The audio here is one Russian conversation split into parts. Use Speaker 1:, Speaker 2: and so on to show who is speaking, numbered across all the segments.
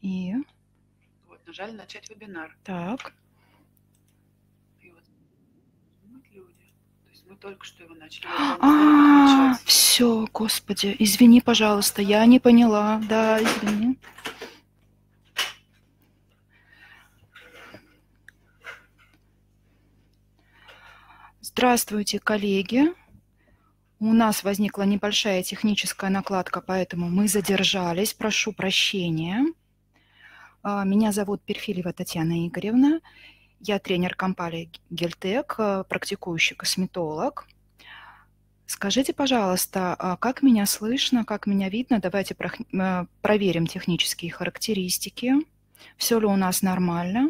Speaker 1: И?
Speaker 2: Вот, нажали начать вебинар.
Speaker 1: Так.
Speaker 2: И вот люди. То есть мы только что его начали. Вот,
Speaker 1: все, господи, извини, пожалуйста, я не поняла. Да, извини. Здравствуйте, коллеги. У нас возникла небольшая техническая накладка, поэтому мы задержались. Прошу прощения. Меня зовут Перфильева Татьяна Игоревна. Я тренер компании Гельтек, практикующий косметолог. Скажите, пожалуйста, как меня слышно, как меня видно? Давайте проверим технические характеристики. Все ли у нас нормально?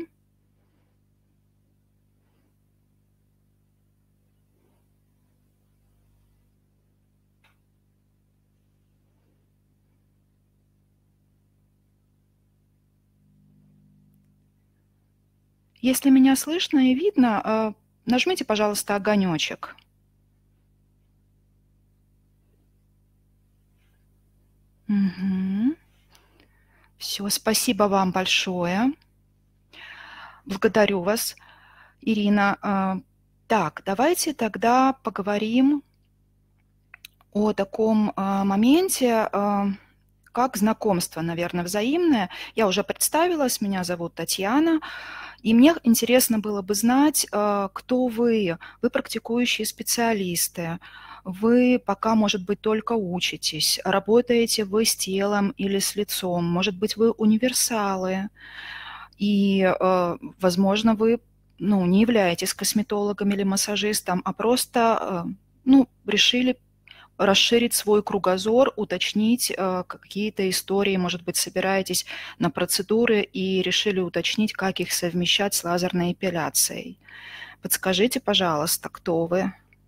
Speaker 1: Если меня слышно и видно, нажмите, пожалуйста, огонечек. Угу. Все, спасибо вам большое. Благодарю вас, Ирина. Так, давайте тогда поговорим о таком моменте, как знакомство, наверное, взаимное. Я уже представилась, меня зовут Татьяна, и мне интересно было бы знать, кто вы. Вы практикующие специалисты, вы пока, может быть, только учитесь, работаете вы с телом или с лицом, может быть, вы универсалы, и, возможно, вы не являетесь косметологом или массажистом, а просто решили расширить свой кругозор, уточнить какие-то истории, может быть, собираетесь на процедуры и решили уточнить, как их совмещать с лазерной эпиляцией. Подскажите, пожалуйста, кто вы?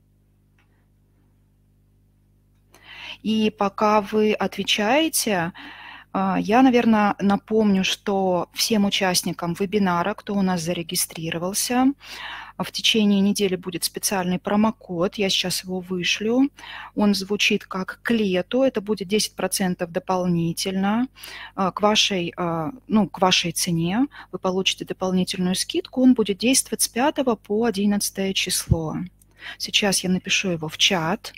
Speaker 1: И пока вы отвечаете, я, наверное, напомню, что всем участникам вебинара, кто у нас зарегистрировался, в течение недели будет специальный промокод, я сейчас его вышлю. Он звучит как к лету, это будет 10% дополнительно к вашей цене. Вы получите дополнительную скидку, он будет действовать с 5 по 11 число. Сейчас я напишу его в чат.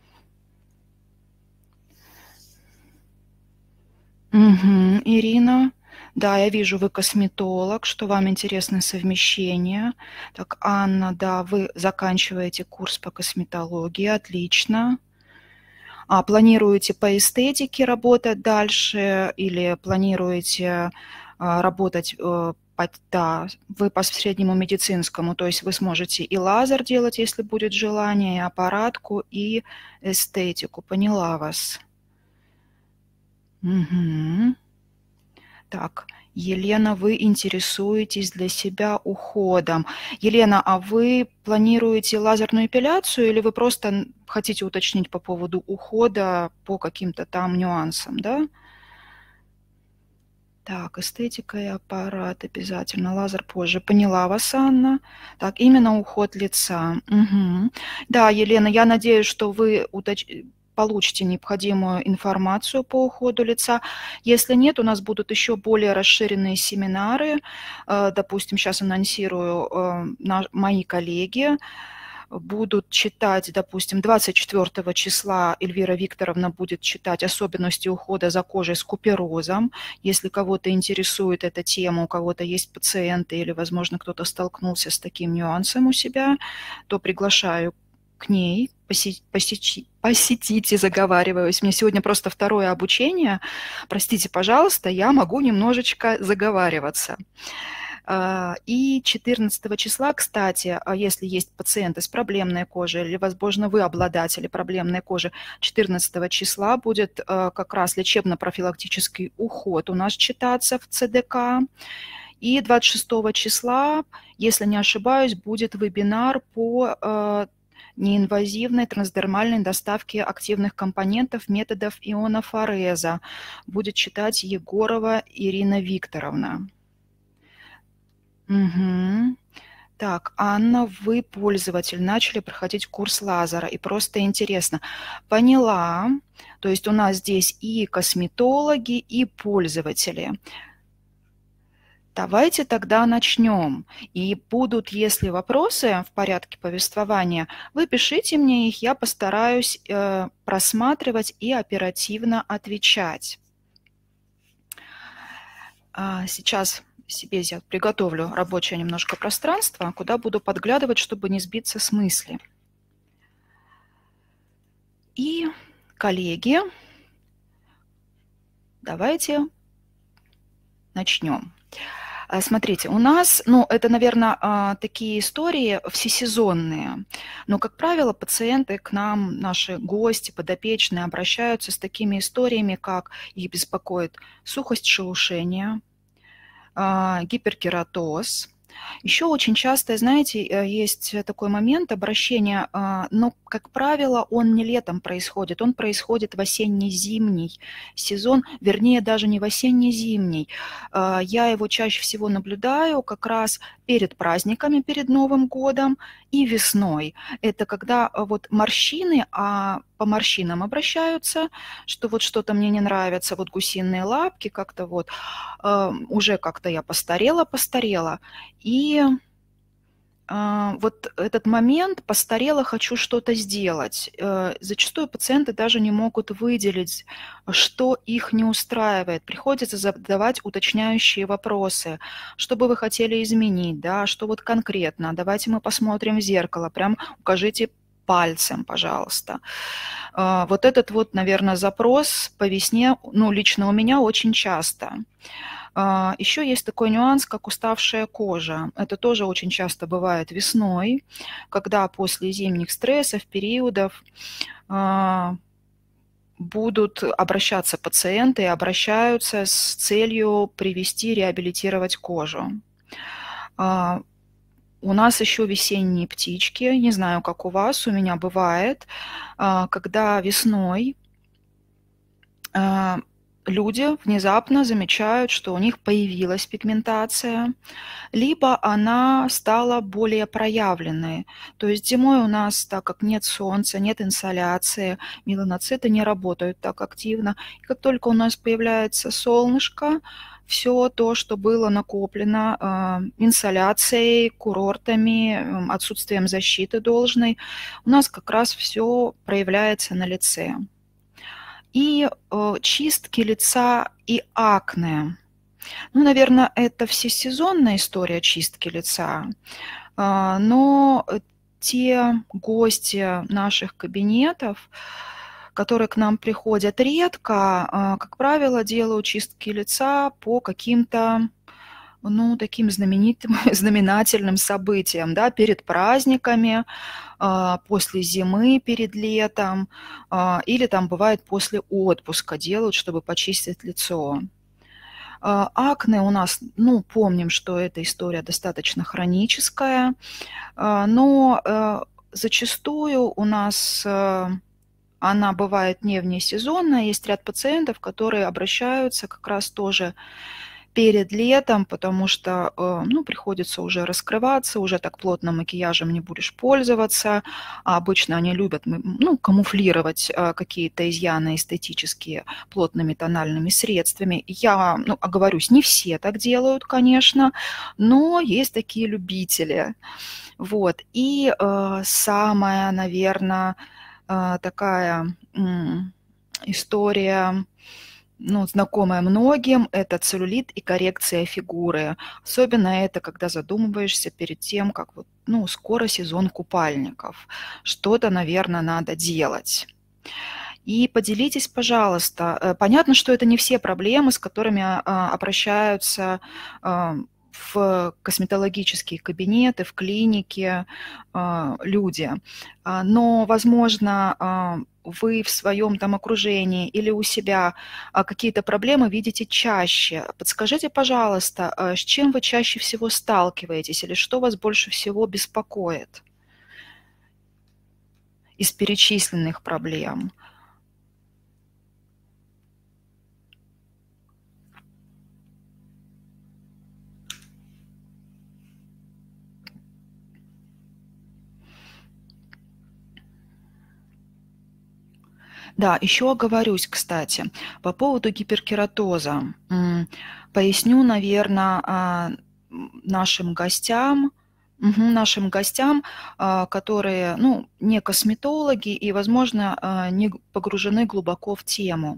Speaker 1: Угу, Ирина. Да, я вижу, вы косметолог, что вам интересно совмещение. Так, Анна, да, вы заканчиваете курс по косметологии, отлично. А планируете по эстетике работать дальше или планируете работать вы по среднему медицинскому, то есть вы сможете и лазер делать, если будет желание, и аппаратку, и эстетику. Поняла вас. Угу. Так, Елена, вы интересуетесь для себя уходом. Елена, а вы планируете лазерную эпиляцию или вы просто хотите уточнить по поводу ухода по каким-то там нюансам, да? Так, эстетика и аппарат обязательно, лазер позже. Поняла вас, Анна. Так, именно уход лица. Угу. Да, Елена, я надеюсь, что вы получите необходимую информацию по уходу лица. Если нет, у нас будут еще более расширенные семинары. Допустим, сейчас анонсирую мои коллеги. Будут читать, допустим, 24 числа Эльвира Викторовна будет читать особенности ухода за кожей с куперозом. Если кого-то интересует эта тема, у кого-то есть пациенты или, возможно, кто-то столкнулся с таким нюансом у себя, то приглашаю к ней, посетите, заговариваюсь. Мне сегодня просто второе обучение. Простите, пожалуйста, я могу немножечко заговариваться. И 14 числа, кстати, если есть пациенты с проблемной кожей или, возможно, вы обладатели проблемной кожи, 14 числа будет как раз лечебно-профилактический уход у нас читаться в ЦДК. И 26 числа, если не ошибаюсь, будет вебинар по неинвазивной трансдермальной доставке активных компонентов методов ионофореза. Будет читать Егорова Ирина Викторовна. Угу. Так, Анна, вы пользователь, начали проходить курс лазера, и просто интересно. Поняла. То есть у нас здесь и косметологи, и пользователи. Давайте тогда начнем. И будут, если вопросы в порядке повествования, вы пишите мне их, я постараюсь просматривать и оперативно отвечать. Сейчас себе я приготовлю рабочее немножко пространство, куда буду подглядывать, чтобы не сбиться с мысли. И, коллеги, давайте начнем. Смотрите, у нас, ну, это, наверное, такие истории всесезонные, но, как правило, пациенты к нам, наши гости, подопечные, обращаются с такими историями, как их беспокоит сухость шелушения, гиперкератоз. Еще очень часто, знаете, есть такой момент обращения, но, как правило, он не летом происходит, он происходит в осенне-зимний сезон, вернее, даже не в осенне-зимний. Я его чаще всего наблюдаю как раз перед праздниками, перед Новым годом и весной. Это когда вот морщины, по морщинам обращаются, что вот что-то мне не нравится, вот гусиные лапки, как-то вот уже как-то я постарела, и вот этот момент постарела, хочу что-то сделать. Зачастую пациенты даже не могут выделить, что их не устраивает. Приходится задавать уточняющие вопросы. Что бы вы хотели изменить, да, что вот конкретно? Давайте мы посмотрим в зеркало, прям укажите пальцем, пожалуйста. Вот этот вот, наверное, запрос по весне, ну, лично у меня очень часто. Еще есть такой нюанс, как уставшая кожа. Это тоже очень часто бывает весной, когда после зимних стрессов, периодов будут обращаться пациенты и обращаются с целью привести, реабилитировать кожу. У нас еще весенние птички, не знаю, как у вас, у меня бывает, когда весной люди внезапно замечают, что у них появилась пигментация, либо она стала более проявленной. То есть зимой у нас, так как нет солнца, нет инсоляции, меланоциты не работают так активно. И как только у нас появляется солнышко, все то, что было накоплено инсоляцией, курортами, отсутствием защиты должной, у нас как раз все проявляется на лице. И чистки лица и акне. Ну, наверное, это всесезонная история чистки лица, но те гости наших кабинетов, которые к нам приходят редко, как правило, делают чистки лица по каким-то, ну, таким знаменитым, знаменательным событиям, да, перед праздниками, после зимы, перед летом, или там бывает после отпуска делают, чтобы почистить лицо. Акне у нас, ну, помним, что эта история достаточно хроническая, но зачастую у нас она бывает не внесезонная. Есть ряд пациентов, которые обращаются как раз тоже перед летом, потому что, ну, приходится уже раскрываться, уже так плотно макияжем не будешь пользоваться. А обычно они любят, ну, камуфлировать какие-то изъяны эстетические плотными тональными средствами. Я, ну, оговорюсь, не все так делают, конечно, но есть такие любители. Вот. И самая, наверное, такая история, ну, знакомая многим, это целлюлит и коррекция фигуры. Особенно это, когда задумываешься перед тем, как вот, ну, скоро сезон купальников. Что-то, наверное, надо делать. И поделитесь, пожалуйста. Понятно, что это не все проблемы, с которыми обращаются в косметологические кабинеты, в клинике люди. Но, возможно, вы в своем там окружении или у себя какие-то проблемы видите чаще. Подскажите, пожалуйста, с чем вы чаще всего сталкиваетесь или что вас больше всего беспокоит из перечисленных проблем? Да, еще оговорюсь, кстати, по поводу гиперкератоза. Поясню, наверное, нашим гостям, которые, ну, не косметологи и, возможно, не погружены глубоко в тему.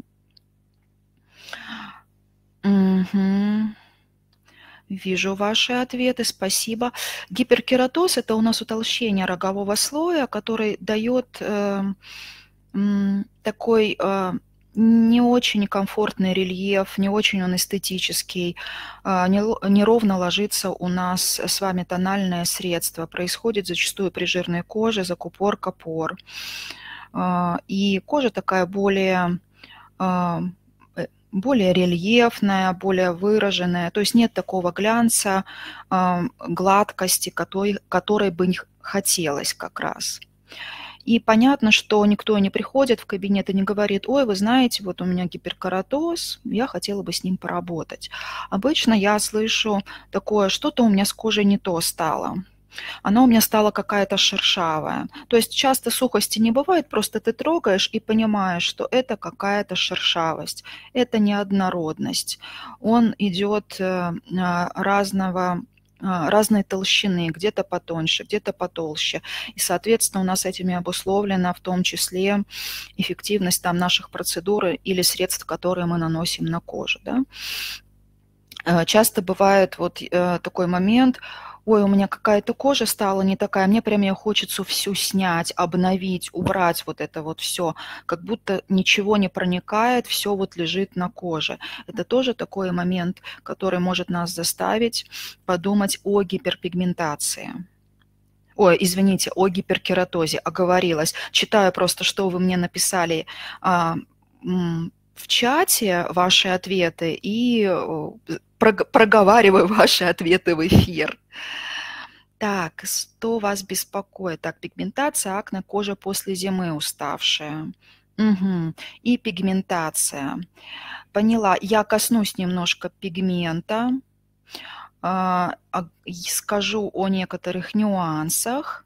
Speaker 1: Мгм. Вижу ваши ответы, спасибо. Гиперкератоз – это у нас утолщение рогового слоя, который дает такой не очень комфортный рельеф, не очень он эстетический, неровно ложится у нас с вами тональное средство. Происходит зачастую при жирной коже, закупорка пор. И кожа такая а, более рельефная, более выраженная, то есть нет такого глянца, гладкости, которой бы хотелось как раз. И понятно, что никто не приходит в кабинет и не говорит: ой, вы знаете, вот у меня гиперкератоз, я хотела бы с ним поработать. Обычно я слышу такое: что-то у меня с кожей не то стало. Она у меня стала какая-то шершавая. То есть часто сухости не бывает, просто ты трогаешь и понимаешь, что это какая-то шершавость, это неоднородность. Он идет разной толщины, где-то потоньше, где-то потолще. И, соответственно, у нас этими обусловлена в том числе эффективность там наших процедур или средств, которые мы наносим на кожу. Да? Часто бывает вот такой момент: ой, у меня какая-то кожа стала не такая, мне прям ее хочется всю снять, обновить, убрать вот это вот все, как будто ничего не проникает, все вот лежит на коже. Это тоже такой момент, который может нас заставить подумать о гиперпигментации. Ой, извините, о гиперкератозе, оговорилась. Читаю просто, что вы мне написали в чате, ваши ответы, и проговариваю ваши ответы в эфир. Так, что вас беспокоит? Так, пигментация, акне, кожа после зимы уставшая. Угу. И пигментация. Поняла. Я коснусь немножко пигмента, скажу о некоторых нюансах.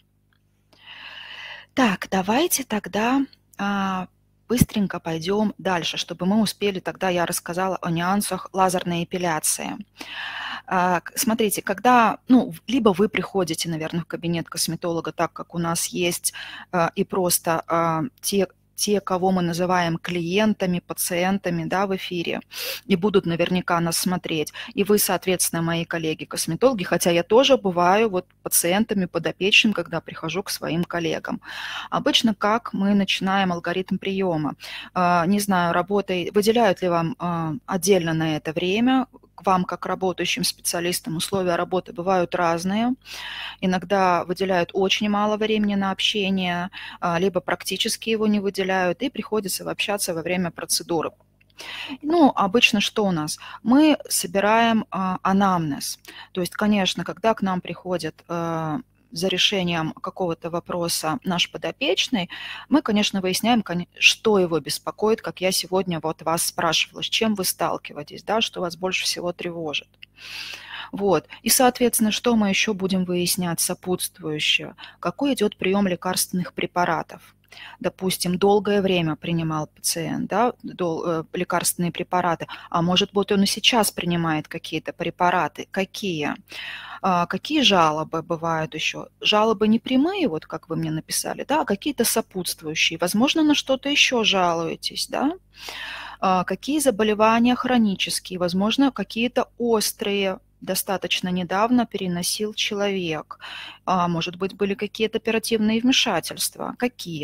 Speaker 1: Так, давайте тогда быстренько пойдем дальше, чтобы мы успели, тогда я рассказала о нюансах лазерной эпиляции. Смотрите, когда, ну, либо вы приходите, наверное, в кабинет косметолога, так как у нас есть и просто те, кого мы называем клиентами, пациентами, да, в эфире, и будут наверняка нас смотреть. И вы, соответственно, мои коллеги-косметологи, хотя я тоже бываю вот пациентами, подопечным, когда прихожу к своим коллегам. Обычно как мы начинаем алгоритм приема? Не знаю, выделяют ли вам отдельно на это время, к вам, как работающим специалистам, условия работы бывают разные. Иногда выделяют очень мало времени на общение, либо практически его не выделяют, и приходится общаться во время процедуры. Ну, обычно что у нас? Мы собираем анамнез. То есть, конечно, когда к нам приходят за решением какого-то вопроса наш подопечный, мы, конечно, выясняем, что его беспокоит, как я сегодня вот вас спрашивала, с чем вы сталкиваетесь, да, что вас больше всего тревожит. Вот. И, соответственно, что мы еще будем выяснять сопутствующее? Какой идет прием лекарственных препаратов? Допустим, долгое время принимал пациент, да, лекарственные препараты, а может быть, он и сейчас принимает какие-то препараты. Какие? Какие жалобы бывают еще? Жалобы не прямые, вот как вы мне написали, да, а какие-то сопутствующие. Возможно, на что-то еще жалуетесь, да? Какие заболевания хронические? Возможно, какие-то острые, достаточно недавно переносил человек. Может быть, были какие-то оперативные вмешательства. Какие,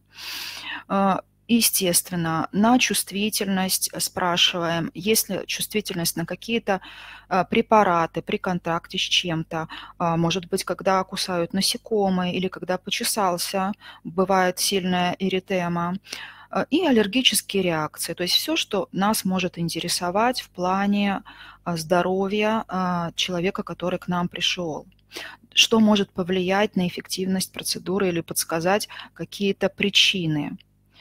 Speaker 1: да? Естественно, на чувствительность спрашиваем, есть ли чувствительность на какие-то препараты при контакте с чем-то. Может быть, когда кусают насекомые или когда почесался, бывает сильная эритема. И аллергические реакции, то есть все, что нас может интересовать в плане здоровья человека, который к нам пришел. Что может повлиять на эффективность процедуры или подсказать какие-то причины.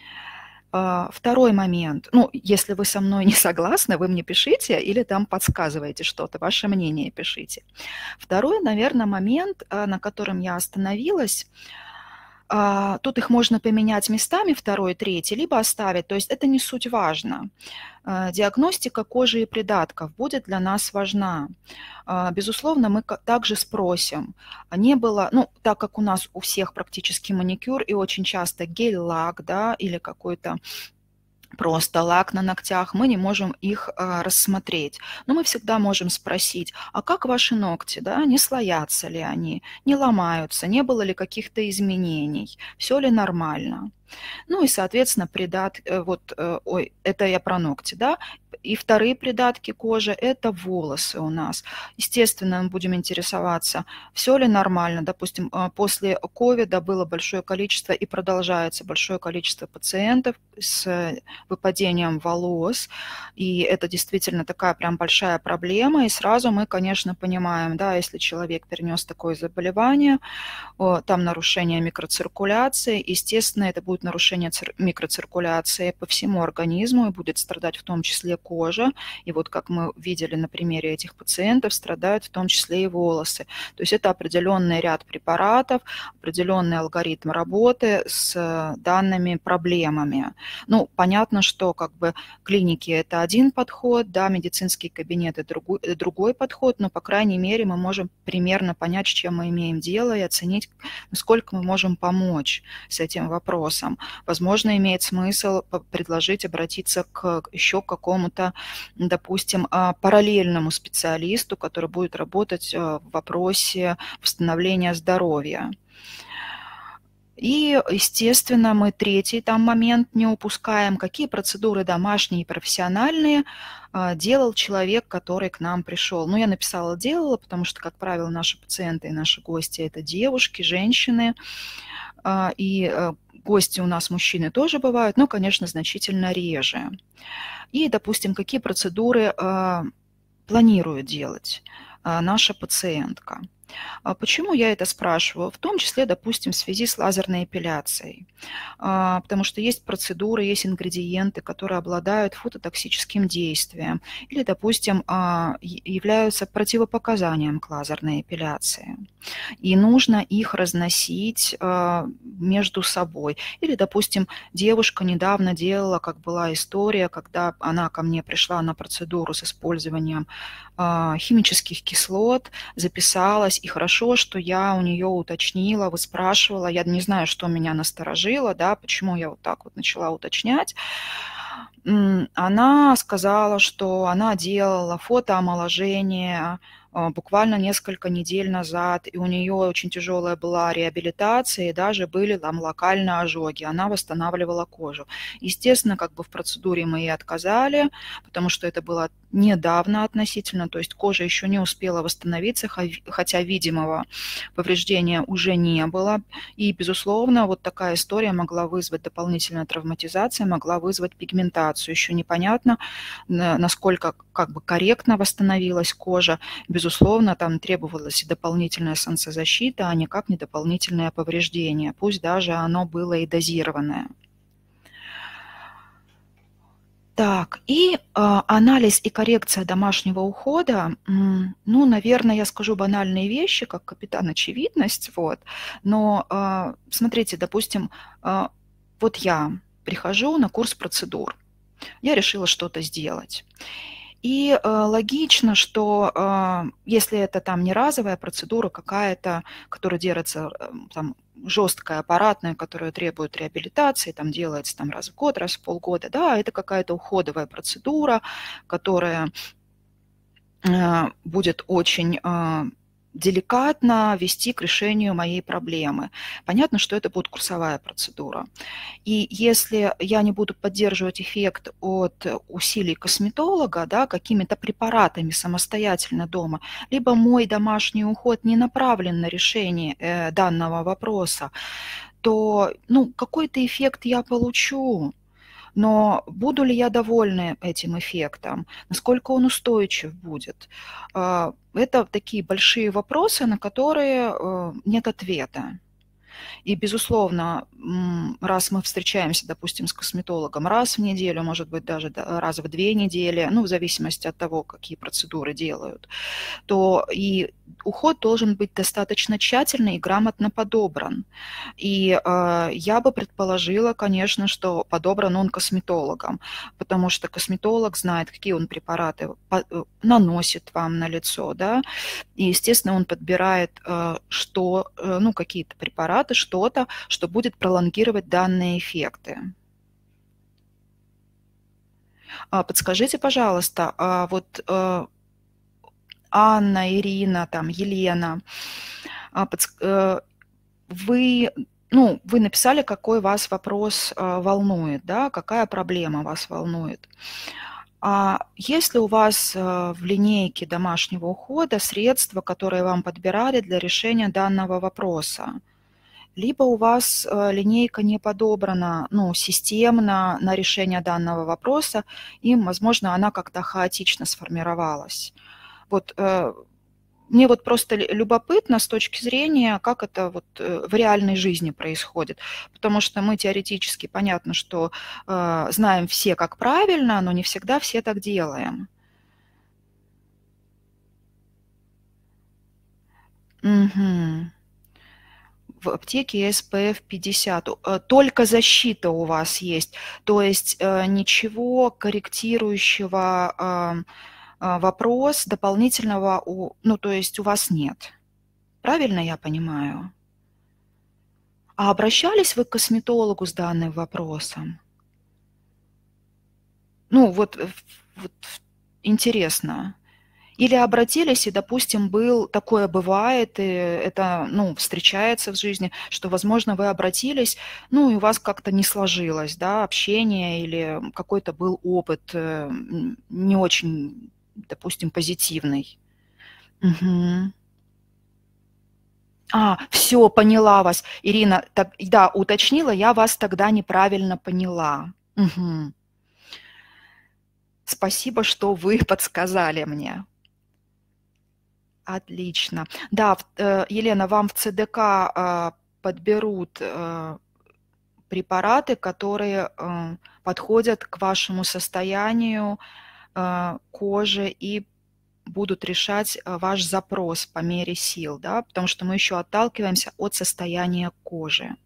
Speaker 1: Второй момент. Ну, если вы со мной не согласны, вы мне пишите или там подсказываете что-то, ваше мнение пишите. Второй, наверное, момент, на котором я остановилась, Тут их можно поменять местами, второй, третий, либо оставить, то есть это не суть важно. Диагностика кожи и придатков будет для нас важна. Безусловно, мы также спросим, не было, ну, так как у нас у всех практически маникюр и очень часто гель-лак, да, или какой-то просто лак на ногтях, мы не можем их рассмотреть. Но мы всегда можем спросить, а как ваши ногти, да, не слоятся ли они, не ломаются, не было ли каких-то изменений, все ли нормально. Ну и, соответственно, это я про ногти, да, и вторые придатки кожи – это волосы у нас. Естественно, мы будем интересоваться, все ли нормально. Допустим, после ковида было большое количество и продолжается большое количество пациентов с выпадением волос, и это действительно такая прям большая проблема, и сразу мы, конечно, понимаем, да, если человек перенес такое заболевание, там нарушение микроциркуляции, естественно, это будет нарушение микроциркуляции по всему организму, и будет страдать в том числе кожа, и вот как мы видели на примере этих пациентов, страдают в том числе и волосы. То есть это определенный ряд препаратов, определенный алгоритм работы с данными проблемами. Ну, понятно, что как бы клиники – это один подход, да, медицинские кабинеты – другой подход, но, по крайней мере, мы можем примерно понять, с чем мы имеем дело, и оценить, насколько мы можем помочь с этим вопросом. Возможно, имеет смысл предложить обратиться к еще какому-то, допустим, параллельному специалисту, который будет работать в вопросе восстановления здоровья. И, естественно, мы третий там момент не упускаем, какие процедуры домашние и профессиональные делал человек, который к нам пришел. Ну, я написала «делала», потому что, как правило, наши пациенты и наши гости – это девушки, женщины, и гости у нас мужчины тоже бывают, но, конечно, значительно реже. И, допустим, какие процедуры планирует делать наша пациентка. Почему я это спрашиваю? В том числе, допустим, в связи с лазерной эпиляцией. Потому что есть процедуры, есть ингредиенты, которые обладают фототоксическим действием или, допустим, являются противопоказанием к лазерной эпиляции. И нужно их разносить между собой. Или, допустим, девушка недавно делала, как была история, когда она ко мне пришла на процедуру с использованием химических кислот, записалась, и хорошо, что я у нее уточнила, выспрашивала, я не знаю, что меня насторожило, да, почему я вот так вот начала уточнять. Она сказала, что она делала фотоомоложение буквально несколько недель назад, и у нее очень тяжелая была реабилитация, и даже были там локальные ожоги, она восстанавливала кожу. Естественно, как бы в процедуре мы ей отказали, потому что это было недавно относительно, то есть кожа еще не успела восстановиться, хотя видимого повреждения уже не было, и, безусловно, вот такая история могла вызвать дополнительную травматизацию, могла вызвать пигментацию. Еще непонятно, насколько как бы корректно восстановилась кожа. Безусловно, там требовалась и дополнительная солнцезащита, а никак не дополнительное повреждение, пусть даже оно было и дозированное. Так, и анализ и коррекция домашнего ухода, ну, наверное, я скажу банальные вещи, как капитан очевидность, вот, но смотрите, допустим, вот я прихожу на курс процедур, я решила что-то сделать. И логично, что если это там не разовая процедура какая-то, которая делается там жесткая, аппаратная, которая требует реабилитации, там делается там раз в год, раз в полгода, да, это какая-то уходовая процедура, которая будет очень деликатно вести к решению моей проблемы. Понятно, что это будет курсовая процедура. И если я не буду поддерживать эффект от усилий косметолога, да, какими-то препаратами самостоятельно дома, либо мой домашний уход не направлен на решение данного вопроса, то какой-то эффект я получу. Но буду ли я довольна этим эффектом? Насколько он устойчив будет? Это такие большие вопросы, на которые нет ответа. И, безусловно, раз мы встречаемся, допустим, с косметологом раз в неделю, может быть, даже раз в 2 недели, ну, в зависимости от того, какие процедуры делают, то и уход должен быть достаточно тщательный и грамотно подобран. И я бы предположила, конечно, что подобран он косметологом, потому что косметолог знает, какие он препараты наносит вам на лицо, да, и, естественно, он подбирает ну, какие-то препараты, что-то, что будет пролонгировать данные эффекты. Подскажите, пожалуйста, вот Анна, Ирина, там, Елена, вы написали, какой вас вопрос волнует, да, какая проблема вас волнует. А есть ли у вас в линейке домашнего ухода средства, которые вам подбирали для решения данного вопроса? Либо у вас линейка не подобрана, ну, системно на решение данного вопроса, и, возможно, она как-то хаотично сформировалась. Вот мне вот просто любопытно с точки зрения, как это вот в реальной жизни происходит. Потому что мы теоретически, понятно, что знаем все, как правильно, но не всегда все так делаем. Угу. В аптеке SPF 50. Только защита у вас есть, то есть ничего корректирующего вопрос дополнительного, ну, то есть у вас нет. Правильно я понимаю? А обращались вы к косметологу с данным вопросом? Ну, вот интересно. Или обратились, и, допустим, такое бывает, и это, ну, встречается в жизни, что, возможно, вы обратились, ну, и у вас как-то не сложилось, да, общение, или какой-то был опыт не очень, допустим, позитивный. Угу. Все, поняла вас. Ирина, так, да, уточнила, я вас тогда неправильно поняла. Угу. Спасибо, что вы подсказали мне. Отлично. Да, Елена, вам в ЦДК подберут препараты, которые подходят к вашему состоянию кожи и будут решать ваш запрос по мере сил, да, потому что мы еще отталкиваемся от состояния кожи.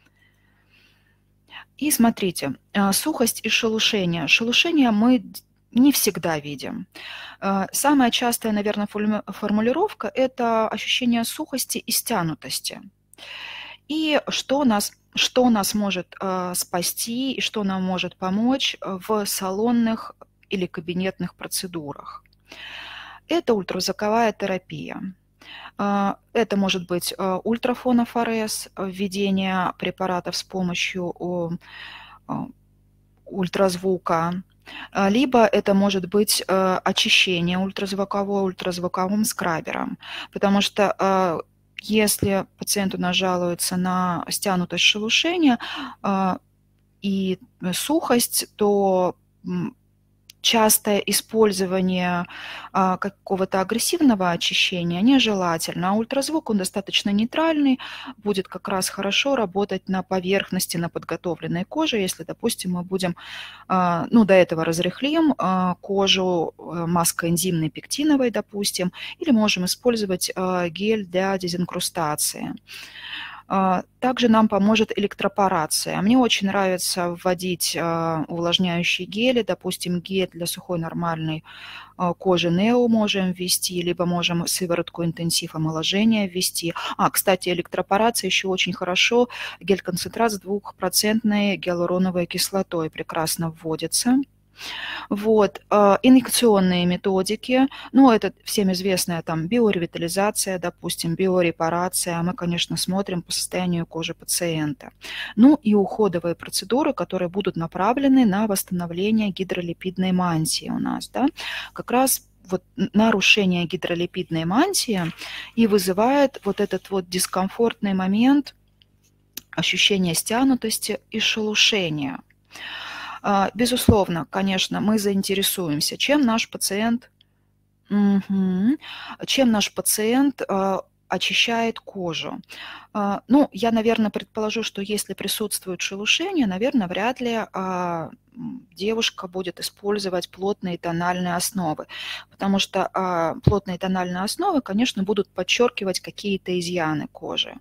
Speaker 1: И смотрите, сухость и шелушение. Шелушение мы не всегда видим. Самая частая, наверное, формулировка – это ощущение сухости и стянутости. И что нас может спасти и что нам может помочь в салонных или кабинетных процедурах. Это ультразвуковая терапия. Это может быть ультрафонофорез, введение препаратов с помощью ультразвука, либо это может быть очищение ультразвуковым скрабером, потому что если пациент у нас жалуется на стянутость шелушения и сухость, то частое использование какого-то агрессивного очищения нежелательно, а ультразвук, он достаточно нейтральный, будет как раз хорошо работать на поверхности, на подготовленной коже, если, допустим, мы будем, ну, до этого разрыхлим кожу маской энзимной пектиновой, допустим, или можем использовать гель для дезинкрустации. Также нам поможет электропорация. Мне очень нравится вводить увлажняющие гели, допустим, гель для сухой нормальной кожи Нео можем ввести, либо можем сыворотку интенсив омоложения ввести. Кстати, электропорация еще очень хорошо. Гель-концентрат с 2% гиалуроновой кислотой прекрасно вводится. Вот. Инъекционные методики, ну, это всем известная там биоревитализация, допустим, биорепарация. Мы, конечно, смотрим по состоянию кожи пациента. Ну, и уходовые процедуры, которые будут направлены на восстановление гидролипидной мантии у нас, да. Как раз вот нарушение гидролипидной мантии и вызывает вот этот вот дискомфортный момент, ощущение стянутости и шелушения. Безусловно, конечно, мы заинтересуемся, чем наш пациент очищает кожу. Ну, я, наверное, предположу, что если присутствует шелушение, наверное, вряд ли девушка будет использовать плотные тональные основы, потому что плотные тональные основы, конечно, будут подчеркивать какие-то изъяны кожи.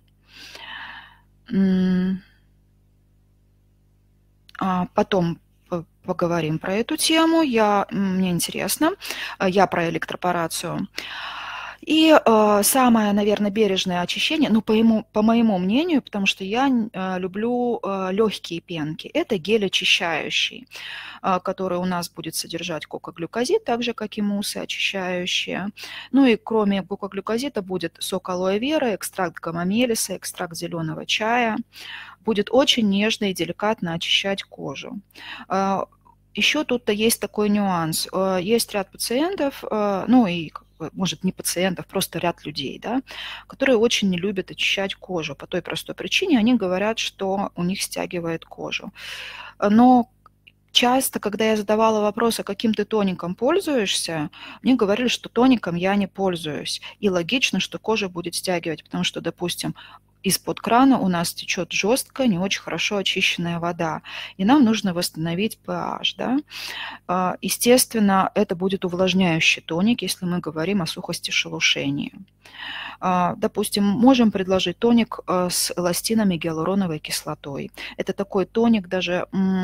Speaker 1: Потом поговорим про эту тему. Мне интересно. Я про электропорацию. И самое, наверное, бережное очищение, ну, по моему мнению, потому что я люблю легкие пенки, это гель очищающий, который у нас будет содержать гокоглюкозид, так же, как и муссы очищающие. Ну и кроме гокоглюкозида будет сок алоэ веры, экстракт гамма-мелиса, экстракт зеленого чая. Будет очень нежно и деликатно очищать кожу. Еще тут-то есть такой нюанс. Есть ряд пациентов, ну и, может, не пациентов, просто ряд людей, да, которые очень не любят очищать кожу. По той простой причине они говорят, что у них стягивает кожу. Но часто, когда я задавала вопрос, а каким ты тоником пользуешься, мне говорили, что тоником я не пользуюсь. И логично, что кожа будет стягивать, потому что, допустим, из-под крана у нас течет жесткая, не очень хорошо очищенная вода, и нам нужно восстановить pH. Да? Естественно, это будет увлажняющий тоник, если мы говорим о сухости шелушения. Допустим, можем предложить тоник с эластином и гиалуроновой кислотой. Это такой тоник даже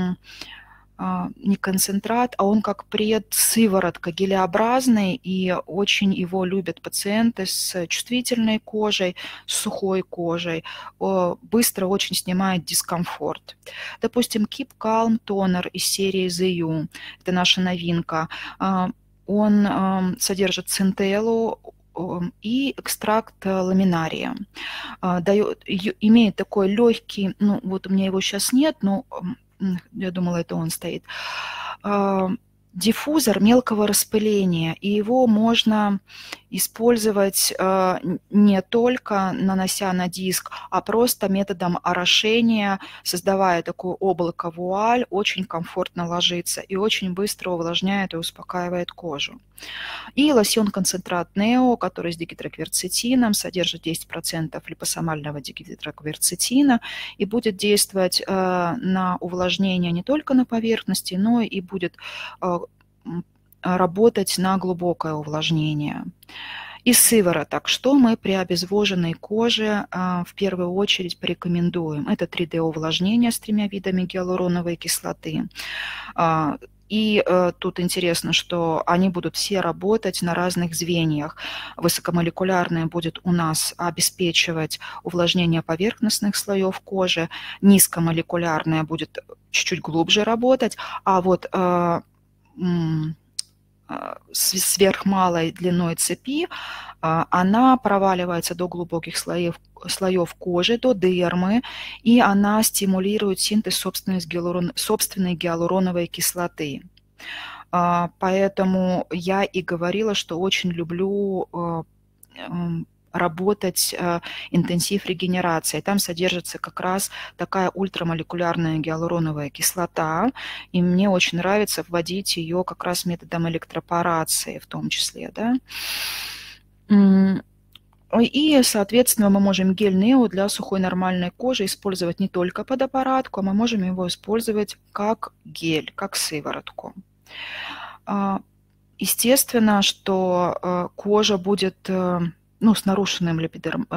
Speaker 1: не концентрат, а он как предсыворотка, гелеобразный, и очень его любят пациенты с чувствительной кожей, с сухой кожей. Быстро очень снимает дискомфорт. Допустим, Keep Calm тонер из серии The You. Это наша новинка. Он содержит центеллу и экстракт ламинария. Имеет такой легкий, ну вот у меня его сейчас нет, но я думала, это он стоит, диффузор мелкого распыления, и его можно использовать не только нанося на диск, а просто методом орошения, создавая такое облако вуаль, очень комфортно ложится и очень быстро увлажняет и успокаивает кожу. И лосьон-концентрат Нео, который с дигидрокверцетином, содержит 10% липосомального дигидрокверцетина и будет действовать на увлажнение не только на поверхности, но и будет работать на глубокое увлажнение. Из сывороток, что мы при обезвоженной коже в первую очередь порекомендуем? Это 3D-увлажнение с 3 видами гиалуроновой кислоты. И тут интересно, что они будут все работать на разных звеньях. Высокомолекулярная будет у нас обеспечивать увлажнение поверхностных слоев кожи, низкомолекулярная будет чуть-чуть глубже работать, а вот сверхмалой длиной цепи она проваливается до глубоких слоев кожи, до дермы, и она стимулирует синтез собственной гиалуроновой кислоты. Поэтому я и говорила, что очень люблю работать интенсив регенерации. Там содержится как раз такая ультрамолекулярная гиалуроновая кислота, и мне очень нравится вводить ее как раз методом электропорации в том числе. Да? И, соответственно, мы можем гель Нео для сухой нормальной кожи использовать не только под аппаратку, а мы можем его использовать как гель, как сыворотку. Естественно, что кожа будет с нарушенной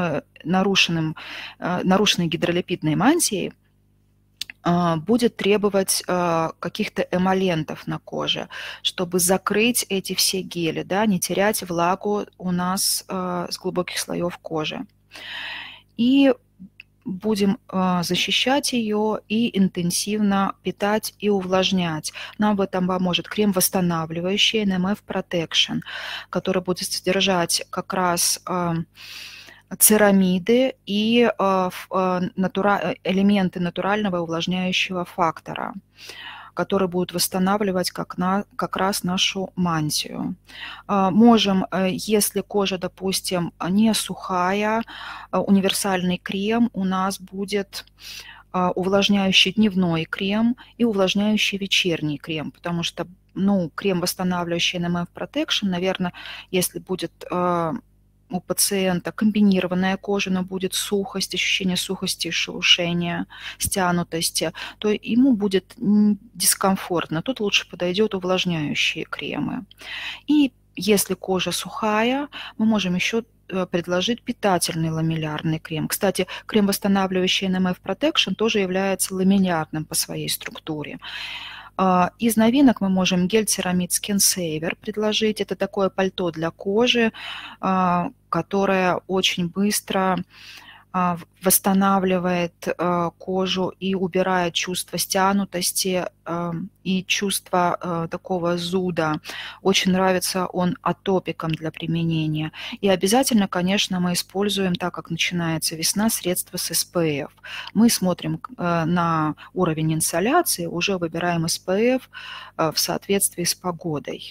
Speaker 1: гидролипидной мантией, будет требовать каких-то эмолентов на коже, чтобы закрыть эти все гели, да, не терять влагу у нас с глубоких слоев кожи. И будем защищать ее и интенсивно питать и увлажнять. Нам в этом поможет крем восстанавливающий NMF Protection, который будет содержать как раз церамиды и элементы натурального увлажняющего фактора, которые будут восстанавливать как раз нашу мантию. Можем, если кожа, допустим, не сухая, универсальный крем у нас будет увлажняющий дневной крем и увлажняющий вечерний крем, потому что крем восстанавливающий NMF Protection, наверное, если будет у пациента комбинированная кожа, но будет сухость, ощущение сухости, шелушения, стянутости, то ему будет дискомфортно. Тут лучше подойдет увлажняющие кремы. И если кожа сухая, мы можем еще предложить питательный ламеллярный крем. Кстати, крем, восстанавливающий NMF Protection, тоже является ламеллярным по своей структуре. Из новинок мы можем гель-церамид Skin Saver предложить. Это такое пальто для кожи, которое очень быстро восстанавливает кожу и убирает чувство стянутости и чувство такого зуда. Очень нравится он атопикам для применения. И обязательно, конечно, мы используем, так как начинается весна, средства с SPF. Мы смотрим на уровень инсоляции, уже выбираем SPF в соответствии с погодой.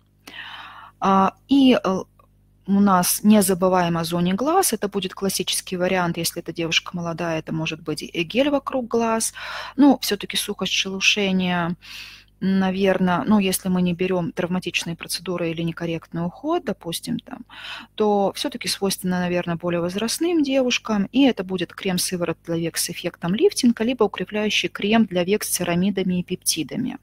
Speaker 1: И у нас не забываем о зоне глаз. Это будет классический вариант, если эта девушка молодая, это может быть и гель вокруг глаз. Но все-таки сухость, шелушение, наверное, если мы не берем травматичные процедуры или некорректный уход, допустим, то все-таки свойственно, наверное, более возрастным девушкам. И это будет крем-сыворот для век с эффектом лифтинга, либо укрепляющий крем для век с церамидами и пептидами.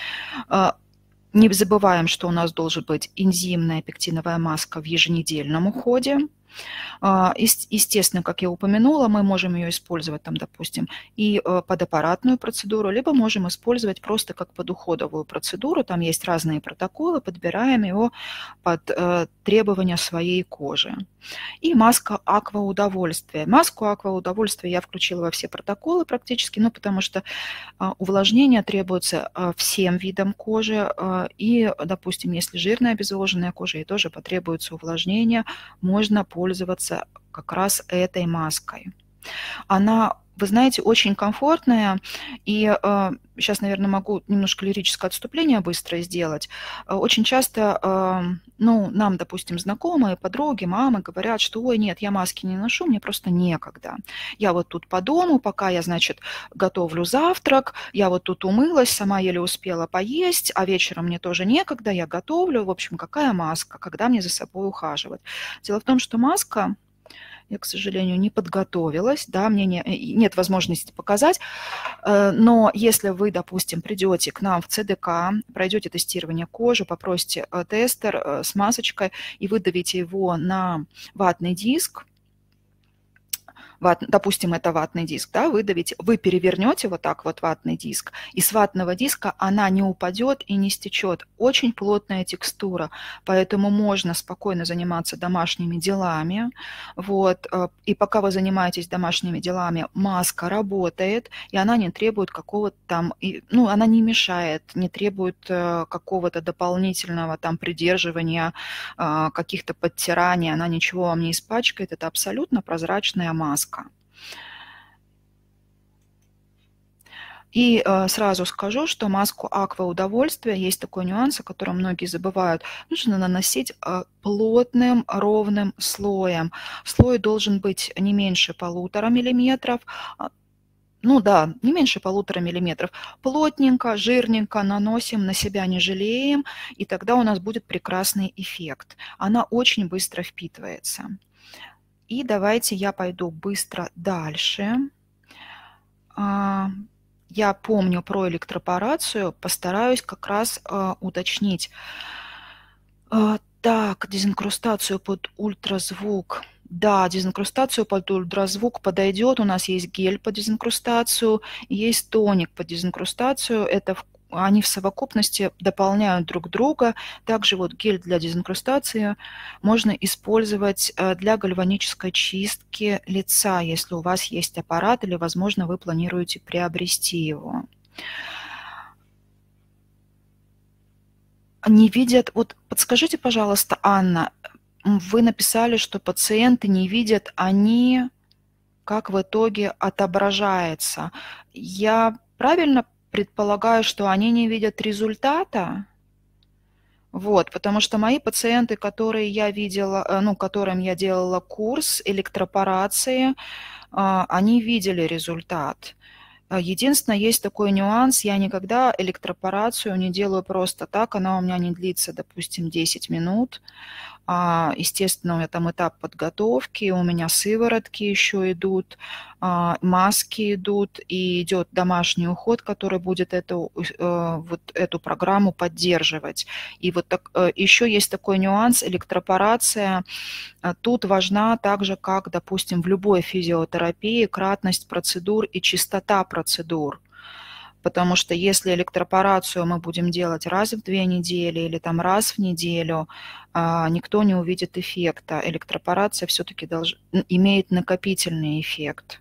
Speaker 1: Не забываем, что у нас должен быть энзимная пектиновая маска в еженедельном уходе. Естественно, как я упомянула, мы можем ее использовать, допустим, и под аппаратную процедуру, либо можем использовать просто как подуходовую процедуру. Там есть разные протоколы, подбираем его под требования своей кожи. И маска акваудовольствия. Маску акваудовольствия я включила во все протоколы практически, потому что увлажнение требуется всем видам кожи. И, допустим, если жирная обезвоженная кожа, ей тоже потребуется увлажнение, можно пользоваться как раз этой маской. Она, вы знаете, очень комфортная, и сейчас, наверное, могу немножко лирическое отступление быстро сделать. Очень часто, нам, допустим, знакомые, подруги, мамы говорят, что, ой, нет, я маски не ношу, мне просто некогда. Я вот тут по дому, пока я, готовлю завтрак, я вот тут умылась, сама еле успела поесть, а вечером мне тоже некогда, я готовлю. В общем, какая маска, когда мне за собой ухаживать? Дело в том, что маска... Я, к сожалению, не подготовилась, мне нет возможности показать, но если вы, допустим, придете к нам в ЦДК, пройдете тестирование кожи, попросите тестер с масочкой и выдавите его на ватный диск, допустим, это ватный диск, выдавите, вы перевернете вот так вот ватный диск, и с ватного диска она не упадет и не стечет. Очень плотная текстура, поэтому можно спокойно заниматься домашними делами. И пока вы занимаетесь домашними делами, маска работает, и она не требует какого-то она не мешает, не требует какого-то дополнительного придерживания, каких-то подтираний, она ничего вам не испачкает, это абсолютно прозрачная маска. И сразу скажу, что маску акваудовольствия, есть такой нюанс, о котором многие забывают, нужно наносить плотным ровным слоем. Слой должен быть не меньше 1,5 миллиметров, не меньше 1,5 миллиметров. Плотненько, жирненько наносим, на себя не жалеем, и тогда у нас будет прекрасный эффект. Она очень быстро впитывается. И давайте я пойду быстро дальше. Я помню про электропорацию, постараюсь как раз уточнить. Так, дезинкрустацию под ультразвук. Да, дезинкрустацию под ультразвук подойдет. У нас есть гель под дезинкрустацию, есть тоник под дезинкрустацию. Они в совокупности дополняют друг друга. Также гель для дезинкрустации можно использовать для гальванической чистки лица, если у вас есть аппарат или, возможно, вы планируете приобрести его. Не видят... подскажите, пожалуйста, Анна, вы написали, что пациенты не видят, как в итоге отображается. Я правильно предполагаю, что они не видят результата? Потому что мои пациенты, которые я видела, которым я делала курс электропорации, они видели результат. Единственное, есть такой нюанс, я никогда электропорацию не делаю просто так, она у меня не длится, допустим, 10 минут. Естественно, у меня там этап подготовки, у меня сыворотки еще идут, маски идут, и идет домашний уход, который будет вот эту программу поддерживать. И вот так, еще есть такой нюанс, электропорация. Тут важна так же, как, допустим, в любой физиотерапии, кратность процедур и частота процедур. Потому что если электропорацию мы будем делать раз в 2 недели или там раз в неделю, никто не увидит эффекта. Электропорация все-таки имеет накопительный эффект.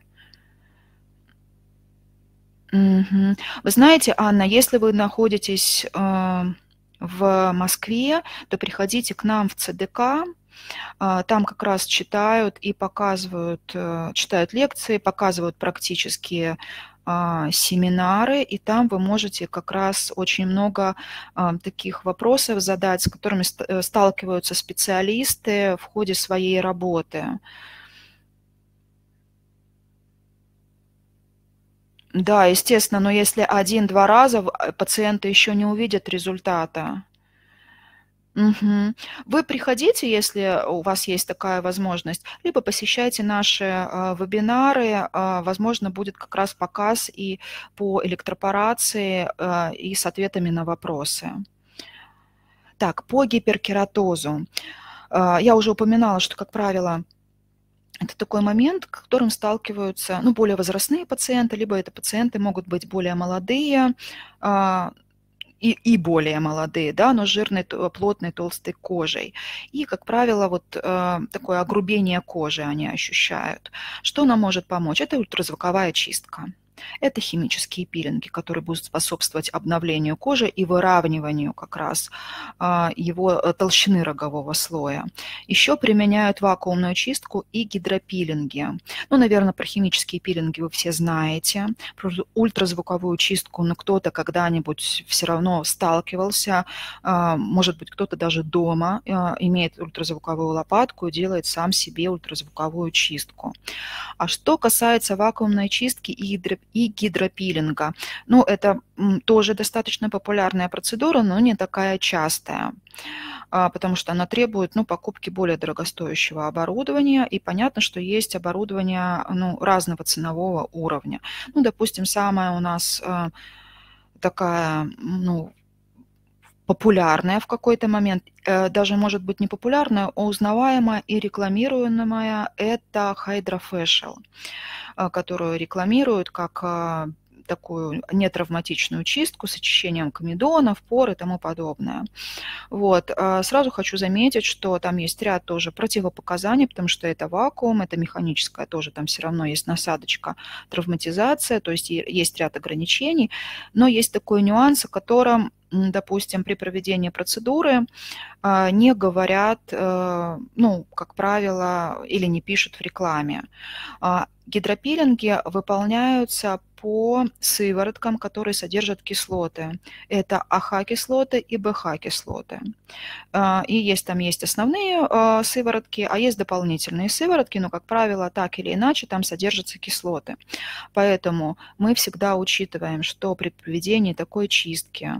Speaker 1: Мгм. Вы знаете, Анна, если вы находитесь в Москве, то приходите к нам в ЦДК. Там как раз читают и показывают, читают лекции, показывают практические семинары, и там вы можете как раз очень много таких вопросов задать, с которыми сталкиваются специалисты в ходе своей работы. Да, естественно, но если 1-2 раза пациенты еще не увидят результата. Мгм. Вы приходите, если у вас есть такая возможность, либо посещайте наши вебинары. Возможно, будет как раз показ и по электропорации, и с ответами на вопросы. Так, по гиперкератозу. Я уже упоминала, что, как правило, это такой момент, к которым сталкиваются, ну, более возрастные пациенты, либо это пациенты могут быть более молодые, и более молодые, да, но с жирной, плотной, толстой кожей. И, как правило, вот такое огрубение кожи они ощущают. Что нам может помочь? Это ультразвуковая чистка. Это химические пилинги, которые будут способствовать обновлению кожи и выравниванию как раз его толщины рогового слоя. Еще применяют вакуумную чистку и гидропилинги. Ну, наверное, про химические пилинги вы все знаете. Про ультразвуковую чистку, но кто-то когда-нибудь все равно сталкивался. Может быть, кто-то даже дома имеет ультразвуковую лопатку и делает сам себе ультразвуковую чистку. А что касается вакуумной чистки и гидропилинга, ну, это тоже достаточно популярная процедура, но не такая частая, потому что она требует, ну, покупки более дорогостоящего оборудования, и понятно, что есть оборудование, ну, разного ценового уровня. Ну, допустим, самая у нас такая, ну, популярная в какой-то момент, даже, может быть, не популярная, а узнаваемая и рекламируемая — это HydraFacial, которую рекламируют как такую нетравматичную чистку с очищением комедонов, пор и тому подобное. Вот. Сразу хочу заметить, что там есть ряд тоже противопоказаний, потому что это вакуум, это механическая тоже, там все равно есть насадочка, травматизация, то есть есть ряд ограничений, но есть такой нюанс, о котором, допустим, при проведении процедуры не говорят, ну, как правило, или не пишут в рекламе. Гидропилинги выполняются по сывороткам, которые содержат кислоты. Это АХ-кислоты и БХ-кислоты. И есть основные сыворотки, а есть дополнительные сыворотки, но, как правило, так или иначе там содержатся кислоты. Поэтому мы всегда учитываем, что при проведении такой чистки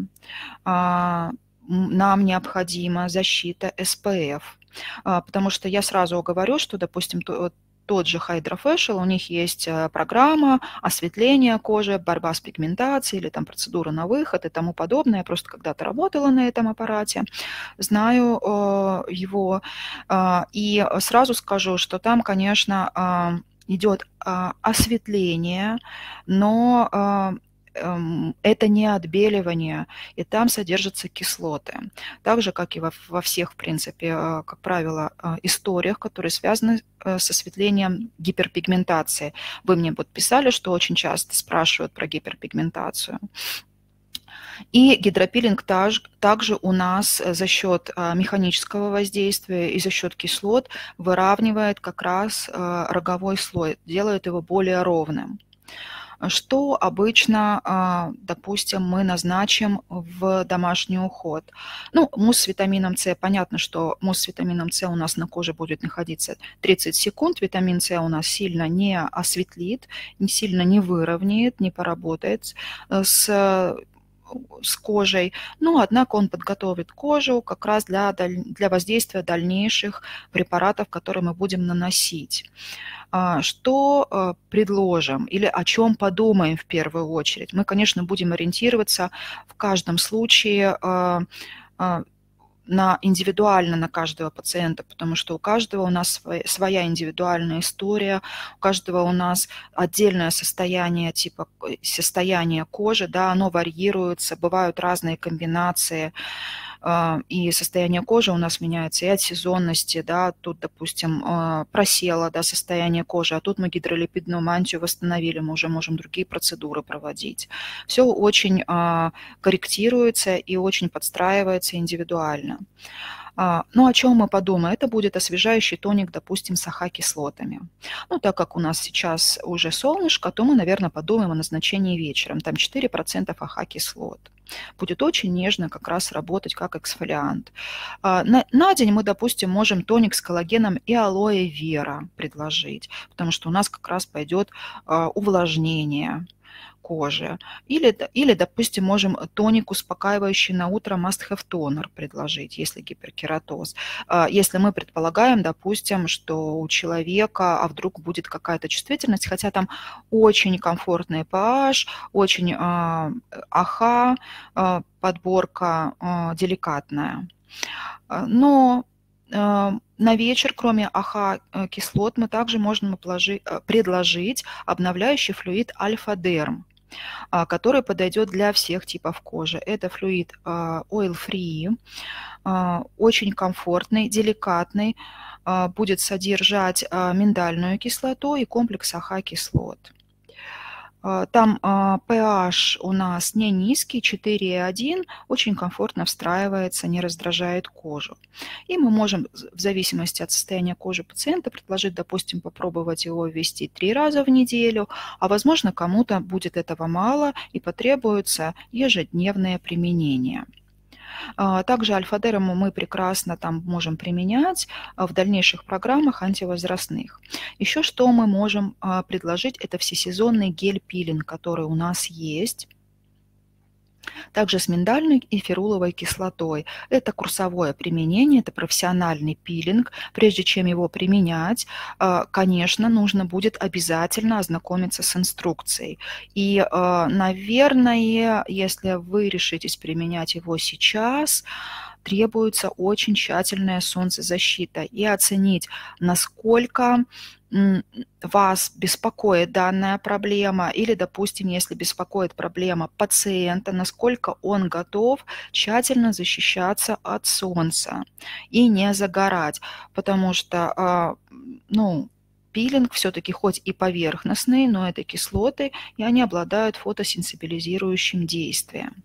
Speaker 1: нам необходима защита SPF, потому что я сразу говорю, что, допустим, тот же HydraFacial, у них есть программа осветления кожи, борьба с пигментацией или там процедура на выход и тому подобное. Я просто когда-то работала на этом аппарате, знаю его. И сразу скажу, что там, конечно, идет осветление, но это не отбеливание, и там содержатся кислоты. Так же, как и во всех, в принципе, как правило, историях, которые связаны с осветлением гиперпигментации. Вы мне вот писали, что очень часто спрашивают про гиперпигментацию. И гидропилинг также у нас за счет механического воздействия и за счет кислот выравнивает как раз роговой слой, делает его более ровным. Что обычно, допустим, мы назначим в домашний уход? Ну, мусс с витамином С, понятно, что мусс с витамином С у нас на коже будет находиться 30 секунд, витамин С у нас сильно не осветлит, сильно не выровняет, не поработает с кожей, но, однако, он подготовит кожу как раз для воздействия дальнейших препаратов, которые мы будем наносить. Что предложим или о чем подумаем в первую очередь? Мы, конечно, будем ориентироваться в каждом случае индивидуально на каждого пациента, потому что у каждого у нас своя индивидуальная история, у каждого у нас отдельное состояние, типа состояние кожи, да, оно варьируется, бывают разные комбинации, и состояние кожи у нас меняется и от сезонности, да, тут, допустим, просело, да, состояние кожи, а тут мы гидролипидную мантию восстановили, мы уже можем другие процедуры проводить. Все очень корректируется и очень подстраивается индивидуально. Ну, о чем мы подумаем? Это будет освежающий тоник, допустим, с АХ-кислотами. Ну, так как у нас сейчас уже солнышко, то мы, наверное, подумаем о назначении вечером. Там 4% АХ-кислот. Будет очень нежно как раз работать как эксфолиант. На день мы, допустим, можем тоник с коллагеном и алоэ вера предложить, потому что у нас как раз пойдет увлажнение кожи. Или, допустим, можем тоник, успокаивающий на утро Must Have Toner предложить, если гиперкератоз. Если мы предполагаем, допустим, что у человека, вдруг будет какая-то чувствительность, хотя там очень комфортный pH, очень АХ, подборка деликатная. Но на вечер, кроме АХ-кислот, мы также можем предложить обновляющий флюид Альфа-Дерм, который подойдет для всех типов кожи. Это флюид oil-free, очень комфортный, деликатный, будет содержать миндальную кислоту и комплекс АХ-кислот. Там pH у нас не низкий, 4,1, очень комфортно встраивается, не раздражает кожу. И мы можем, в зависимости от состояния кожи пациента, предложить, допустим, попробовать его ввести 3 раза в неделю, а возможно, кому-то будет этого мало и потребуется ежедневное применение. Также альфа-дерму мы прекрасно там можем применять в дальнейших программах антивозрастных. Еще что мы можем предложить, это всесезонный гель-пилинг, который у нас есть. Также с миндальной и феруловой кислотой. Это курсовое применение, это профессиональный пилинг. Прежде чем его применять, конечно, нужно будет обязательно ознакомиться с инструкцией. И, наверное, если вы решитесь применять его сейчас, требуется очень тщательная солнцезащита и оценить, насколько вас беспокоит данная проблема или, допустим, если беспокоит проблема пациента, насколько он готов тщательно защищаться от солнца и не загорать, потому что, пилинг все-таки хоть и поверхностный, но это кислоты, и они обладают фотосенсибилизирующим действием.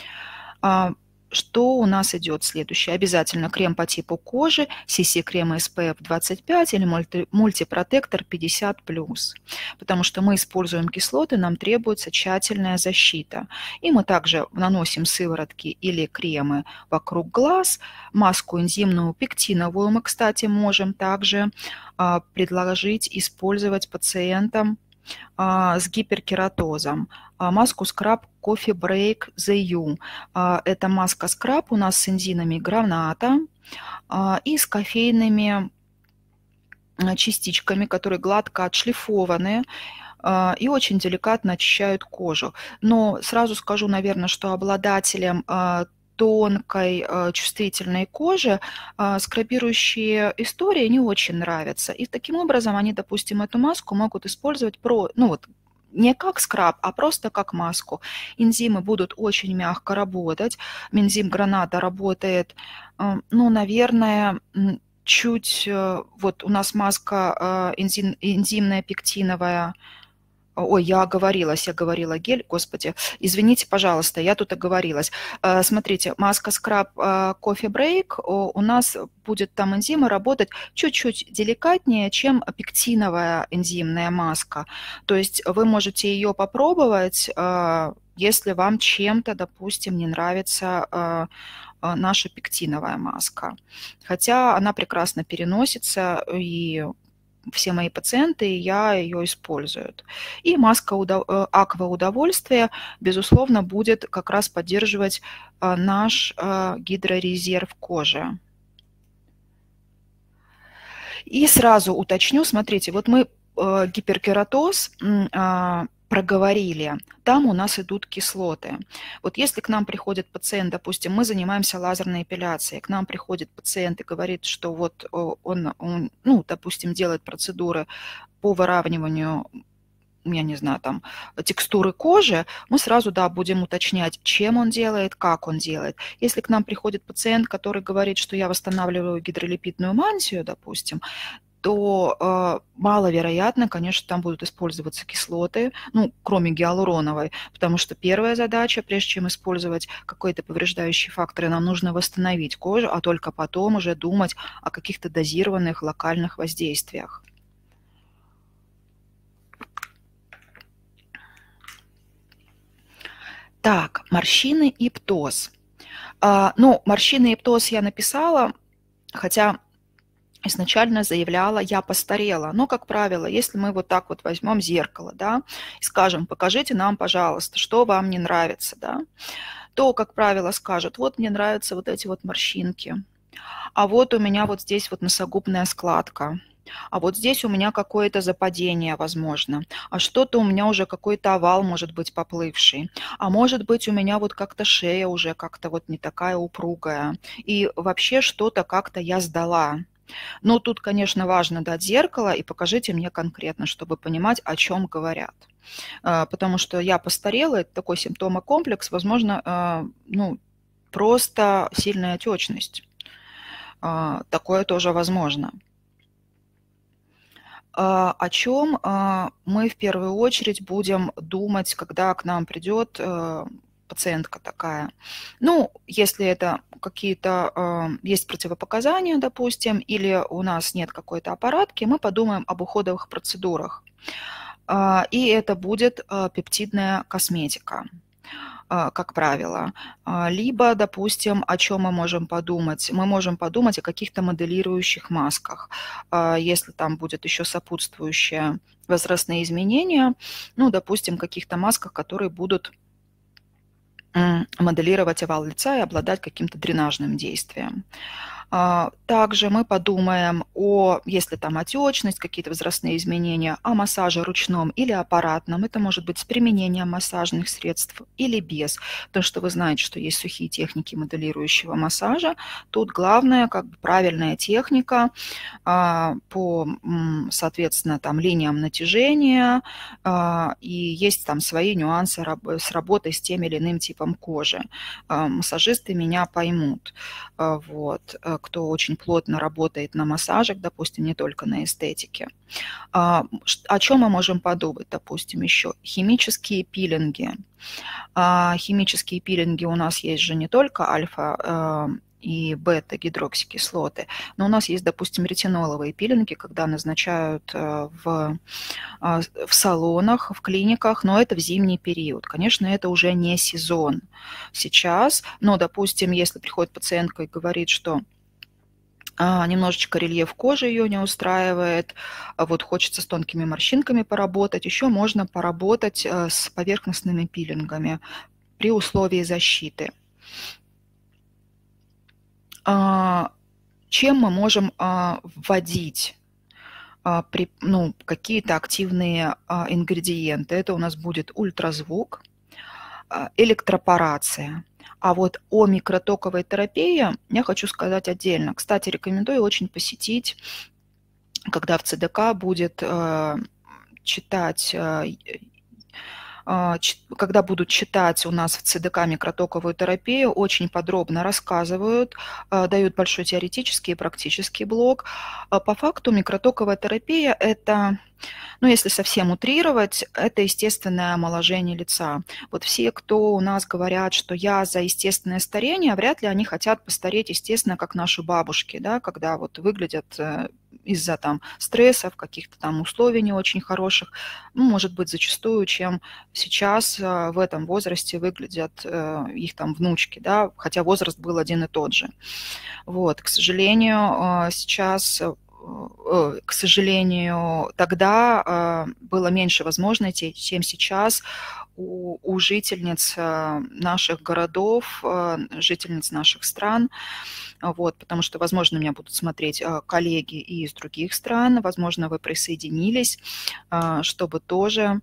Speaker 1: Что у нас идет следующее? Обязательно крем по типу кожи, CC-крем SPF 25 или мультипротектор 50+, потому что мы используем кислоты, нам требуется тщательная защита. И мы также наносим сыворотки или кремы вокруг глаз, маску энзимную пектиновую мы, кстати, можем также предложить использовать пациентам с гиперкератозом. Маску скраб Coffee Break The You. Это маска скраб у нас с энзимами граната и с кофейными частичками, которые гладко отшлифованы и очень деликатно очищают кожу. Но сразу скажу, наверное, что обладателям тонкой, чувствительной кожи скрабирующие истории не очень нравятся. И таким образом они, допустим, эту маску могут использовать не как скраб, а просто как маску. Энзимы будут очень мягко работать. Энзим граната работает, наверное, чуть... Вот у нас маска энзимная пектиновая Ой, я говорила гель, господи, извините, пожалуйста, я тут оговорилась. Смотрите, маска скраб кофе брейк, у нас будет там энзимы работать чуть-чуть деликатнее, чем пектиновая энзимная маска. То есть вы можете ее попробовать, если вам чем-то, допустим, не нравится наша пектиновая маска. Хотя она прекрасно переносится, и все мои пациенты, я ее используют. И маска аква удовольствия, безусловно, будет как раз поддерживать наш гидрорезерв кожи. И сразу уточню, смотрите, вот мы гиперкератоз проговорили, там у нас идут кислоты. Вот если к нам приходит пациент, допустим, мы занимаемся лазерной эпиляцией, к нам приходит пациент и говорит, что вот он ну, допустим, делает процедуры по выравниванию, я не знаю, там, текстуры кожи, мы сразу, да, будем уточнять, чем он делает, как он делает. Если к нам приходит пациент, который говорит, что я восстанавливаю гидролипидную мантию, допустим, то маловероятно, конечно, там будут использоваться кислоты, ну, кроме гиалуроновой, потому что первая задача, прежде чем использовать какой-то повреждающий фактор, нам нужно восстановить кожу, а только потом уже думать о каких-то дозированных локальных воздействиях. Так, морщины и птоз. Ну, морщины и птоз я написала, хотя изначально заявляла, я постарела. Но, как правило, если мы вот так вот возьмем зеркало, да, и скажем, покажите нам, пожалуйста, что вам не нравится, да, то, как правило, скажут, вот мне нравятся вот эти вот морщинки, а вот у меня вот здесь вот носогубная складка, а вот здесь у меня какое-то западение, возможно, а что-то у меня уже какой-то овал может быть поплывший, а может быть у меня вот как-то шея уже как-то вот не такая упругая, и вообще что-то как-то я сдала. Но тут, конечно, важно дать зеркало и покажите мне конкретно, чтобы понимать, о чем говорят. Потому что я постарела, это такой симптомокомплекс, возможно, ну, просто сильная отечность. Такое тоже возможно. О чем мы в первую очередь будем думать, когда к нам придет пациентка такая? Ну, если это какие-то есть противопоказания, допустим, или у нас нет какой-то аппаратки, мы подумаем об уходовых процедурах. И это будет пептидная косметика, как правило. Либо, допустим, о чем мы можем подумать? Мы можем подумать о каких-то моделирующих масках. Если там будет еще сопутствующие возрастные изменения, ну, допустим, каких-то масках, которые будут моделировать овал лица и обладать каким-то дренажным действием. Также мы подумаем если там отечность, какие-то возрастные изменения, о массаже ручном или аппаратном. Это может быть с применением массажных средств или без. Потому что вы знаете, что есть сухие техники моделирующего массажа. Тут главное, как бы правильная техника по, соответственно, там линиям натяжения, и есть там свои нюансы с работой с тем или иным типом кожи. Массажисты меня поймут. Вот, кто очень плотно работает на массажах, допустим, не только на эстетике. О чем мы можем подумать, допустим, еще? Химические пилинги. Химические пилинги у нас есть же не только альфа и бета-гидроксикислоты, но у нас есть, допустим, ретиноловые пилинги, когда назначают в салонах, в клиниках, но это в зимний период. Конечно, это уже не сезон сейчас, но, допустим, если приходит пациентка и говорит, что немножечко рельеф кожи ее не устраивает, вот хочется с тонкими морщинками поработать, еще можно поработать с поверхностными пилингами при условии защиты. Чем мы можем вводить какие-то активные ингредиенты? Это у нас будет ультразвук, электропорация. А вот о микротоковой терапии я хочу сказать отдельно. Кстати, рекомендую очень посетить, когда в ЦДК будет читать когда будут читать у нас в ЦДК микротоковую терапию, очень подробно рассказывают, дают большой теоретический и практический блок. По факту микротоковая терапия – это, ну, если совсем утрировать, это естественное омоложение лица. Вот все, кто у нас говорят, что я за естественное старение, вряд ли они хотят постареть, естественно, как наши бабушки, да, когда вот выглядят из-за там стрессов, каких-то там условий не очень хороших, ну, может быть, зачастую, чем сейчас в этом возрасте выглядят их там внучки, да, хотя возраст был один и тот же. Вот, к сожалению, сейчас к сожалению, тогда было меньше возможностей, чем сейчас у жительниц наших городов, жительниц наших стран. Вот, потому что, возможно, меня будут смотреть коллеги и из других стран, возможно, вы присоединились, чтобы тоже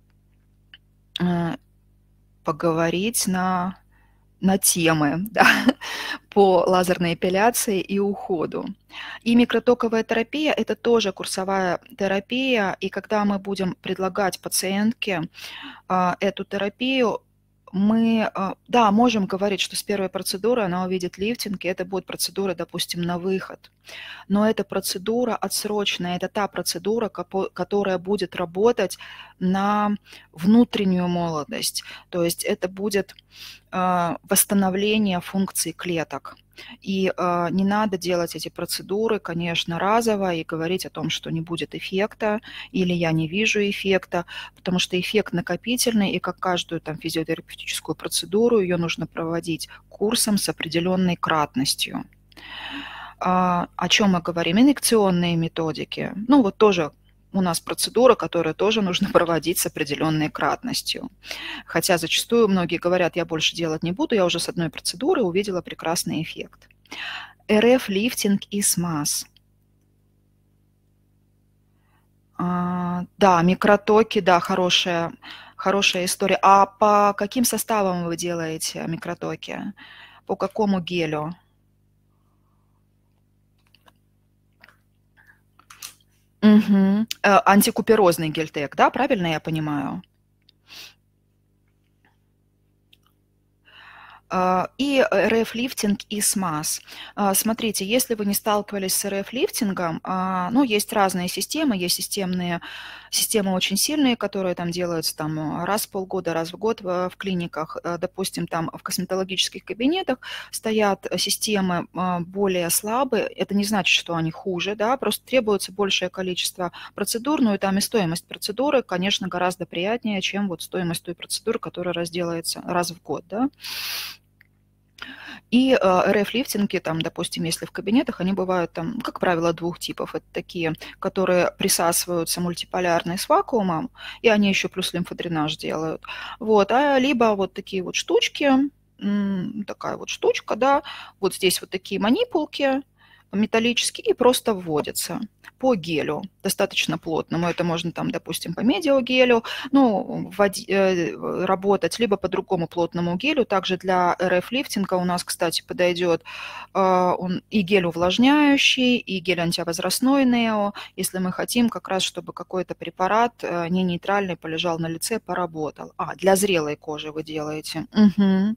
Speaker 1: поговорить на темы, да, по лазерной эпиляции и уходу. И микротоковая терапия – это тоже курсовая терапия, и когда мы будем предлагать пациентке эту терапию, мы, да, можем говорить, что с первой процедуры она увидит лифтинг, и это будет процедура, допустим, на выход. Но эта процедура отсроченная, это та процедура, которая будет работать на внутреннюю молодость. То есть это будет восстановление функций клеток. И не надо делать эти процедуры, конечно, разово и говорить о том, что не будет эффекта или я не вижу эффекта, потому что эффект накопительный, и как каждую там физиотерапевтическую процедуру, ее нужно проводить курсом с определенной кратностью. О чем мы говорим? Инъекционные методики. Ну вот тоже у нас процедура, которую тоже нужно проводить с определенной кратностью. Хотя зачастую многие говорят, я больше делать не буду, я уже с одной процедуры увидела прекрасный эффект. РФ-лифтинг и СМАС. Да, микротоки, да, хорошая история. А по каким составам вы делаете микротоки? По какому гелю? Угу. Антикуперозный гельтек, да, правильно я понимаю? И РФ-лифтинг и СМАС. Смотрите, если вы не сталкивались с РФ-лифтингом, ну, есть разные системы, есть системы очень сильные, которые там делаются там раз в полгода, раз в год в клиниках. Допустим, там в косметологических кабинетах стоят системы более слабые. Это не значит, что они хуже, да, просто требуется большее количество процедур, ну и там и стоимость процедуры, конечно, гораздо приятнее, чем вот стоимость той процедуры, которая делается раз в год, да. И РФ-лифтинги, там, допустим, если в кабинетах, они бывают, там, как правило, двух типов. Это такие, которые присасываются мультиполярные с вакуумом, и они еще плюс лимфодренаж делают. Вот. Либо вот такие вот штучки, такая вот штучка, да, вот здесь вот такие манипулки металлические, и просто вводятся по гелю, достаточно плотному. Это можно там, допустим, по медиогелю, ну, работать, либо по другому плотному гелю. Также для РФ-лифтинга у нас, кстати, подойдет он и гель увлажняющий, и гель антивозрастной Нео, если мы хотим как раз, чтобы какой-то препарат не нейтральный полежал на лице, поработал. Для зрелой кожи вы делаете. Угу.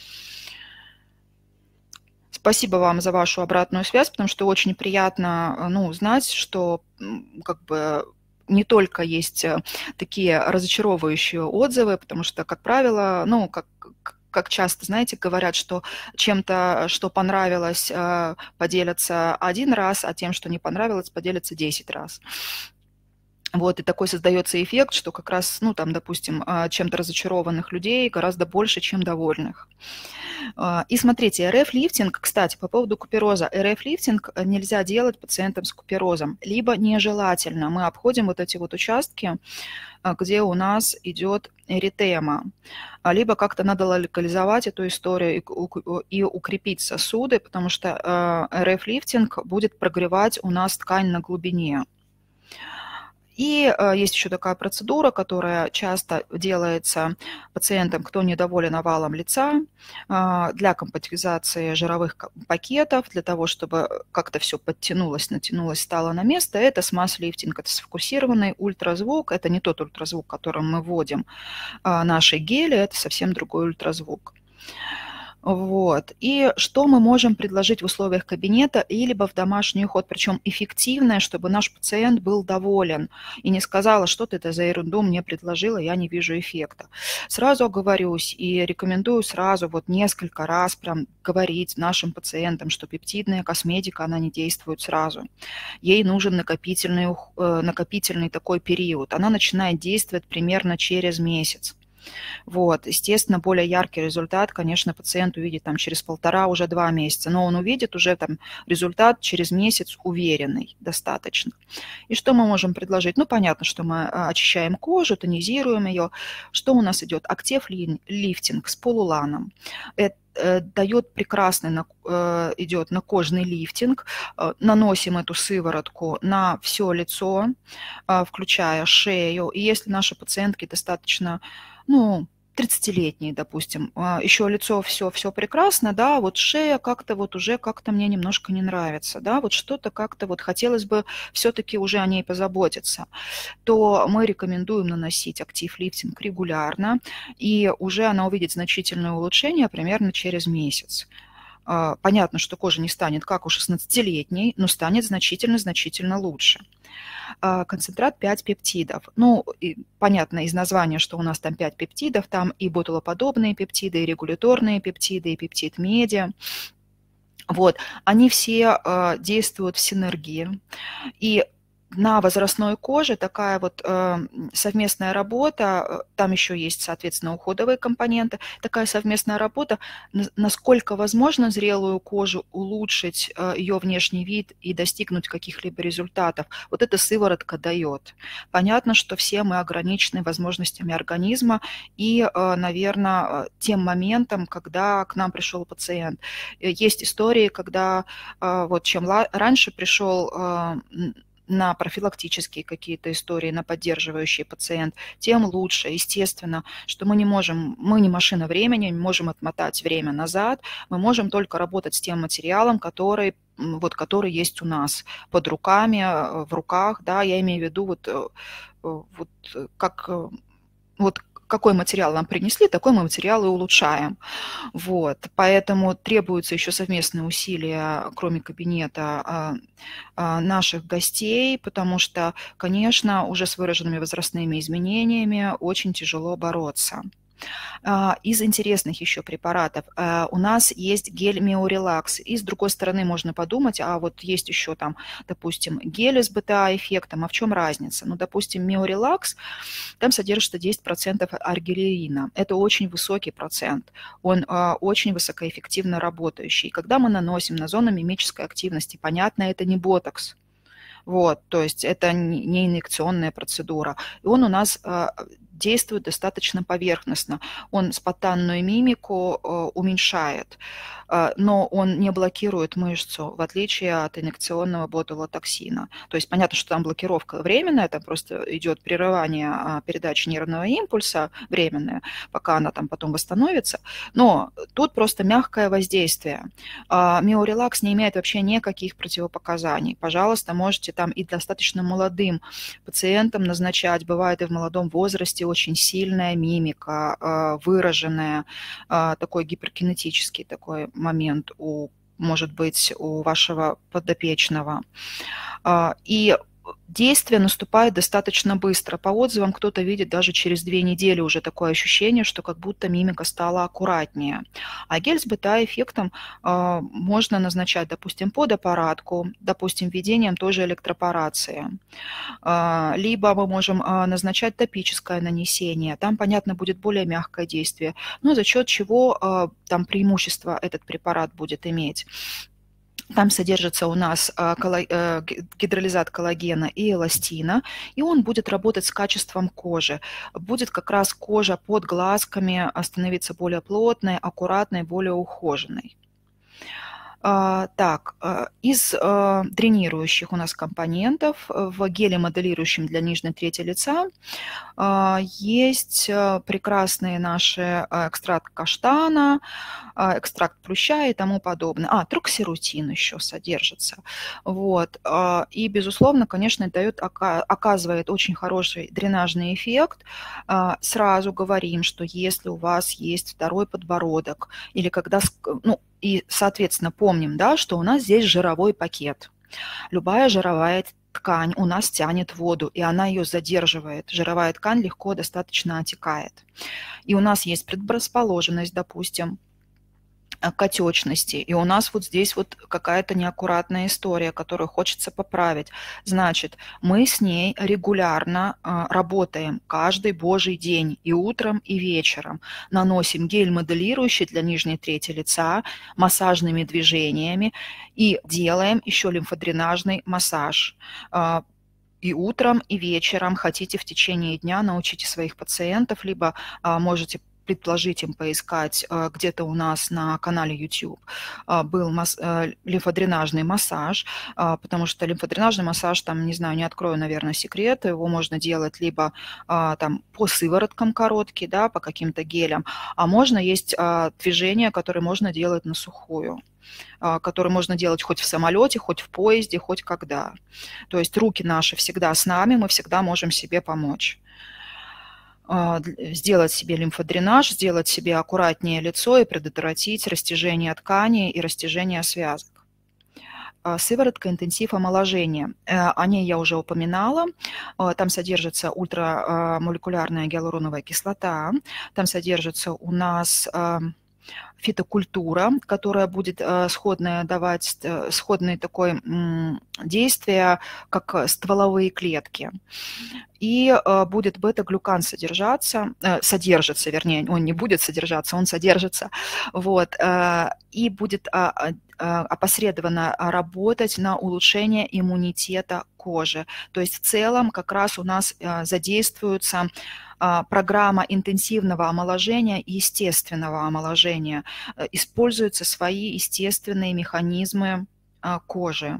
Speaker 1: Спасибо вам за вашу обратную связь, потому что очень приятно, ну, знать, что как бы не только есть такие разочаровывающие отзывы, потому что, как правило, ну, как часто, знаете, говорят, что чем-то, что понравилось, поделятся один раз, а тем, что не понравилось, поделятся 10 раз. Вот, и такой создается эффект, что как раз, ну, там, допустим, чем-то разочарованных людей гораздо больше, чем довольных. И смотрите, РФ-лифтинг, кстати, по поводу купероза. РФ-лифтинг нельзя делать пациентам с куперозом, либо нежелательно. Мы обходим вот эти вот участки, где у нас идет эритема, либо как-то надо локализовать эту историю и укрепить сосуды, потому что РФ-лифтинг будет прогревать у нас ткань на глубине. И есть еще такая процедура, которая часто делается пациентам, кто недоволен овалом лица, для компактизации жировых пакетов, для того, чтобы как-то все подтянулось, натянулось, стало на место. Это смаз-лифтинг, это сфокусированный ультразвук. Это не тот ультразвук, которым мы вводим наши гели, это совсем другой ультразвук. Вот. И что мы можем предложить в условиях кабинета и либо в домашний уход, причем эффективное, чтобы наш пациент был доволен и не сказала, что ты это за ерунду мне предложила, я не вижу эффекта. Сразу оговорюсь и рекомендую сразу вот несколько раз прям говорить нашим пациентам, что пептидная косметика, она не действует сразу. Ей нужен накопительный такой период. Она начинает действовать примерно через месяц. Вот, естественно, более яркий результат, конечно, пациент увидит там через 1,5, уже 2 месяца, но он увидит уже там результат через месяц уверенный достаточно. И что мы можем предложить? Ну, понятно, что мы очищаем кожу, тонизируем ее. Что у нас идет? Актив лифтинг с полуланом. Это дает прекрасный, идет на кожный лифтинг, наносим эту сыворотку на все лицо, включая шею. И если наши пациентки достаточно, ну, 30-летние, допустим, еще лицо все прекрасно, да, вот шея как-то вот уже как-то мне немножко не нравится, да, вот что-то как-то вот хотелось бы все-таки уже о ней позаботиться, то мы рекомендуем наносить актив лифтинг регулярно, и уже она увидит значительное улучшение примерно через месяц. Понятно, что кожа не станет как у 16-летней, но станет значительно лучше. Концентрат 5 пептидов. Ну, и понятно из названия, что у нас там 5 пептидов, там и ботулоподобные пептиды, и регуляторные пептиды, и пептид меди. Вот, они все действуют в синергии. И на возрастной коже такая вот совместная работа, там еще есть, соответственно, уходовые компоненты, такая совместная работа, насколько возможно зрелую кожу улучшить ее внешний вид и достигнуть каких-либо результатов. Вот эта сыворотка дает. Понятно, что все мы ограничены возможностями организма и, наверное, тем моментом, когда к нам пришел пациент. Есть истории, когда вот чем раньше пришел на профилактические какие-то истории, на поддерживающий пациент, тем лучше. Естественно, что мы не машина времени, не можем отмотать время назад, мы можем только работать с тем материалом, который есть у нас под руками, в руках, да, я имею в виду какой материал нам принесли, такой мы материал и улучшаем. Вот. Поэтому требуются еще совместные усилия, кроме кабинета, наших гостей, потому что, конечно, уже с выраженными возрастными изменениями очень тяжело бороться. Из интересных еще препаратов у нас есть гель Миорелакс. И с другой стороны можно подумать, а вот есть еще там, допустим, гели с БТА-эффектом, а в чем разница? Ну, допустим, Миорелакс, там содержится 10% аргирина. Это очень высокий процент, он очень высокоэффективно работающий. Когда мы наносим на зону мимической активности, понятно, это не ботокс. Вот, то есть это не инъекционная процедура. И он у нас действует достаточно поверхностно. Он спонтанную мимику уменьшает, но он не блокирует мышцу, в отличие от инъекционного ботулотоксина. То есть понятно, что там блокировка временная, там просто идет прерывание передачи нервного импульса временное, пока она там потом восстановится. Но тут просто мягкое воздействие. Миорелакс не имеет вообще никаких противопоказаний. Пожалуйста, можете там и достаточно молодым пациентам назначать. Бывает и в молодом возрасте очень сильная мимика, выраженная, такой гиперкинетический такой момент может быть у вашего подопечного. И действие наступает достаточно быстро. По отзывам кто-то видит даже через 2 недели уже такое ощущение, что как будто мимика стала аккуратнее. А гель с БТА-эффектом можно назначать, допустим, под аппаратку, допустим, введением той же электропорации. Либо мы можем назначать топическое нанесение. Там, понятно, будет более мягкое действие, но за счет чего там преимущество этот препарат будет иметь. Там содержится у нас гидролизат коллагена и эластина, и он будет работать с качеством кожи. Будет как раз кожа под глазками становиться более плотной, аккуратной, более ухоженной. Так, из дренирующих у нас компонентов в геле, моделирующем для нижней трети лица, есть прекрасные наши экстракт каштана, экстракт плюща и тому подобное. Троксирутин еще содержится. Вот. И, безусловно, конечно, оказывает очень хороший дренажный эффект. Сразу говорим, что если у вас есть второй подбородок, или когда, ну, и, соответственно, помним, да, что у нас здесь жировой пакет. Любая жировая ткань у нас тянет воду, и она ее задерживает. Жировая ткань легко достаточно отекает. И у нас есть предрасположенность, допустим, к отечности, и у нас вот здесь вот какая-то неаккуратная история, которую хочется поправить. Значит, мы с ней регулярно работаем каждый божий день, и утром, и вечером. Наносим гель моделирующий для нижней трети лица массажными движениями и делаем еще лимфодренажный массаж. И утром, и вечером хотите в течение дня, научите своих пациентов, либо можете предложить им поискать где-то у нас на канале YouTube был лимфодренажный массаж, потому что лимфодренажный массаж, там, не знаю, не открою, наверное, секрет, его можно делать либо там по сывороткам короткий, да, по каким-то гелям, а можно есть движения, которые можно делать на сухую, который можно делать хоть в самолете, хоть в поезде, хоть когда. То есть руки наши всегда с нами, мы всегда можем себе помочь. Сделать себе лимфодренаж, сделать себе аккуратнее лицо и предотвратить растяжение тканей и растяжение связок. Сыворотка интенсив омоложения. О ней я уже упоминала. Там содержится ультрамолекулярная гиалуроновая кислота. Там содержится у нас фитокультура, которая будет давать сходное такое действие, как стволовые клетки. И будет бета-глюкан содержится, вернее, он не будет содержаться, он содержится, вот, и будет опосредованно работать на улучшение иммунитета кожи. То есть в целом как раз у нас задействуется программа интенсивного омоложения и естественного омоложения. Используются свои естественные механизмы кожи.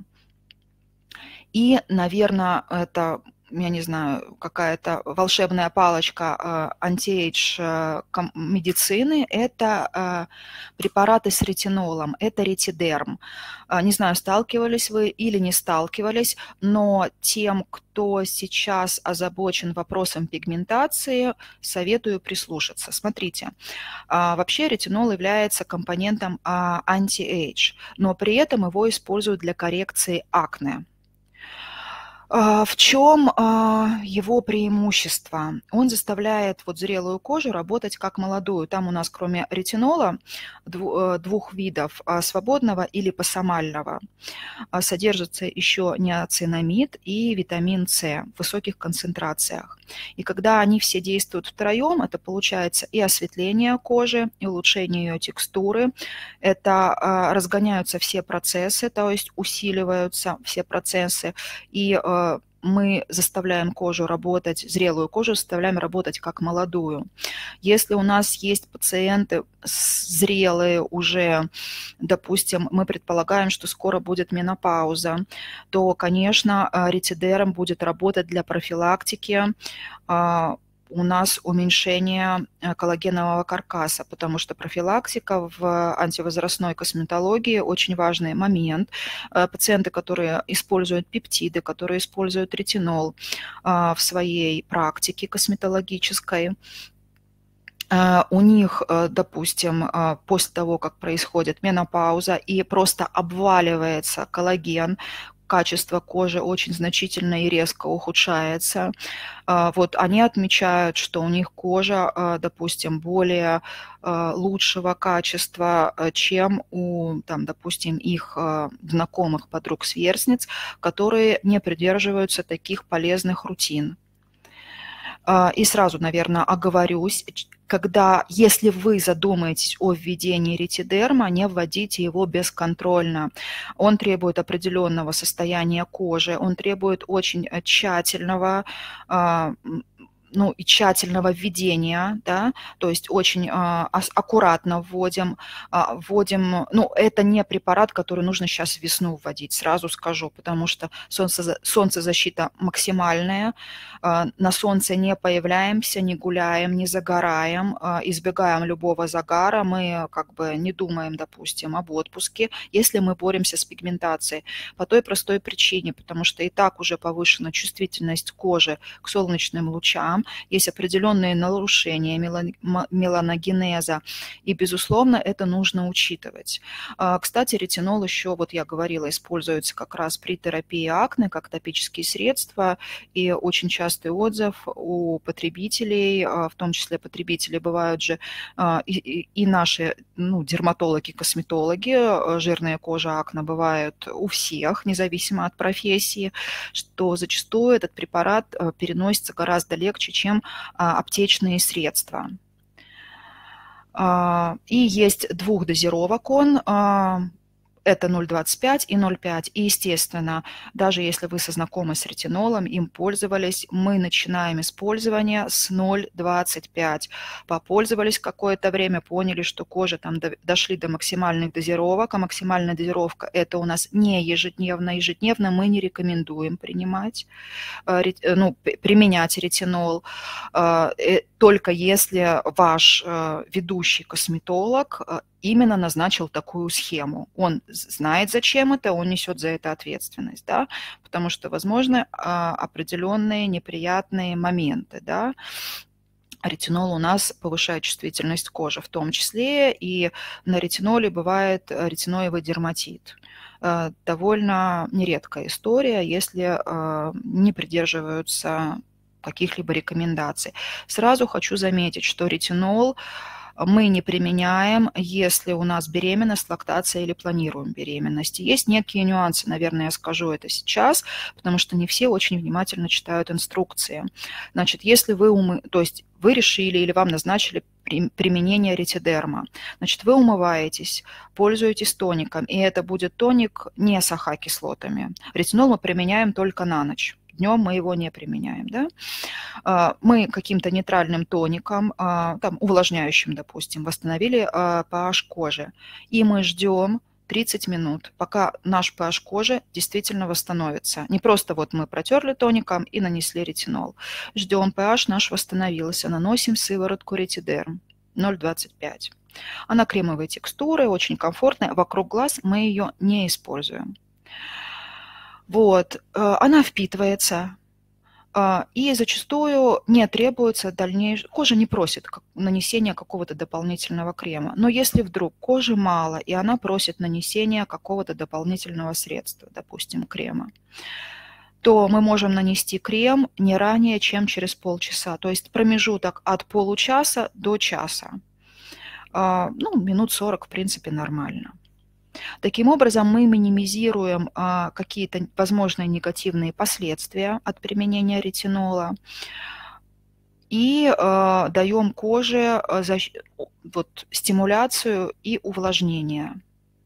Speaker 1: И, наверное, это, я не знаю, какая-то волшебная палочка анти-эйдж медицины – это препараты с ретинолом, это ретидерм. Не знаю, сталкивались вы или не сталкивались, но тем, кто сейчас озабочен вопросом пигментации, советую прислушаться. Смотрите, вообще ретинол является компонентом анти-эйдж, но при этом его используют для коррекции акне. В чем его преимущество? Он заставляет вот зрелую кожу работать как молодую. Там у нас кроме ретинола двух видов, свободного и липосомального, содержится еще неоцинамид и витамин С в высоких концентрациях. И когда они все действуют втроем, это получается и осветление кожи, и улучшение ее текстуры, это разгоняются все процессы, то есть усиливаются все процессы, и мы заставляем кожу работать, зрелую кожу заставляем работать как молодую. Если у нас есть пациенты зрелые уже, допустим, мы предполагаем, что скоро будет менопауза, то, конечно, ретидерм будет работать для профилактики у нас уменьшение коллагенового каркаса, потому что профилактика в антивозрастной косметологии очень важный момент. Пациенты, которые используют пептиды, которые используют ретинол в своей практике косметологической, у них, допустим, после того, как происходит менопауза и просто обваливается коллаген, качество кожи очень значительно и резко ухудшается. Вот они отмечают, что у них кожа, допустим, более лучшего качества, чем у, там, допустим, их знакомых подруг-сверстниц, которые не придерживаются таких полезных рутин. И сразу, наверное, оговорюсь, если вы задумаетесь о введении ретидерма, не вводите его бесконтрольно. Он требует определенного состояния кожи, он требует очень тщательного ну, и тщательного введения, да, то есть очень аккуратно вводим, ну, это не препарат, который нужно сейчас в весну вводить, сразу скажу, потому что солнцезащита максимальная, на солнце не появляемся, не гуляем, не загораем, избегаем любого загара, мы как бы не думаем, допустим, об отпуске, если мы боремся с пигментацией, по той простой причине, потому что и так уже повышена чувствительность кожи к солнечным лучам, есть определенные нарушения меланогенеза, и, безусловно, это нужно учитывать. Кстати, ретинол еще, вот я говорила, используется как раз при терапии акне, как топические средства, и очень частый отзыв у потребителей, в том числе потребители бывают же и наши, ну, дерматологи, косметологи, жирная кожа, акне бывают у всех, независимо от профессии, что зачастую этот препарат переносится гораздо легче, чем аптечные средства. И есть двух дозировок он, это 0,25 и 0,5. И, естественно, даже если вы знакомы с ретинолом, им пользовались, мы начинаем использование с 0,25. Попользовались какое-то время, поняли, что кожа там дошли до максимальных дозировок, а максимальная дозировка – это у нас не ежедневно. Ежедневно мы не рекомендуем применять ретинол, только если ваш ведущий косметолог именно назначил такую схему. Он знает, зачем это, он несет за это ответственность, да, потому что возможны определенные неприятные моменты, да. Ретинол у нас повышает чувствительность кожи, в том числе и на ретиноле бывает ретиноевый дерматит. Довольно нередкая история, если не придерживаются каких-либо рекомендаций. Сразу хочу заметить, что ретинол мы не применяем, если у нас беременность, лактация или планируем беременность. Есть некие нюансы, наверное, я скажу это сейчас, потому что не все очень внимательно читают инструкции. Значит, если то есть вы решили или вам назначили применение ретидерма, значит, вы умываетесь, пользуетесь тоником, и это будет тоник не с АХ-кислотами. Ретинол мы применяем только на ночь. Днем мы его не применяем, да? Мы каким-то нейтральным тоником, там, увлажняющим, допустим, восстановили pH кожи, и мы ждем 30 минут, пока наш pH кожи действительно восстановится. Не просто вот мы протерли тоником и нанесли ретинол. Ждем, pH наш восстановился, наносим сыворотку ретидерм 0,25. Она кремовой текстуры, очень комфортная, вокруг глаз мы ее не используем. Вот, она впитывается, и зачастую не требуется дальнейшего, кожа не просит нанесения какого-то дополнительного крема. Но если вдруг кожи мало, и она просит нанесения какого-то дополнительного средства, допустим, крема, то мы можем нанести крем не ранее, чем через полчаса. То есть промежуток от получаса до часа. Ну, минут 40, в принципе, нормально. Таким образом, мы минимизируем какие-то возможные негативные последствия от применения ретинола и даем коже вот, стимуляцию и увлажнение.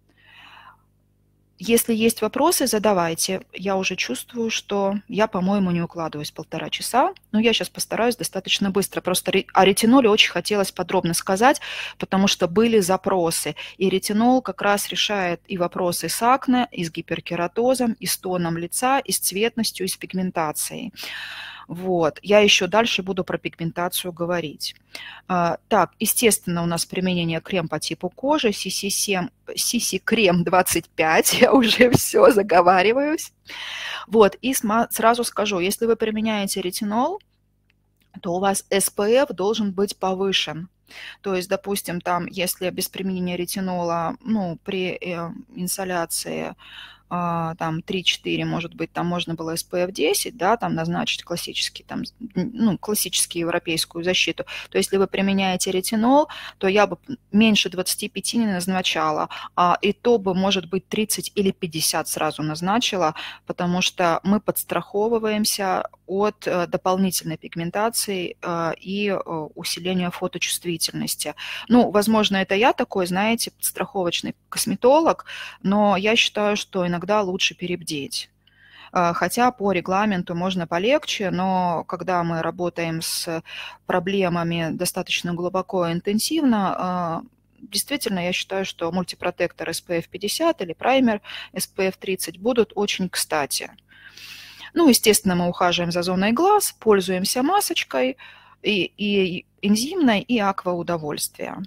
Speaker 1: Если есть вопросы, задавайте. Я уже чувствую, что я, по-моему, не укладываюсь 1,5 часа, но я сейчас постараюсь достаточно быстро. Просто о ретиноле очень хотелось подробно сказать, потому что были запросы. И ретинол как раз решает и вопросы с акне, и с гиперкератозом, и с тоном лица, и с цветностью, и с пигментацией. Вот. Я еще дальше буду про пигментацию говорить. Так, естественно, у нас применение крем по типу кожи, CC-крем 25, я уже все заговариваюсь. Вот, и сразу скажу, если вы применяете ретинол, то у вас SPF должен быть повышен. То есть, допустим, там, если без применения ретинола, ну, при инсоляции там 3-4, может быть, там можно было SPF 10, да, там назначить классический, там, ну, классическую европейскую защиту, то если вы применяете ретинол, то я бы меньше 25 не назначала, и то бы, может быть, 30 или 50 сразу назначила, потому что мы подстраховываемся от дополнительной пигментации и усиления фоточувствительности. Ну, возможно, это я такой, знаете, подстраховочный косметолог, но я считаю, что иногда лучше перебдеть. Хотя по регламенту можно полегче, но когда мы работаем с проблемами достаточно глубоко и интенсивно, действительно, я считаю, что мультипротектор SPF 50 или праймер SPF 30 будут очень кстати. Ну, естественно, мы ухаживаем за зоной глаз, пользуемся масочкой и энзимной, и акваудовольствия.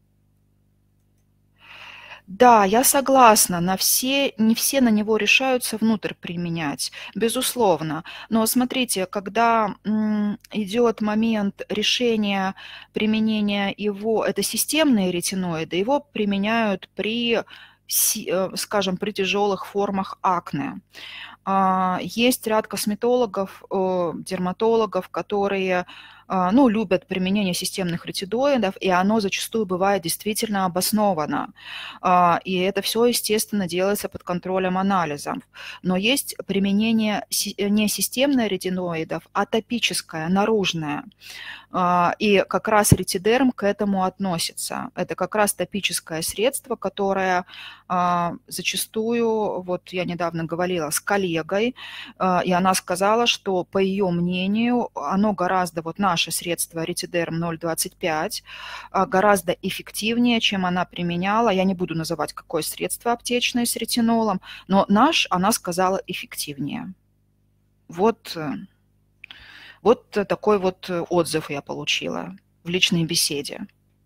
Speaker 1: Да, я согласна, не все на него решаются внутрь применять, безусловно. Но смотрите, когда идет момент решения применения его, это системные ретиноиды, его применяют при, скажем, при тяжелых формах акне. Есть ряд косметологов, дерматологов, которые, ну, любят применение системных ретидоидов, и оно зачастую бывает действительно обосновано. И это все, естественно, делается под контролем анализов. Но есть применение не системных ретиноидов, а топическое, наружное. И как раз ретидерм к этому относится. Это как раз топическое средство, которое зачастую, вот я недавно говорила с коллегой, и она сказала, что, по ее мнению, оно гораздо, вот наше средство ретидерм 0,25, гораздо эффективнее, чем она применяла. Я не буду называть, какое средство аптечное с ретинолом, но наш, она сказала, эффективнее. Вот такой вот отзыв я получила в личной беседе.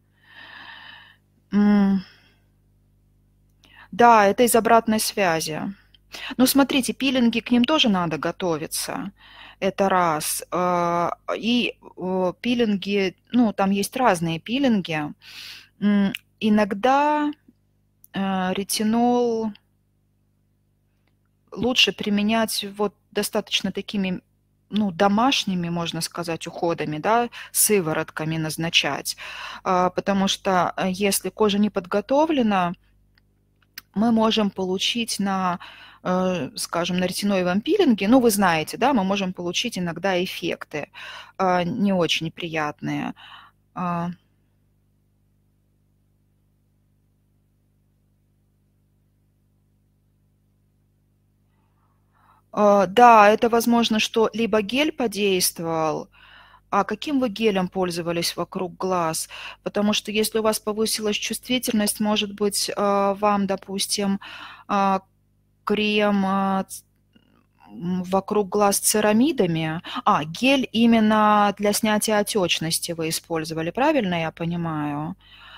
Speaker 1: Да, это из обратной связи. Но смотрите, пилинги, к ним тоже надо готовиться. Это раз. И пилинги, ну, там есть разные пилинги. Иногда ретинол лучше применять вот достаточно такими, ну, домашними, можно сказать, уходами, да, сыворотками назначать. Потому что если кожа не подготовлена, мы можем получить на, скажем, на ретиноевом пилинге, ну, вы знаете, да, мы можем получить иногда эффекты не очень приятные. Да, это возможно, что либо гель подействовал. А каким вы гелем пользовались вокруг глаз? Потому что если у вас повысилась чувствительность, может быть, вам, допустим, крем вокруг глаз с церамидами. Гель именно для снятия отечности вы использовали, правильно я понимаю?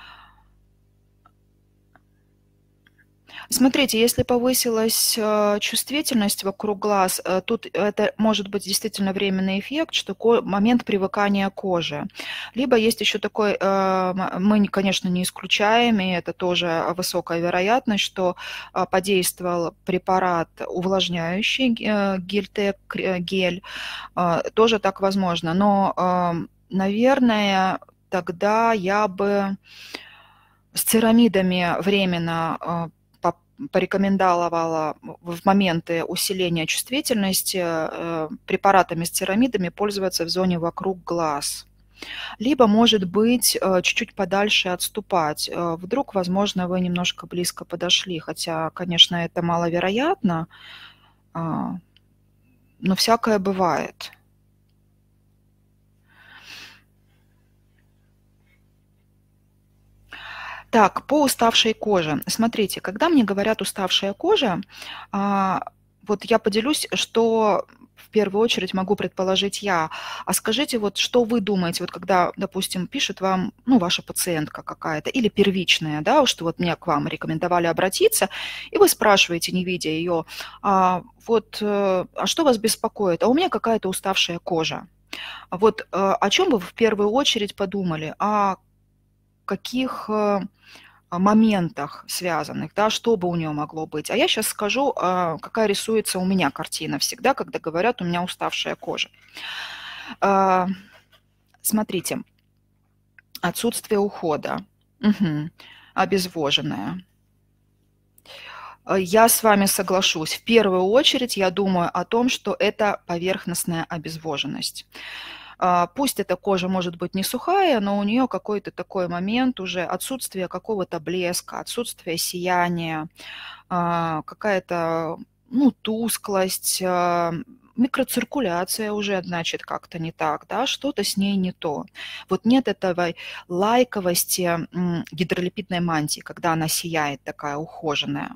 Speaker 1: Смотрите, если повысилась чувствительность вокруг глаз, тут это может быть действительно временный эффект, что момент привыкания кожи. Либо есть еще такой, мы, конечно, не исключаем, и это тоже высокая вероятность, что подействовал препарат увлажняющий, Гельтек гель, тоже так возможно. Но, наверное, тогда я бы с церамидами временно порекомендовала в моменты усиления чувствительности препаратами с церамидами пользоваться в зоне вокруг глаз. Либо, может быть, чуть-чуть подальше отступать. Вдруг, возможно, вы немножко близко подошли, хотя, конечно, это маловероятно, но всякое бывает. Так, по уставшей коже. Смотрите, когда мне говорят уставшая кожа, вот я поделюсь, что в первую очередь могу предположить я. А скажите, вот что вы думаете, вот когда, допустим, пишет вам, ну, ваша пациентка какая-то или первичная, да, что вот мне к вам рекомендовали обратиться, и вы спрашиваете, не видя ее, а что вас беспокоит? А у меня какая-то уставшая кожа. Вот о чем бы вы в первую очередь подумали? О каких моментах связанных, да, что бы у нее могло быть. А я сейчас скажу, какая рисуется у меня картина всегда, когда говорят, у меня уставшая кожа. Смотрите, отсутствие ухода, обезвоженная. Я с вами соглашусь. В первую очередь я думаю о том, что это поверхностная обезвоженность. Пусть эта кожа может быть не сухая, но у нее какой-то такой момент уже отсутствие какого-то блеска, отсутствие сияния, какая-то ну, тусклость, микроциркуляция уже, значит, как-то не так, да, что-то с ней не то. Вот нет этой лайковости гидролипидной мантии, когда она сияет такая ухоженная.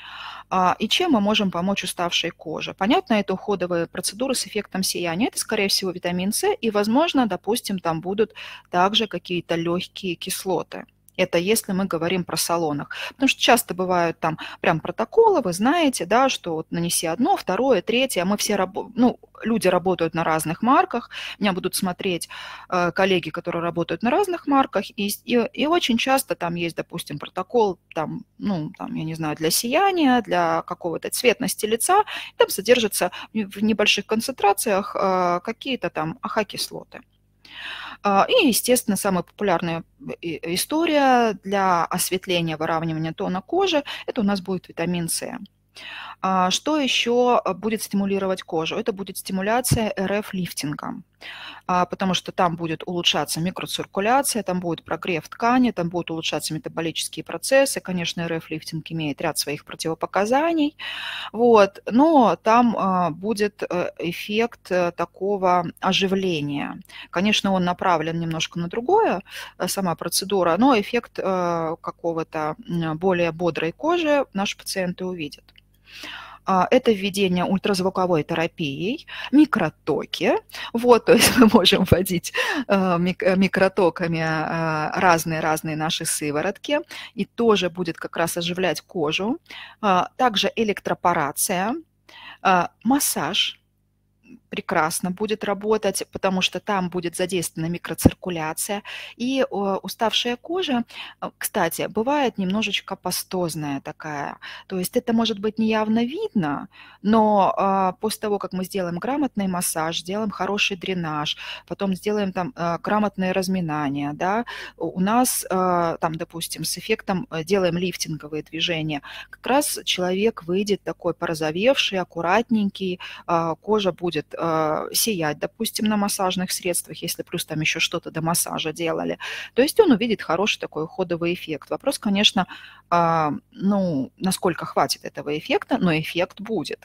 Speaker 1: И чем мы можем помочь уставшей коже? Понятно, это уходовые процедуры с эффектом сияния. Это, скорее всего, витамин С, и, возможно, допустим, там будут также какие-то легкие кислоты. Это если мы говорим про салонах. Потому что часто бывают там прям протоколы, вы знаете, да, что вот нанеси одно, второе, третье, а мы все, ну, люди работают на разных марках, меня будут смотреть коллеги, которые работают на разных марках, и очень часто там есть, допустим, протокол, там, ну, там, я не знаю, для сияния, для какого-то цветности лица, там содержатся в небольших концентрациях какие-то там АХ-кислоты. И, естественно, самая популярная история для осветления, выравнивания тона кожи – это у нас будет витамин С. Что еще будет стимулировать кожу? Это будет стимуляция РФ-лифтинга, потому что там будет улучшаться микроциркуляция, там будет прогрев ткани, там будут улучшаться метаболические процессы. Конечно, РФ-лифтинг имеет ряд своих противопоказаний, вот, но там будет эффект такого оживления. Конечно, он направлен немножко на другое, сама процедура, но эффект какого-то более бодрой кожи наши пациенты увидят. Это введение ультразвуковой терапией, микротоки. Вот, то есть мы можем вводить микротоками разные-разные наши сыворотки, и тоже будет как раз оживлять кожу. Также электропорация, массаж прекрасно будет работать, потому что там будет задействована микроциркуляция. И уставшая кожа, кстати, бывает немножечко пастозная такая. То есть это может быть неявно видно, но после того, как мы сделаем грамотный массаж, сделаем хороший дренаж, потом сделаем там грамотное разминание, да, у нас там, допустим, с эффектом делаем лифтинговые движения, как раз человек выйдет такой порозовевший, аккуратненький, кожа будет сиять, допустим, на массажных средствах, если плюс там еще что-то до массажа делали. То есть он увидит хороший такой уходовый эффект. Вопрос, конечно, ну, насколько хватит этого эффекта, но эффект будет.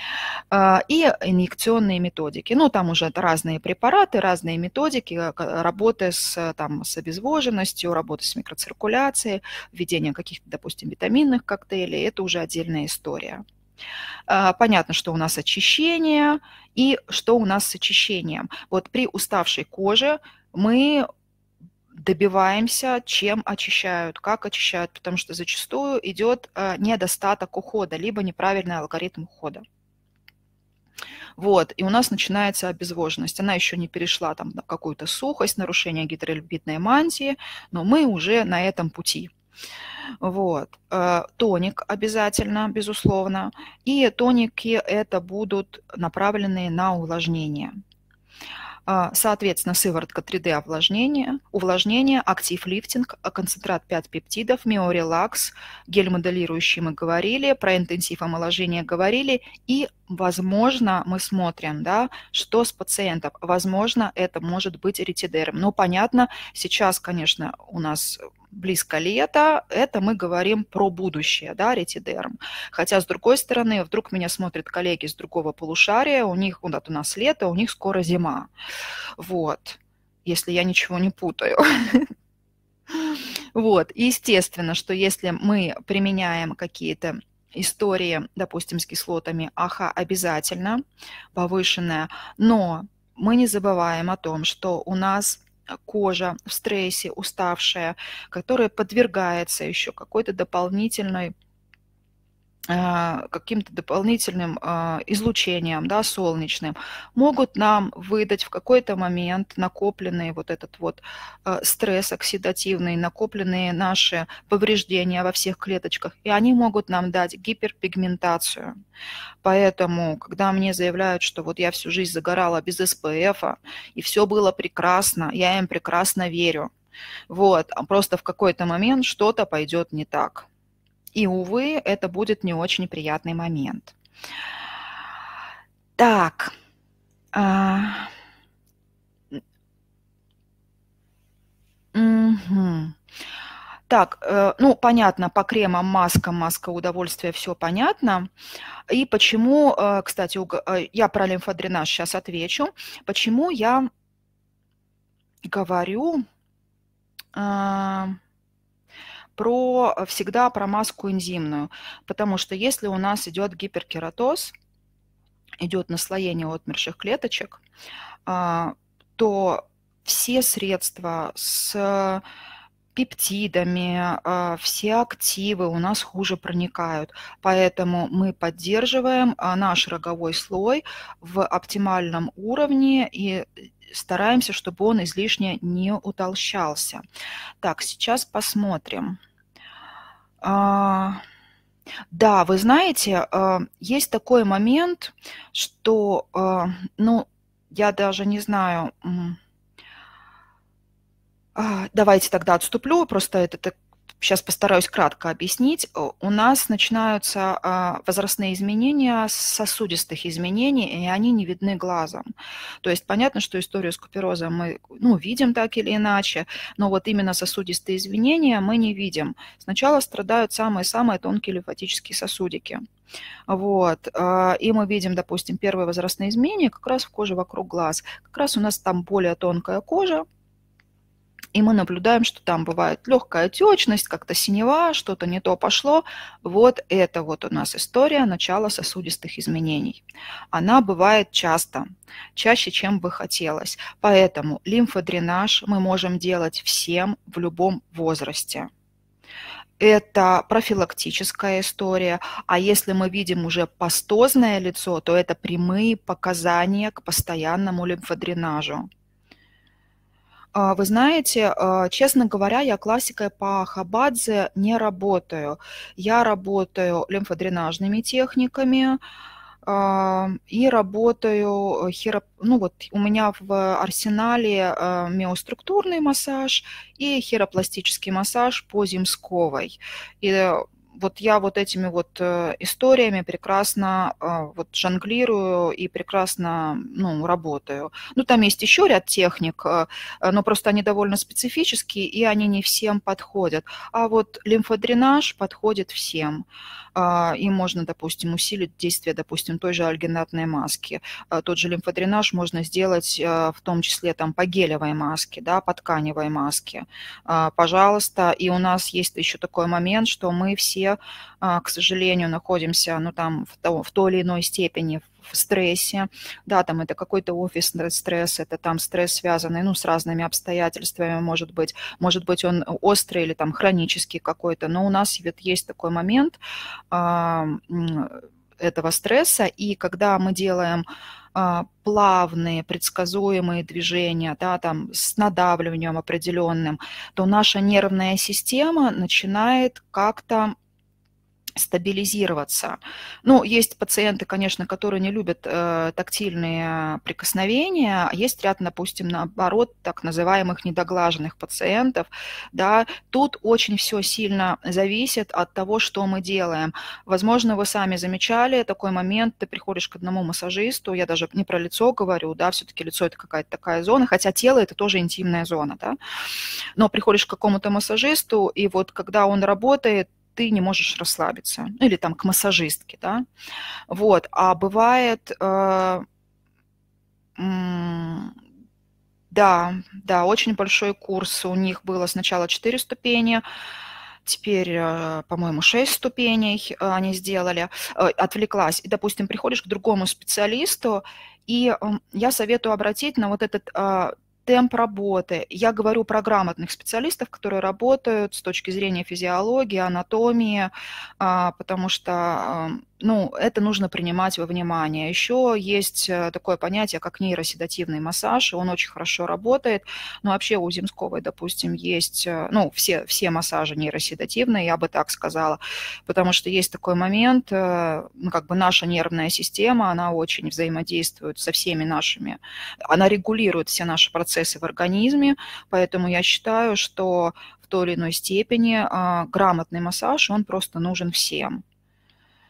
Speaker 1: И инъекционные методики. Ну, там уже это разные препараты, разные методики работы с обезвоженностью, работы с микроциркуляцией, введение каких-то, допустим, витаминных коктейлей. Это уже отдельная история. Понятно, что у нас очищение и что у нас с очищением. Вот при уставшей коже мы добиваемся, чем очищают, как очищают, потому что зачастую идет недостаток ухода, либо неправильный алгоритм ухода. Вот, и у нас начинается обезвоженность. Она еще не перешла там на какую-то сухость, нарушение гидролипидной мантии, но мы уже на этом пути. Вот. Тоник обязательно, безусловно. И тоники это будут направленные на увлажнение. Соответственно, сыворотка 3D увлажнение, актив-лифтинг, концентрат 5 пептидов, миорелакс, гель-моделирующий мы говорили, про интенсив омоложения говорили, и, возможно, мы смотрим, да, что с пациентом. Возможно, это может быть ретидерм. Но, понятно, сейчас, конечно, у нас близко лето, это мы говорим про будущее, да, ретидерм. Хотя, с другой стороны, вдруг меня смотрят коллеги с другого полушария, у них, вот у нас лето, у них скоро зима. Вот, если я ничего не путаю. Вот, и естественно, что если мы применяем какие-то истории, допустим, с кислотами АХ обязательно повышенная, но мы не забываем о том, что у нас кожа в стрессе, уставшая, которая подвергается еще какой-то дополнительной каким-то дополнительным излучением, да, солнечным, могут нам выдать в какой-то момент накопленный вот этот вот стресс оксидативный, накопленные наши повреждения во всех клеточках, и они могут нам дать гиперпигментацию. Поэтому, когда мне заявляют, что вот я всю жизнь загорала без СПФ, и все было прекрасно, я им прекрасно верю. Вот, а просто в какой-то момент что-то пойдет не так. И, увы, это будет не очень приятный момент. Так. Мгм. Так, ну, понятно, по кремам, маскам, маска удовольствия, все понятно. И почему, кстати, я про лимфодренаж сейчас отвечу. Почему я говорю всегда про маску энзимную? Потому что если у нас идет гиперкератоз, идет наслоение отмерших клеточек, то все средства с пептидами, все активы у нас хуже проникают. Поэтому мы поддерживаем наш роговой слой в оптимальном уровне и стараемся, чтобы он излишне не утолщался. Так, сейчас посмотрим. Да, вы знаете, есть такой момент, что, ну, я даже не знаю, давайте тогда отступлю, просто это сейчас постараюсь кратко объяснить. У нас начинаются возрастные изменения с сосудистых изменений, и они не видны глазом. То есть понятно, что историю с куперозом мы, ну, видим так или иначе, но вот именно сосудистые изменения мы не видим. Сначала страдают самые-самые тонкие лимфатические сосудики. Вот. И мы видим, допустим, первые возрастные изменения как раз в коже вокруг глаз. Как раз у нас там более тонкая кожа, и мы наблюдаем, что там бывает легкая отечность, как-то синева, что-то не то пошло. Вот это вот у нас история начала сосудистых изменений. Она бывает часто, чаще, чем бы хотелось. Поэтому лимфодренаж мы можем делать всем в любом возрасте. Это профилактическая история, а если мы видим уже пастозное лицо, то это прямые показания к постоянному лимфодренажу. Вы знаете, честно говоря, я классикой по Хабадзе не работаю. Я работаю лимфодренажными техниками и работаю, ну вот у меня в арсенале миоструктурный массаж и хиропластический массаж по Земсковой. И вот я вот этими вот историями прекрасно вот жонглирую и прекрасно, ну, работаю. Ну, там есть еще ряд техник, но просто они довольно специфические, и они не всем подходят. А вот лимфодренаж подходит всем. Им можно, допустим, усилить действие, допустим, той же альгинатной маски. Тот же лимфодренаж можно сделать в том числе там по гелевой маске, да, по тканевой маске. Пожалуйста. И у нас есть еще такой момент, что мы все, к сожалению, находимся, ну, там, в той или иной степени в стрессе, да, там это какой-то офисный стресс, это там стресс, связанный, ну, с разными обстоятельствами, может быть он острый или там хронический какой-то, но у нас вот есть такой момент этого стресса, и когда мы делаем плавные, предсказуемые движения, да, там, с надавливанием определенным, то наша нервная система начинает как-то стабилизироваться. Ну, есть пациенты, конечно, которые не любят тактильные прикосновения, а есть ряд, допустим, наоборот, так называемых недоглаженных пациентов, да. Тут очень все сильно зависит от того, что мы делаем. Возможно, вы сами замечали такой момент, ты приходишь к одному массажисту, я даже не про лицо говорю, да, все-таки лицо – это какая-то такая зона, хотя тело – это тоже интимная зона, да, но приходишь к какому-то массажисту, и вот когда он работает, ты не можешь расслабиться. Или там к массажистке, да. Вот. А бывает, да, очень большой курс. У них было сначала 4 ступени, теперь, по-моему, 6 ступеней они сделали. Отвлеклась. И, допустим, приходишь к другому специалисту, и я советую обратить на вот этот темп работы. Я говорю про грамотных специалистов, которые работают с точки зрения физиологии, анатомии, потому что, ну, это нужно принимать во внимание. Еще есть такое понятие, как нейроседативный массаж, и он очень хорошо работает. Но вообще у Земсковой, допустим, есть, ну, все массажи нейроседативные, я бы так сказала, потому что есть такой момент, ну, как бы наша нервная система, она очень взаимодействует со всеми нашими, она регулирует все наши процессы в организме, поэтому я считаю, что в той или иной степени грамотный массаж, он просто нужен всем.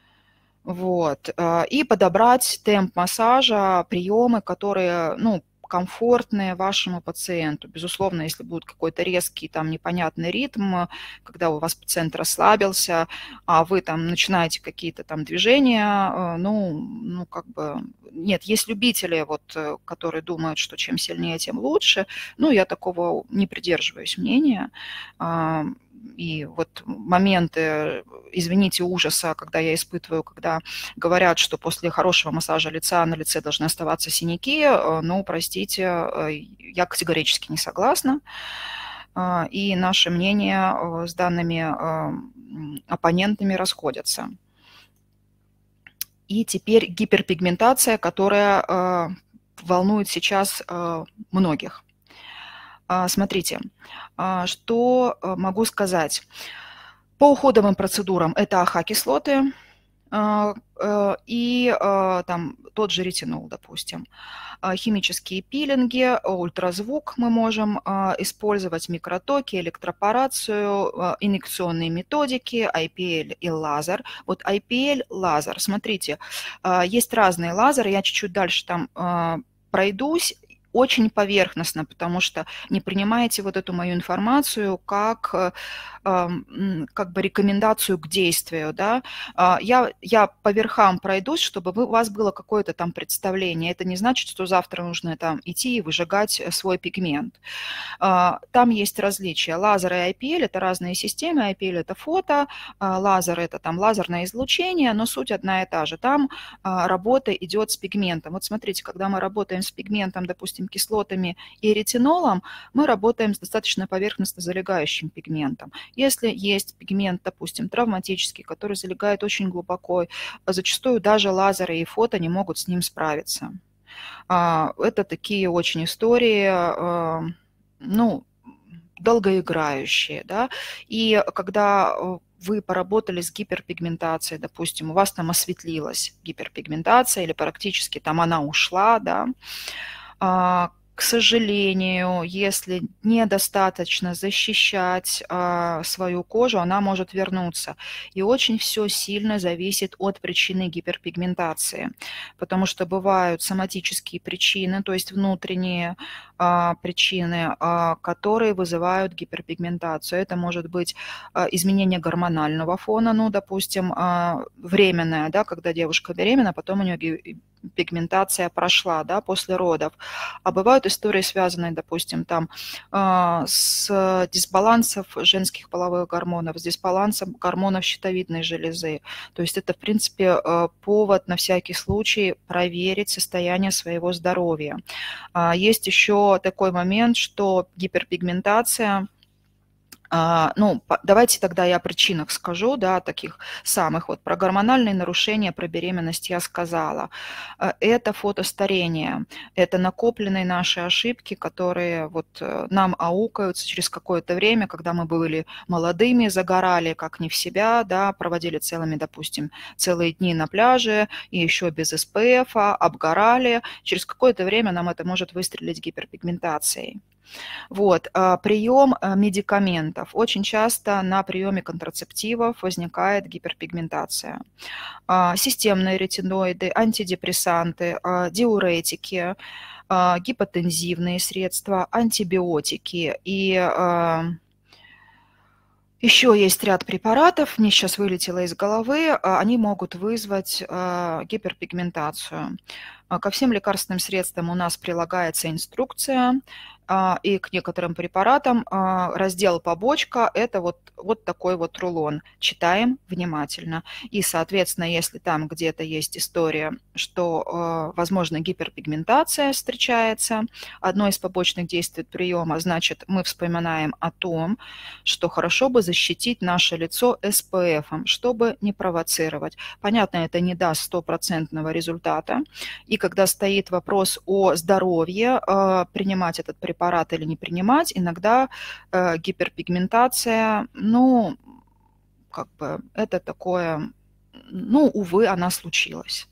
Speaker 1: Вот. И подобрать темп массажа, приемы, которые, ну, комфортные вашему пациенту. Безусловно, если будет какой-то резкий, там, непонятный ритм, когда у вас пациент расслабился, а вы там начинаете какие-то там движения, ну, как бы, нет, есть любители, вот, которые думают, что чем сильнее, тем лучше. Ну, я такого не придерживаюсь мнения. И вот моменты, извините, ужаса, когда я испытываю, когда говорят, что после хорошего массажа лица на лице должны оставаться синяки, ну, простите, я категорически не согласна. И наши мнения с данными оппонентами расходятся. И теперь гиперпигментация, которая волнует сейчас многих. Смотрите, что могу сказать. По уходовым процедурам это АХ-кислоты и там тот же ретинол, допустим. Химические пилинги, ультразвук мы можем использовать, микротоки, электропорацию, инъекционные методики, IPL и лазер. Вот IPL, лазер, смотрите, есть разные лазеры, я чуть-чуть дальше там пройдусь. Очень поверхностно, потому что не принимаете вот эту мою информацию как бы рекомендацию к действию, да. Я по верхам пройдусь, чтобы у вас было какое-то там представление. Это не значит, что завтра нужно там идти и выжигать свой пигмент. Там есть различия. Лазер и IPL – это разные системы. IPL – это фото, лазер – это там лазерное излучение, но суть одна и та же. Там работа идет с пигментом. Вот смотрите, когда мы работаем с пигментом, допустим, кислотами и ретинолом, мы работаем с достаточно поверхностно залегающим пигментом. Если есть пигмент, допустим, травматический, который залегает очень глубоко, зачастую даже лазеры и фото не могут с ним справиться. Это такие очень истории, ну, долгоиграющие, да, и когда вы поработали с гиперпигментацией, допустим, у вас там осветлилась гиперпигментация или практически там она ушла, да, к сожалению, если недостаточно защищать свою кожу, она может вернуться. И очень все сильно зависит от причины гиперпигментации, потому что бывают соматические причины, то есть внутренние причины, которые вызывают гиперпигментацию. Это может быть изменение гормонального фона, ну, допустим, временное, да, когда девушка беременна, потом у нее пигментация прошла, да, после родов. А бывают истории, связанные, допустим, там с дисбалансом женских половых гормонов, с дисбалансом гормонов щитовидной железы. То есть это, в принципе, повод на всякий случай проверить состояние своего здоровья. Есть еще такой момент, что гиперпигментация. Ну, давайте тогда я о причинах скажу, да, таких самых. Вот про гормональные нарушения, про беременность я сказала. Это фотостарение, это накопленные наши ошибки, которые вот нам аукаются через какое-то время, когда мы были молодыми, загорали как не в себя, да, проводили допустим, целые дни на пляже, и еще без СПФ, обгорали. Через какое-то время нам это может выстрелить гиперпигментацией. Вот, прием медикаментов. Очень часто на приеме контрацептивов возникает гиперпигментация. Системные ретиноиды, антидепрессанты, диуретики, гипотензивные средства, антибиотики и еще есть ряд препаратов, мне сейчас вылетело из головы, они могут вызвать гиперпигментацию. Ко всем лекарственным средствам у нас прилагается инструкция, и к некоторым препаратам раздел «Побочка» – это вот такой вот рулон. Читаем внимательно. И, соответственно, если там где-то есть история, что, возможно, гиперпигментация встречается, одно из побочных действий приема, значит, мы вспоминаем о том, что хорошо бы защитить наше лицо SPF, чтобы не провоцировать. Понятно, это не даст стопроцентного результата. И когда стоит вопрос о здоровье, принимать этот препарат или не принимать, иногда гиперпигментация, ну, как бы это такое, ну, увы, она случилась.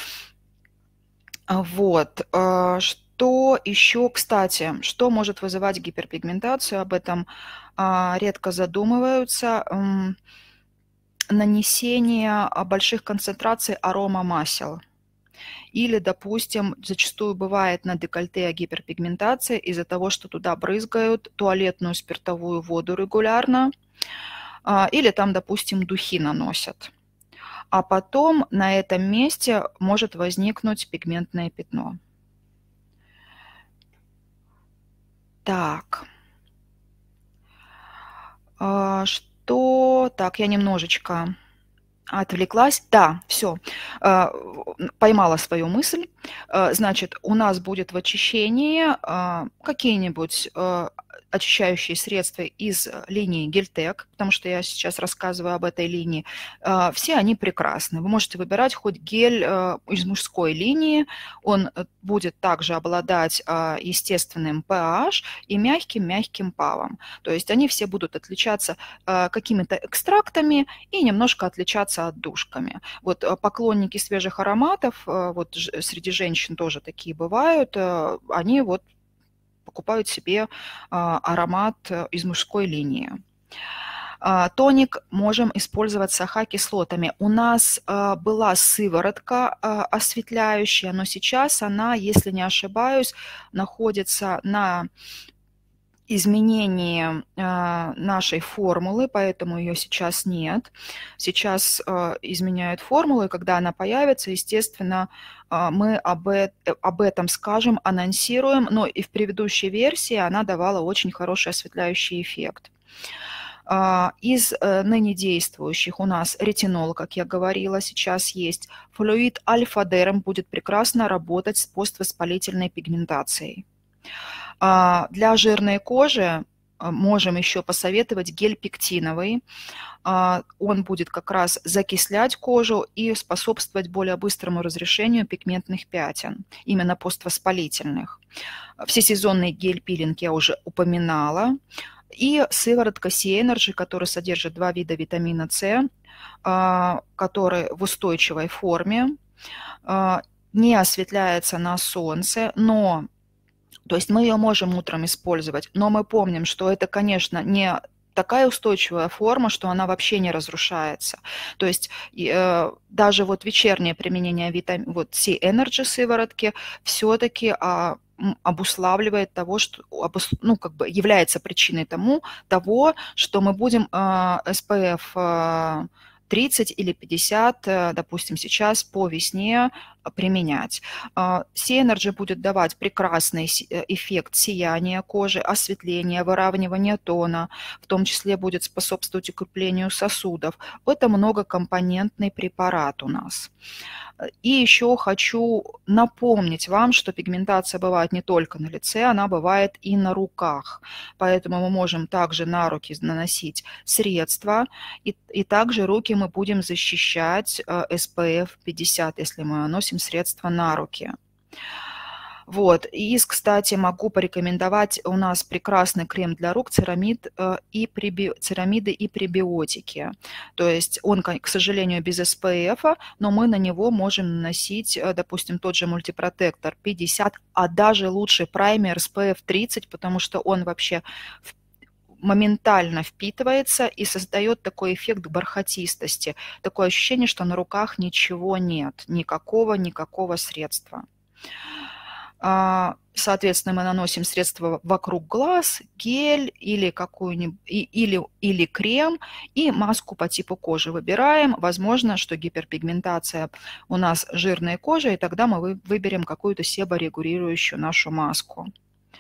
Speaker 1: Вот. Что еще, кстати, что может вызывать гиперпигментацию? Об этом редко задумываются. Нанесение больших концентраций аромамасел. Или, допустим, зачастую бывает на декольте гиперпигментация из-за того, что туда брызгают туалетную спиртовую воду регулярно, или там, допустим, духи наносят. А потом на этом месте может возникнуть пигментное пятно. Так. Так, я немножечко отвлеклась. Да, все, поймала свою мысль. Значит, у нас будет в очищении какие-нибудь очищающие средства из линии Гельтек, потому что я сейчас рассказываю об этой линии. Все они прекрасны. Вы можете выбирать хоть гель из мужской линии, он будет также обладать естественным pH и мягким палом. То есть они все будут отличаться какими-то экстрактами и немножко отличаться отдушками. Вот поклонники свежих ароматов, вот среди женщин тоже такие бывают, они вот покупают себе аромат из мужской линии. Тоник можем использовать с АХ-кислотами. У нас была сыворотка осветляющая, но сейчас она, если не ошибаюсь, находится на изменении нашей формулы, поэтому ее сейчас нет. Сейчас изменяют формулу, и когда она появится, естественно, мы об этом скажем, анонсируем, но и в предыдущей версии она давала очень хороший осветляющий эффект. Из ныне действующих у нас ретинол, как я говорила, сейчас есть. Флюид альфа-дерм будет прекрасно работать с поствоспалительной пигментацией. Для жирной кожи можем еще посоветовать гель пектиновый. Он будет как раз закислять кожу и способствовать более быстрому разрешению пигментных пятен, именно поствоспалительных. Всесезонный гель-пилинг я уже упоминала. И сыворотка C-Energy, которая содержит 2 вида витамина С, который в устойчивой форме, не осветляется на солнце, но... То есть мы ее можем утром использовать, но мы помним, что это, конечно, не такая устойчивая форма, что она вообще не разрушается. То есть даже вот вечернее применение вот C-Energy сыворотки все-таки обуславливает того, что, ну, как бы является причиной того, что мы будем SPF 30 или 50, допустим, сейчас по весне применять. C-Energy будет давать прекрасный эффект сияния кожи, осветления, выравнивания тона, в том числе будет способствовать укреплению сосудов. Это многокомпонентный препарат у нас. И еще хочу напомнить вам, что пигментация бывает не только на лице, она бывает и на руках. Поэтому мы можем также на руки наносить средства, и также руки мы будем защищать SPF 50, если мы наносим средства на руки. Вот. И, кстати, могу порекомендовать, у нас прекрасный крем для рук церамиды и пребиотики. То есть он, к сожалению, без SPF, но мы на него можем наносить, допустим, тот же мультипротектор 50, а даже лучше праймер SPF 30, потому что он вообще моментально впитывается и создает такой эффект бархатистости. Такое ощущение, что на руках ничего нет, никакого средства. Соответственно, мы наносим средство вокруг глаз, гель или какую-нибудь или крем, и маску по типу кожи выбираем. Возможно, что гиперпигментация у нас жирная кожа, и тогда мы выберем какую-то себорегулирующую нашу маску.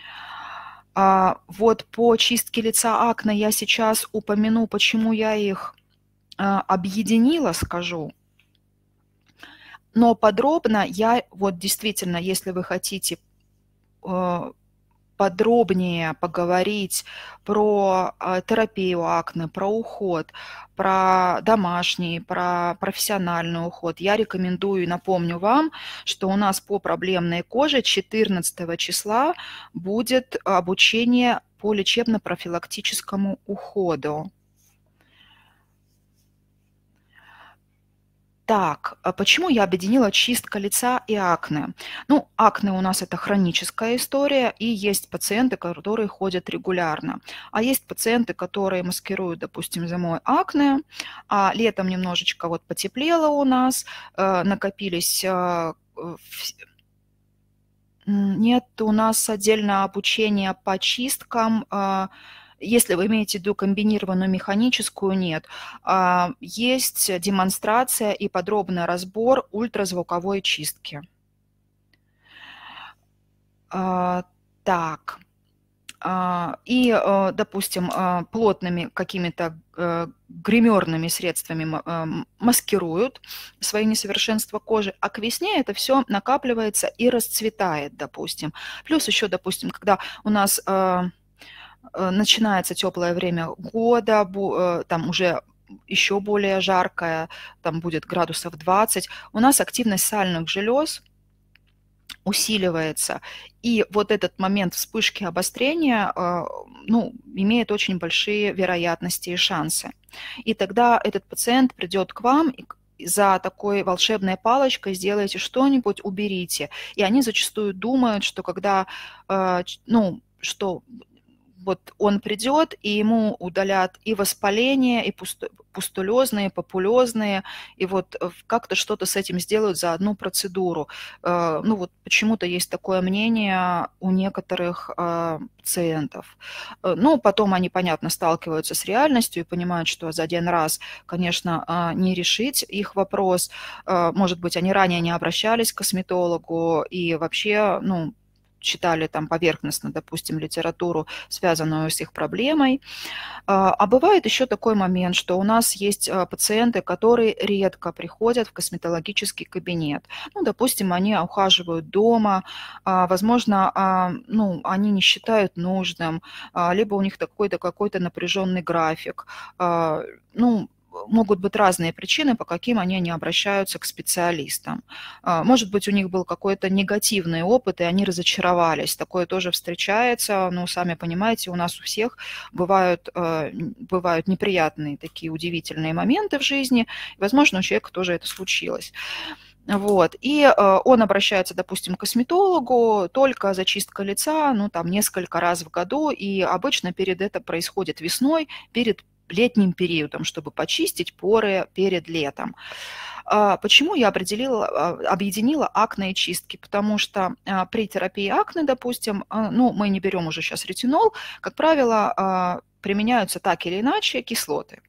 Speaker 1: Вот по чистке лица акне я сейчас упомяну, почему я их объединила, скажу. Но подробно я вот действительно, если вы хотите подробнее поговорить про терапию акне, про уход, про домашний, про профессиональный уход, я рекомендую и напомню вам, что у нас по проблемной коже 14 числа будет обучение по лечебно-профилактическому уходу. Так, а почему я объединила чистка лица и акне? Ну, акне у нас это хроническая история, и есть пациенты, которые ходят регулярно. А есть пациенты, которые маскируют, допустим, зимой акне, а летом немножечко вот потеплело у нас, накопились Нет у нас отдельно обучения по чисткам. Если вы имеете в виду комбинированную механическую, нет. Есть демонстрация и подробный разбор ультразвуковой чистки. Так. И, допустим, плотными какими-то гримерными средствами маскируют свои несовершенства кожи, а к весне это все накапливается и расцветает, допустим. Плюс еще, допустим, когда у нас начинается теплое время года, там уже еще более жаркое, там будет градусов 20, у нас активность сальных желез усиливается. И вот этот момент вспышки обострения, ну, имеет очень большие вероятности и шансы. И тогда этот пациент придет к вам и за такой волшебной палочкой сделайте что-нибудь, уберите. И они зачастую думают, что когда, ну, что вот он придет, и ему удалят и воспаление, и пустулезные, популезные, и вот как-то что-то с этим сделают за одну процедуру. Ну вот почему-то есть такое мнение у некоторых пациентов. Ну, потом они, понятно, сталкиваются с реальностью и понимают, что за один раз, конечно, не решить их вопрос. Может быть, они ранее не обращались к косметологу и вообще, ну, читали там поверхностно, допустим, литературу, связанную с их проблемой. А бывает еще такой момент, что у нас есть пациенты, которые редко приходят в косметологический кабинет. Ну, допустим, они ухаживают дома, возможно, ну, они не считают нужным, либо у них какой-то напряженный график. Ну, могут быть разные причины, по каким они не обращаются к специалистам. Может быть, у них был какой-то негативный опыт, и они разочаровались. Такое тоже встречается. Ну, сами понимаете, у нас у всех бывают неприятные такие удивительные моменты в жизни. Возможно, у человека тоже это случилось. Вот. И он обращается, допустим, к косметологу, только зачистка лица, ну, там, несколько раз в году, и обычно это происходит весной, перед летним периодом, чтобы почистить поры перед летом. Почему я объединила акне и чистки? Потому что при терапии акне, допустим, ну, мы не берем уже сейчас ретинол, как правило, применяются так или иначе кислоты.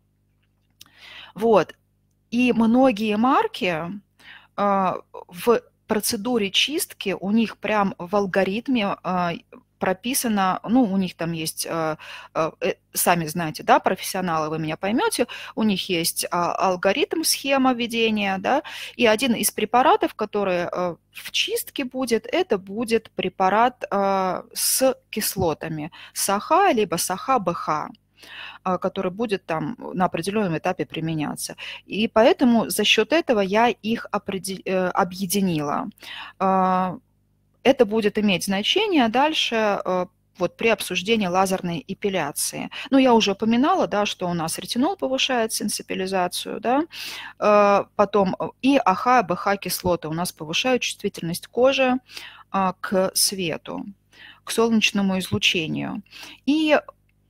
Speaker 1: Вот. И многие марки в процедуре чистки, у них прям в алгоритме прописано, ну, у них там есть, сами знаете, да, профессионалы, вы меня поймете, у них есть алгоритм, схема ведения, да, и один из препаратов, который в чистке будет, это будет препарат с кислотами, САХА, либо САХА-БХ, который будет там на определенном этапе применяться. И поэтому за счет этого я их объединила. Это будет иметь значение дальше вот при обсуждении лазерной эпиляции. Ну, я уже упоминала, да, что у нас ретинол повышает сенсибилизацию, да, потом и АХ, БХ кислоты у нас повышают чувствительность кожи к свету, к солнечному излучению. И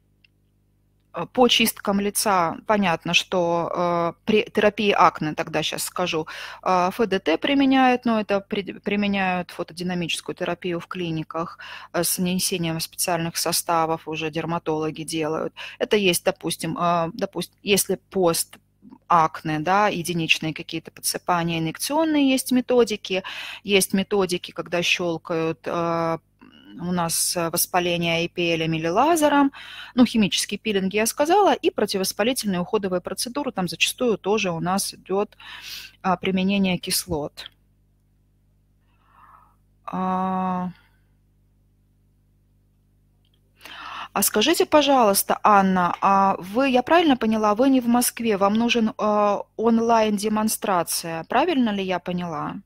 Speaker 1: по чисткам лица понятно, что при терапии акне, тогда сейчас скажу, ФДТ применяют, но это применяют фотодинамическую терапию в клиниках с нанесением специальных составов, уже дерматологи делают. Это есть, допустим, если пост акне, да, единичные какие-то подсыпания, инъекционные есть методики, когда щелкают у нас воспаление эпителием или лазером, ну, химические пилинги я сказала, и противовоспалительные уходовые процедуры, там зачастую тоже у нас идет применение кислот. А скажите, пожалуйста, Анна, я правильно поняла, вы не в Москве, вам нужен онлайн-демонстрация, правильно ли я поняла?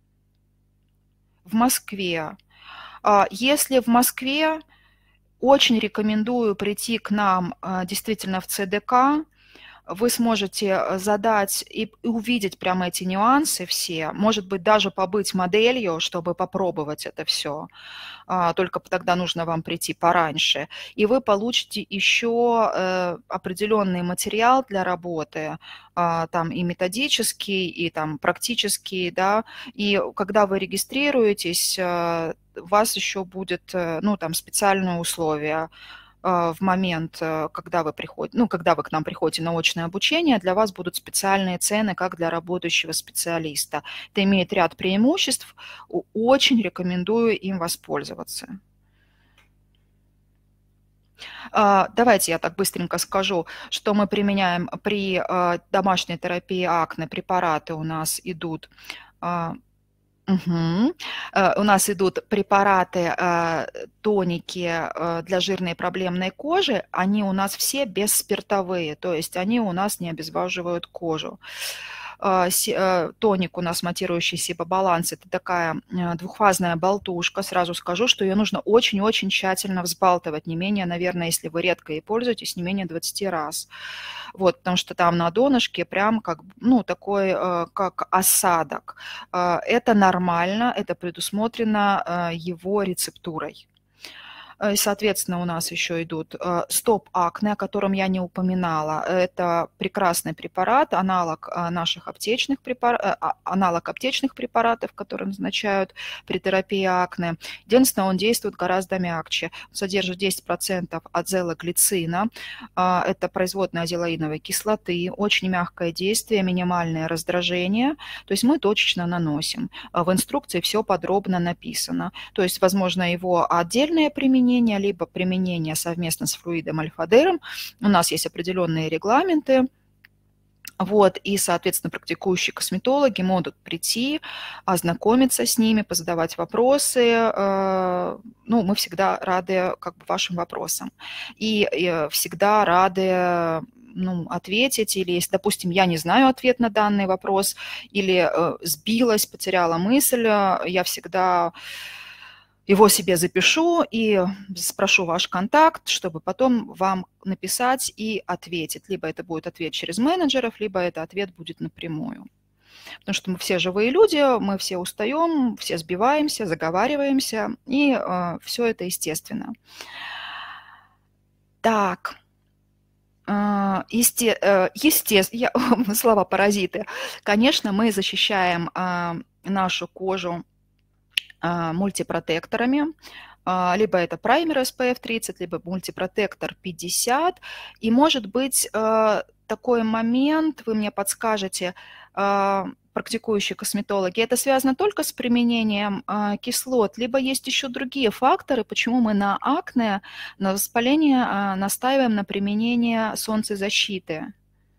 Speaker 1: В Москве. Если в Москве, очень рекомендую прийти к нам действительно в ЦДК. вы сможете задать и увидеть прямо эти нюансы все, может быть, даже побыть моделью, чтобы попробовать это все. Только тогда нужно вам прийти пораньше. И вы получите еще определенный материал для работы, там и методический, и там практический, да, и когда вы регистрируетесь, у вас еще будет, ну, там специальные условия в момент, когда вы приходите, ну, когда вы к нам приходите на очное обучение, для вас будут специальные цены, как для работающего специалиста. Это имеет ряд преимуществ, очень рекомендую им воспользоваться. Давайте я так быстренько скажу, что мы применяем при домашней терапии акне. Препараты у нас идут. Мгм. У нас идут препараты, тоники для жирной проблемной кожи. Они у нас все бесспиртовые, то есть они у нас не обезвоживают кожу. Тоник у нас матирующий сибобаланс. Это такая двухфазная болтушка. Сразу скажу, что ее нужно очень-очень тщательно взбалтывать. Не менее, наверное, если вы редко ей пользуетесь, не менее 20 раз. Вот, потому что там на донышке прям как, ну, такой, как осадок. Это нормально, это предусмотрено его рецептурой. И, соответственно, у нас еще идут стоп-акне, о котором я не упоминала. Это прекрасный препарат, аналог наших аптечных препаратов, которые назначают при терапии акне. Единственное, он действует гораздо мягче. Он содержит 10% азелоглицина. Это производная азелаиновой кислоты. Очень мягкое действие, минимальное раздражение. То есть мы точечно наносим. В инструкции все подробно написано. То есть, возможно, его отдельное применение, либо применение совместно с флюидом альфа-дерм. У нас есть определенные регламенты. Вот, и, соответственно, практикующие косметологи могут прийти, ознакомиться с ними, позадавать вопросы. Ну, мы всегда рады как бы вашим вопросам. И всегда рады ответить, или если, допустим, я не знаю ответ на данный вопрос, или сбилась, потеряла мысль, я всегда его себе запишу и спрошу ваш контакт, чтобы потом вам написать и ответить. Либо это будет ответ через менеджеров, либо это ответ будет напрямую. Потому что мы все живые люди, мы все устаем, все сбиваемся, заговариваемся, и все это естественно. Так, естественно, слова паразиты. Конечно, мы защищаем нашу кожу мультипротекторами, либо это праймер SPF 30, либо мультипротектор 50. И может быть такой момент, вы мне подскажете, практикующие косметологи, это связано только с применением кислот, либо есть еще другие факторы, почему мы на акне, на воспаление настаиваем на применении солнцезащиты?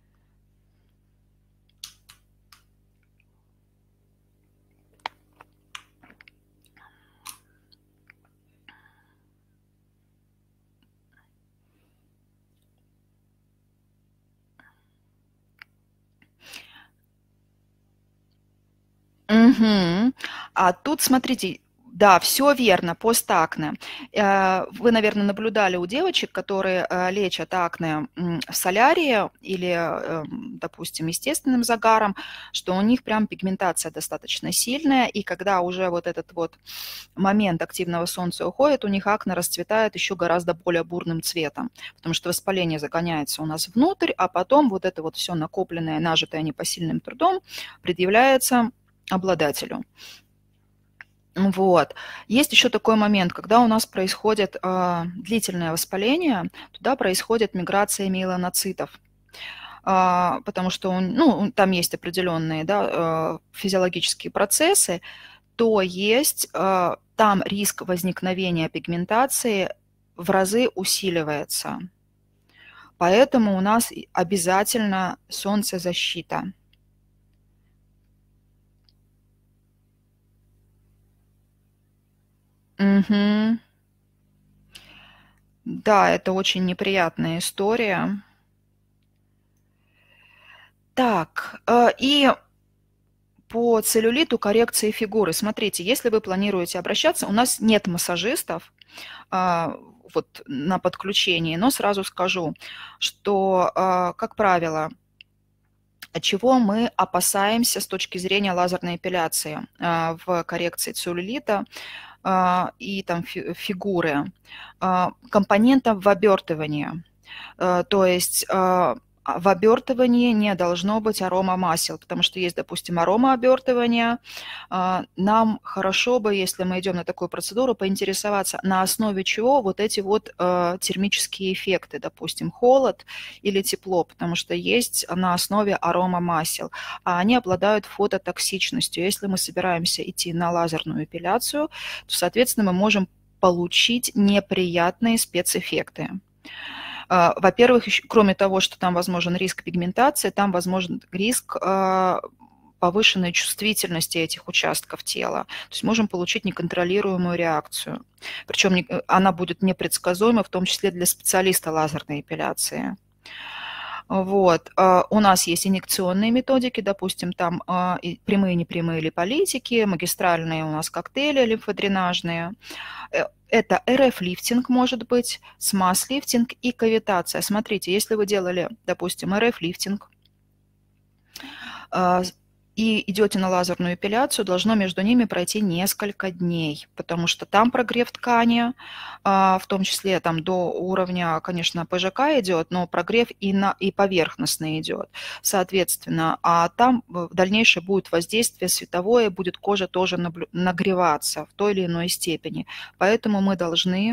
Speaker 1: Мгм. А тут смотрите, да, все верно, постакне. Вы, наверное, наблюдали у девочек, которые лечат акне в солярии или, допустим, естественным загаром, что у них прям пигментация достаточно сильная, и когда уже вот этот вот момент активного солнца уходит, у них акне расцветает еще гораздо более бурным цветом, потому что воспаление загоняется у нас внутрь, а потом вот это вот все накопленное, нажитое непосильным трудом предъявляется обладателю. Вот. Есть еще такой момент, когда у нас происходит длительное воспаление, туда происходит миграция меланоцитов, потому что там есть определенные, да, физиологические процессы, то есть там риск возникновения пигментации в разы усиливается. Поэтому у нас обязательно солнцезащита. Мгм. Да, это очень неприятная история. Так, и по целлюлиту коррекции фигуры. Смотрите, если вы планируете обращаться, у нас нет массажистов, вот на подключении, но сразу скажу, что, как правило, от чего мы опасаемся с точки зрения лазерной эпиляции в коррекции целлюлита и там фигуры, компонентов в обертывании. То есть в обертывании не должно быть аромамасел, потому что есть, допустим, аромаобертывание. Нам хорошо бы, если мы идем на такую процедуру, поинтересоваться, на основе чего вот эти вот термические эффекты, допустим, холод или тепло, потому что есть на основе аромамасел, а они обладают фототоксичностью. Если мы собираемся идти на лазерную эпиляцию, то, соответственно, мы можем получить неприятные спецэффекты. Во-первых, кроме того, что там возможен риск пигментации, там возможен риск повышенной чувствительности этих участков тела. То есть можем получить неконтролируемую реакцию. Причем она будет непредсказуема, в том числе для специалиста лазерной эпиляции. Вот. У нас есть инъекционные методики, допустим, там прямые, непрямые липолитики, магистральные у нас коктейли лимфодренажные. Это РФ-лифтинг может быть, смаз-лифтинг и кавитация. Смотрите, если вы делали, допустим, РФ-лифтинг и идете на лазерную эпиляцию, должно между ними пройти несколько дней, потому что там прогрев ткани, в том числе там до уровня, конечно, ПЖК идет, но прогрев и поверхностный идет, соответственно. А там дальнейшее будет воздействие световое, будет кожа тоже нагреваться в той или иной степени. Поэтому мы должны...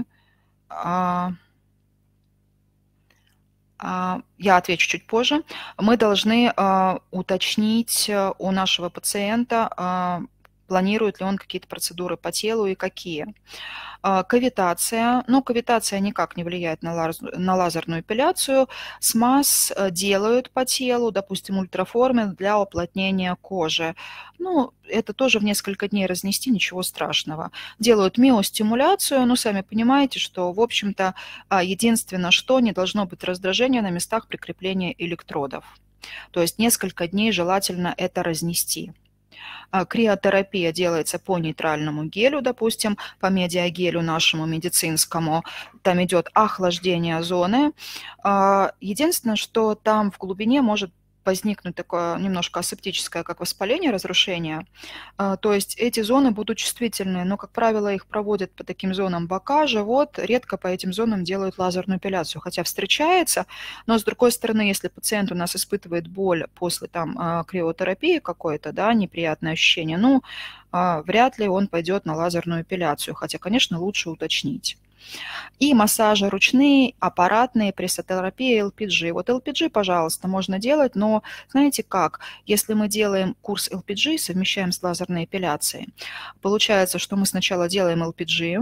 Speaker 1: Я отвечу чуть позже. Мы должны уточнить у нашего пациента, планирует ли он какие-то процедуры по телу и какие. Кавитация. Ну, кавитация никак не влияет на лазерную эпиляцию. Смаз делают по телу, допустим, ультраформы для уплотнения кожи. Ну, это тоже в несколько дней разнести, ничего страшного. Делают миостимуляцию, но сами понимаете, что, в общем-то, единственное, что не должно быть раздражения на местах прикрепления электродов. То есть несколько дней желательно это разнести. Криотерапия делается по нейтральному гелю, допустим, по медиагелю нашему медицинскому. Там идет охлаждение зоны. Единственное, что там в глубине может возникнуть такое немножко асептическое, как воспаление, разрушение. То есть эти зоны будут чувствительные, но, как правило, их проводят по таким зонам бока, живот, редко по этим зонам делают лазерную эпиляцию, хотя встречается, но, с другой стороны, если пациент у нас испытывает боль после там криотерапии какой-то, да, неприятное ощущение, ну, вряд ли он пойдет на лазерную эпиляцию, хотя, конечно, лучше уточнить. И массажи ручные, аппаратные, прессотерапия, LPG. Вот LPG, пожалуйста, можно делать, но знаете как? Если мы делаем курс LPG, совмещаем с лазерной эпиляцией, получается, что мы сначала делаем LPG,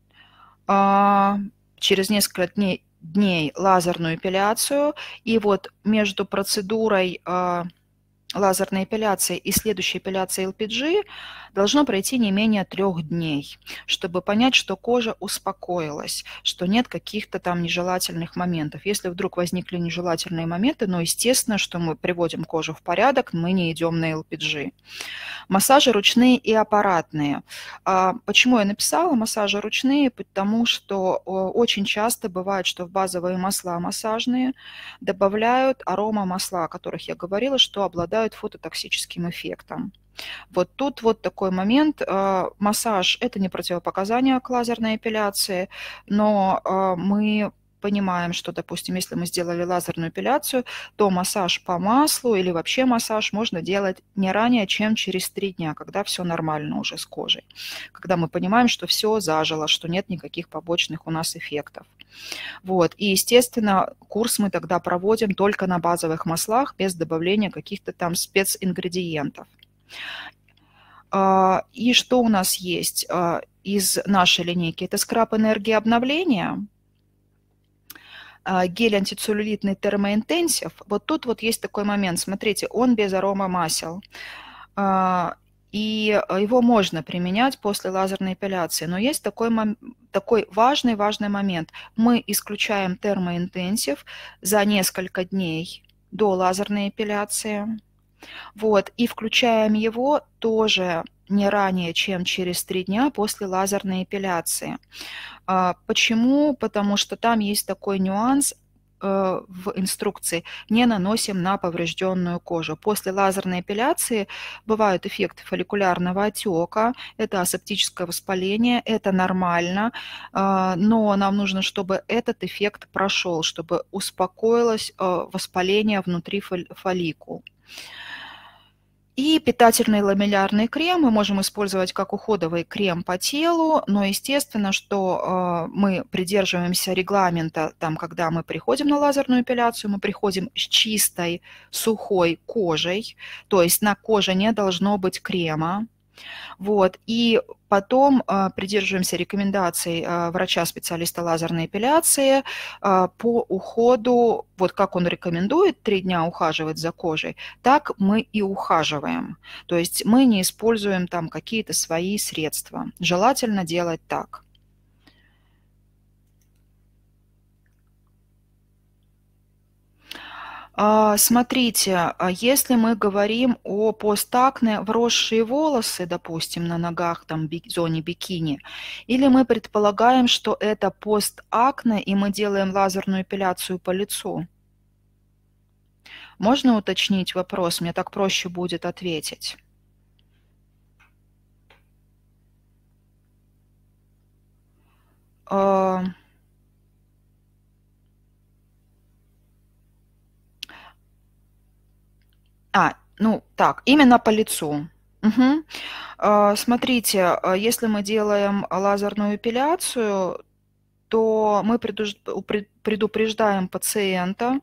Speaker 1: через несколько дней лазерную эпиляцию, и вот между процедурой лазерной эпиляции и следующей эпиляции LPG должно пройти не менее 3 дней, чтобы понять, что кожа успокоилась, что нет каких-то там нежелательных моментов. Если вдруг возникли нежелательные моменты, но естественно, что мы приводим кожу в порядок, мы не идем на LPG. Массажи ручные и аппаратные. Почему я написала массажи ручные? Потому что очень часто бывает, что в базовые масла массажные добавляют аромамасла, о которых я говорила, что обладают фототоксическим эффектом. Вот тут вот такой момент. Массаж – это не противопоказание к лазерной эпиляции, но мы понимаем, что, допустим, если мы сделали лазерную эпиляцию, то массаж по маслу или вообще массаж можно делать не ранее, чем через 3 дня, когда все нормально уже с кожей, когда мы понимаем, что все зажило, что нет никаких побочных у нас эффектов. Вот. И, естественно, курс мы тогда проводим только на базовых маслах, без добавления каких-то там спецингредиентов. И что у нас есть из нашей линейки? Это скраб энергии обновления, гель антицеллюлитный термоинтенсив. Вот тут вот есть такой момент. Смотрите, он без аромамасел. И его можно применять после лазерной эпиляции. Но есть такой важный момент. Мы исключаем термоинтенсив за несколько дней до лазерной эпиляции. Вот, и включаем его тоже не ранее, чем через 3 дня после лазерной эпиляции. Почему? Потому что там есть такой нюанс в инструкции: не наносим на поврежденную кожу. После лазерной эпиляции бывают эффекты фолликулярного отека, это асептическое воспаление, это нормально, но нам нужно, чтобы этот эффект прошел, чтобы успокоилось воспаление внутри фолликул. И питательный ламеллярный крем мы можем использовать как уходовый крем по телу, но естественно, что мы придерживаемся регламента, там, когда мы приходим на лазерную эпиляцию, мы приходим с чистой сухой кожей, то есть на коже не должно быть крема. Вот. И потом придерживаемся рекомендаций врача-специалиста лазерной эпиляции по уходу, вот как он рекомендует 3 дня ухаживать за кожей, так мы и ухаживаем. То есть мы не используем там какие-то свои средства. Желательно делать так. Смотрите, если мы говорим о постакне, вросшие волосы, допустим, на ногах, там, в зоне бикини, или мы предполагаем, что это постакне, и мы делаем лазерную эпиляцию по лицу? Можно уточнить вопрос? Мне так проще будет ответить. Ну так, именно по лицу. Угу. Смотрите, если мы делаем лазерную эпиляцию, то мы предупреждаем пациента,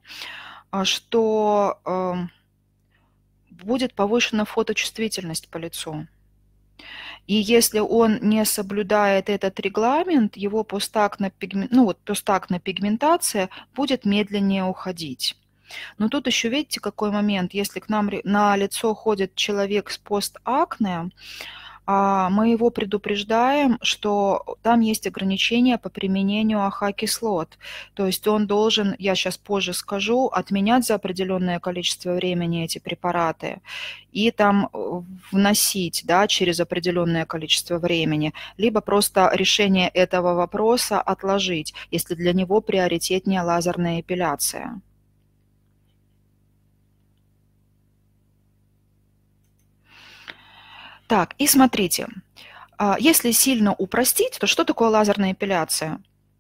Speaker 1: что будет повышена фоточувствительность по лицу. И если он не соблюдает этот регламент, его постакная пигментация будет медленнее уходить. Но тут еще видите, какой момент. Если к нам на лицо ходит человек с постакне, мы его предупреждаем, что там есть ограничения по применению АХ-кислот. То есть он должен, я сейчас позже скажу, отменять за определенное количество времени эти препараты и там вносить, да, через определенное количество времени, либо просто решение этого вопроса отложить, если для него приоритетнее лазерная эпиляция. Так, и смотрите, если сильно упростить, то что такое лазерная эпиляция?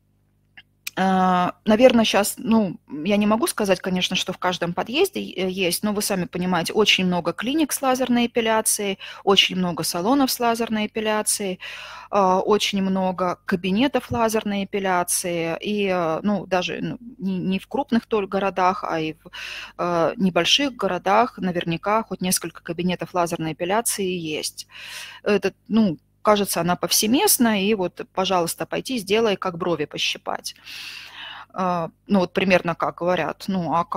Speaker 1: Наверное, сейчас, я не могу сказать, конечно, что в каждом подъезде есть, но вы сами понимаете, очень много клиник с лазерной эпиляцией, очень много салонов с лазерной эпиляцией, очень много кабинетов лазерной эпиляции, и, даже не в крупных только городах, а и в небольших городах наверняка хоть несколько кабинетов лазерной эпиляции есть. Это, кажется, она повсеместна, и вот, пожалуйста, пойти, сделай, как брови пощипать. Вот примерно как говорят.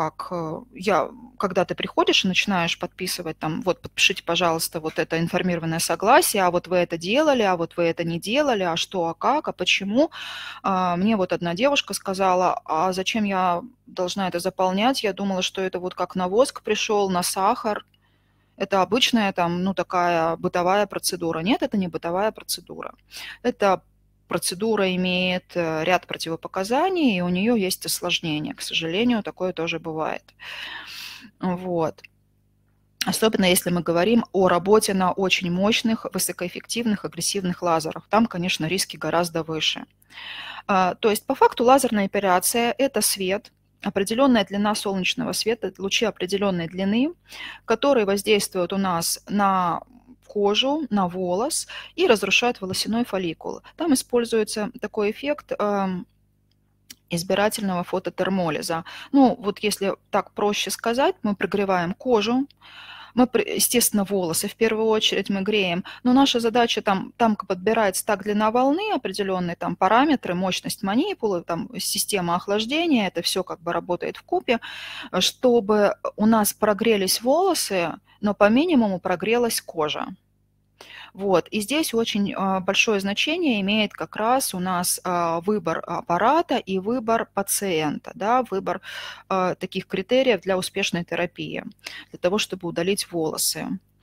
Speaker 1: Когда ты приходишь и начинаешь подписывать, там, вот, подпишите, пожалуйста, вот это информированное согласие, а вот вы это делали, а вот вы это не делали, а что, а как, а почему. Мне вот одна девушка сказала: а зачем я должна это заполнять? Я думала, что это вот как на воск пришел, на сахар. Это обычная там, такая бытовая процедура. Нет, это не бытовая процедура. Эта процедура имеет ряд противопоказаний, и у нее есть осложнения. К сожалению, такое тоже бывает. Вот. Особенно если мы говорим о работе на очень мощных, высокоэффективных, агрессивных лазерах. Там, конечно, риски гораздо выше. То есть, по факту, лазерная операция – это свет, определенная длина солнечного света, лучи определенной длины, которые воздействуют у нас на кожу, на волос и разрушают волосяной фолликул. Там используется такой эффект избирательного фототермолиза. Вот если так проще сказать, мы прогреваем кожу, мы, естественно, волосы в первую очередь мы греем, но наша задача там подбирается так длина волны, определенные там параметры, мощность манипулы, там система охлаждения, это все как бы работает вкупе, чтобы у нас прогрелись волосы, но по минимуму прогрелась кожа. Вот. И здесь очень большое значение имеет как раз у нас выбор аппарата и выбор пациента, да, выбор таких критериев для успешной терапии, для того, чтобы удалить волосы.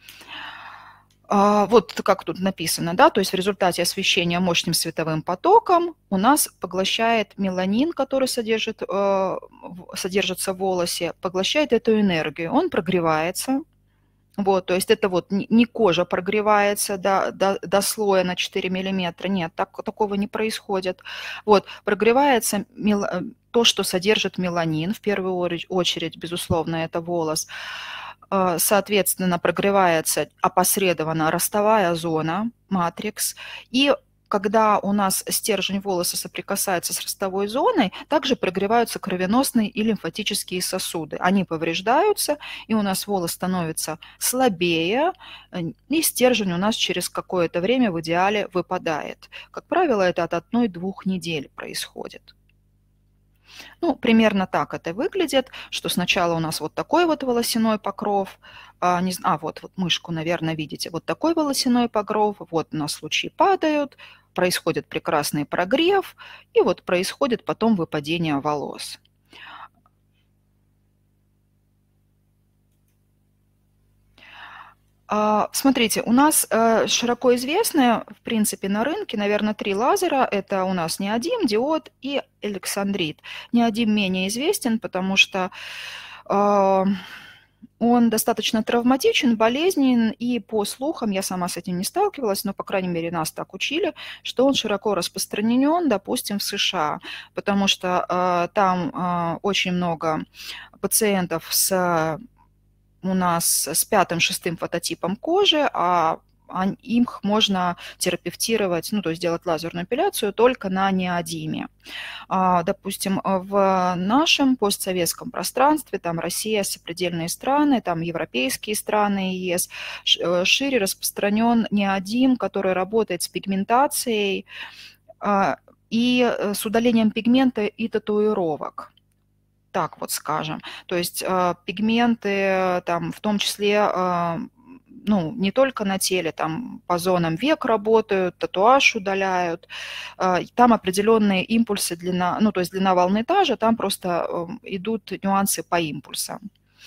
Speaker 1: Вот как тут написано, да, то есть в результате освещения мощным световым потоком у нас поглощает меланин, который содержится в волосе, поглощает эту энергию. Он прогревается, вот, то есть это вот не кожа прогревается до слоя на 4 миллиметра, нет, такого не происходит. Вот, прогревается то, что содержит меланин, в первую очередь, безусловно, это волос. Соответственно, прогревается опосредованно ростовая зона, матрикс, и когда у нас стержень волоса соприкасается с ростовой зоной, также прогреваются кровеносные и лимфатические сосуды. Они повреждаются, и у нас волос становится слабее, и стержень у нас через какое-то время в идеале выпадает. Как правило, это от 1-2 недель происходит. Ну, примерно так это выглядит, что сначала у нас вот такой вот волосяной покров, вот мышку, наверное, видите, вот такой волосяной покров, вот у нас лучи падают, происходит прекрасный прогрев, и вот происходит потом выпадение волос. Смотрите, у нас широко известны, в принципе, на рынке, наверное, 3 лазера. Это у нас неодим, диод и элександрит. Неодим менее известен, потому что он достаточно травматичен, болезненен, и по слухам, я сама с этим не сталкивалась, но, по крайней мере, нас так учили, что он широко распространен, допустим, в США, потому что там очень много пациентов у нас с 5-6 фототипом кожи, а им можно терапевтировать, ну, то есть делать лазерную эпиляцию только на неодиме. Допустим, в нашем постсоветском пространстве, там Россия, сопредельные страны, там европейские страны, ЕС, шире распространен неодим, который работает с пигментацией и с удалением пигмента и татуировок. Так вот скажем. То есть пигменты, там, в том числе, ну, не только на теле, там по зонам век работают, татуаж удаляют, там определенные импульсы, ну, то есть длина волны та же, там просто идут нюансы по импульсам.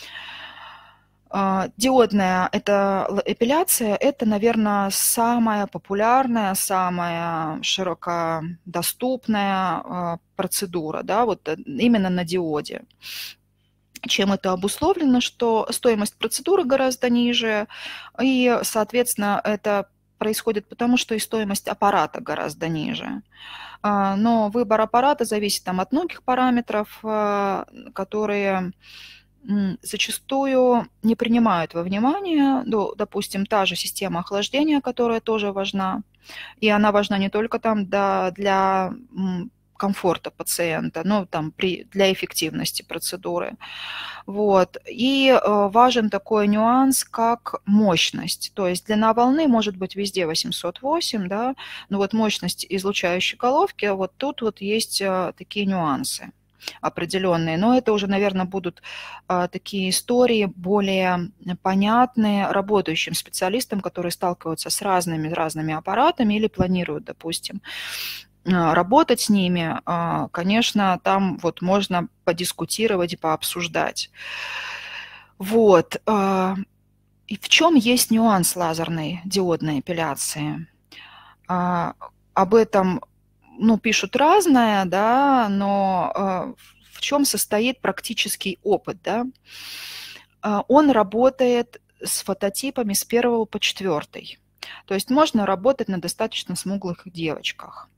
Speaker 1: Диодная эпиляция – это, наверное, самая популярная, самая широко доступная процедура, да, вот именно на диоде. Чем это обусловлено, что стоимость процедуры гораздо ниже, и, соответственно, это происходит потому, что и стоимость аппарата гораздо ниже. Но выбор аппарата зависит там от многих параметров, которые зачастую не принимают во внимание, допустим, та же система охлаждения, которая тоже важна, и она важна не только там для комфорта пациента, но там для эффективности процедуры. Вот. И важен такой нюанс, как мощность. То есть длина волны может быть везде 808, да, но вот мощность излучающей головки, вот тут вот есть такие нюансы определенные. Но это уже, наверное, будут такие истории более понятные работающим специалистам, которые сталкиваются с разными аппаратами или планируют, допустим, работать с ними. Конечно, там вот можно подискутировать и пообсуждать. Вот. И в чем есть нюанс лазерной диодной эпиляции? Об этом, ну, пишут разное, да, но в чем состоит практический опыт, да? Он работает с фототипами с 1 по 4. То есть можно работать на достаточно смуглых девочках.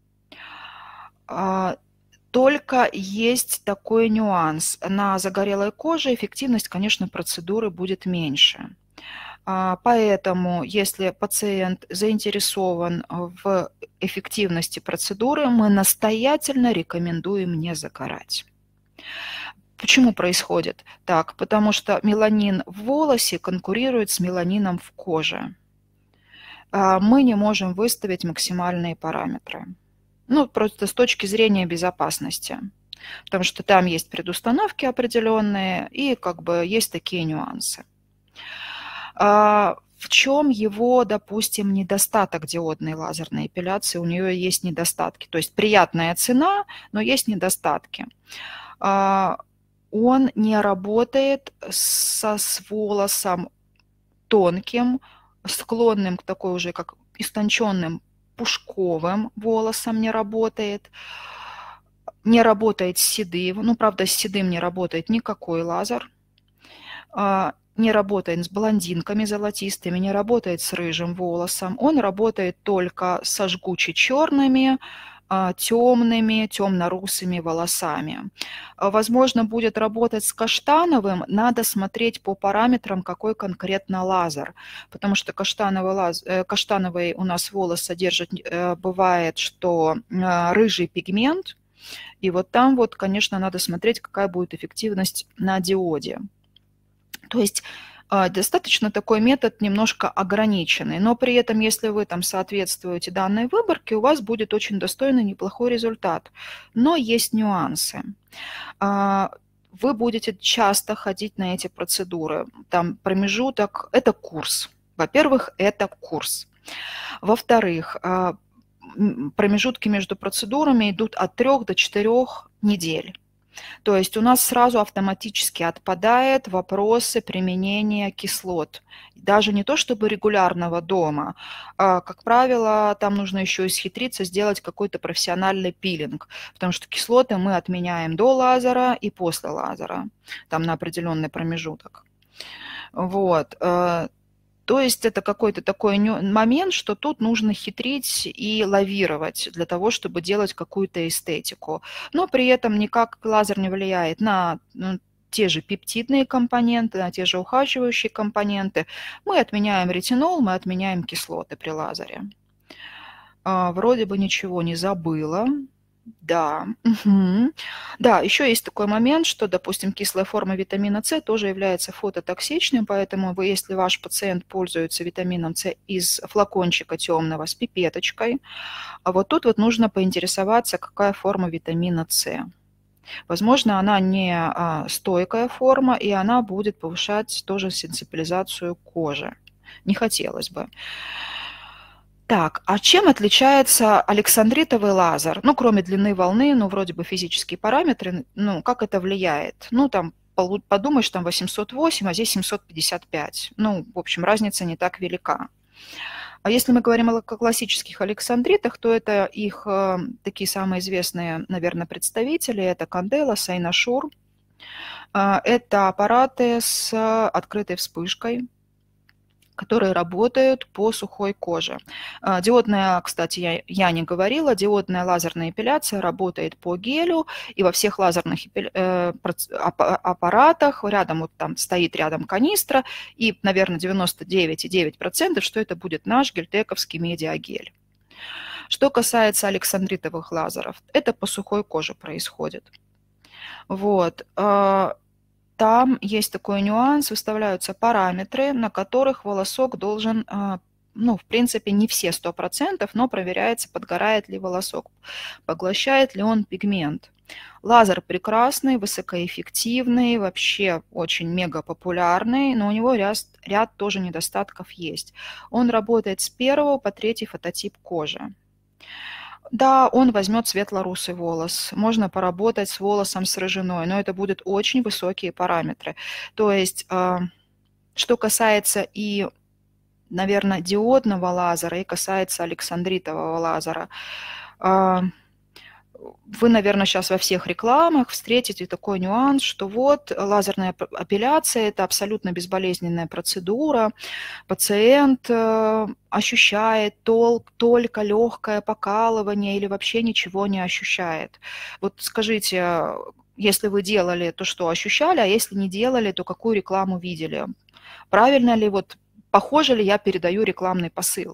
Speaker 1: Только есть такой нюанс. На загорелой коже эффективность, конечно, процедуры будет меньше. Поэтому, если пациент заинтересован в эффективности процедуры, мы настоятельно рекомендуем не загорать. Почему происходит так? Потому что меланин в волосе конкурирует с меланином в коже. Мы не можем выставить максимальные параметры. Ну, просто с точки зрения безопасности. Потому что там есть предустановки определенные и как бы есть такие нюансы. В чем его, допустим, недостаток диодной лазерной эпиляции? У нее есть недостатки. То есть приятная цена, но есть недостатки. Он не работает с волосом тонким, склонным к такой уже как истонченным пушковым волосам, не работает. Не работает с седым. Ну, правда, с седым не работает никакой лазер. Не работает с блондинками золотистыми, не работает с рыжим волосом. Он работает только со жгуче черными, темными, темно-русыми волосами. Возможно, будет работать с каштановым, надо смотреть по параметрам, какой конкретно лазер, потому что каштановый у нас волос содержит, бывает, что рыжий пигмент, и вот там вот, конечно, надо смотреть, какая будет эффективность на диоде. То есть достаточно такой метод немножко ограниченный, но при этом, если вы там соответствуете данной выборке, у вас будет очень достойный, неплохой результат. Но есть нюансы. Вы будете часто ходить на эти процедуры. Там промежуток – это курс. Во-первых, это курс. Во-вторых, промежутки между процедурами идут от 3 до 4 недель. То есть у нас сразу автоматически отпадают вопросы применения кислот. Даже не то чтобы регулярного дома. Как правило, там нужно еще исхитриться, сделать какой-то профессиональный пилинг, потому что кислоты мы отменяем до лазера и после лазера, там на определенный промежуток. Вот. То есть это какой-то такой момент, что тут нужно хитрить и лавировать для того, чтобы делать какую-то эстетику. Но при этом никак лазер не влияет на те же пептидные компоненты, на те же ухаживающие компоненты. Мы отменяем ретинол, мы отменяем кислоты при лазере. Вроде бы ничего не забыла. Да, угу. Да, еще есть такой момент, что, допустим, кислая форма витамина С тоже является фототоксичным, поэтому вы, если ваш пациент пользуется витамином С из флакончика темного с пипеточкой, а вот тут вот нужно поинтересоваться, какая форма витамина С. Возможно, она не стойкая форма, и она будет повышать тоже сенсибилизацию кожи. Не хотелось бы. Так, а чем отличается александритовый лазер? Ну, кроме длины волны, ну, вроде бы физические параметры, ну, как это влияет? Ну, там, подумаешь, там 808, а здесь 755. Ну, в общем, разница не так велика. А если мы говорим о классических александритах, то это их такие самые известные, наверное, представители. Это Candela, Cynosure. Это аппараты с открытой вспышкой, которые работают по сухой коже. Диодная, кстати, я не говорила, диодная лазерная эпиляция работает по гелю, и во всех лазерных аппаратах рядом, вот там стоит рядом канистра, и, наверное, 99,9%, что это будет наш гельтековский медиагель. Что касается александритовых лазеров, это по сухой коже происходит. Вот. Там есть такой нюанс, выставляются параметры, на которых волосок должен, ну, в принципе, не все 100%, но проверяется, подгорает ли волосок, поглощает ли он пигмент. Лазер прекрасный, высокоэффективный, вообще очень мега популярный, но у него ряд тоже недостатков есть. Он работает с 1 по 3 фототип кожи. Да, он возьмет светло-русый волос. Можно поработать с волосом с рыжиной, но это будут очень высокие параметры. То есть, что касается и, наверное, диодного лазера, и касается александритового лазера, вы, наверное, сейчас во всех рекламах встретите такой нюанс, что вот лазерная эпиляция – это абсолютно безболезненная процедура, пациент ощущает только легкое покалывание или вообще ничего не ощущает. Вот скажите, если вы делали, то что ощущали, а если не делали, то какую рекламу видели? Правильно ли, вот похоже ли я передаю рекламный посыл?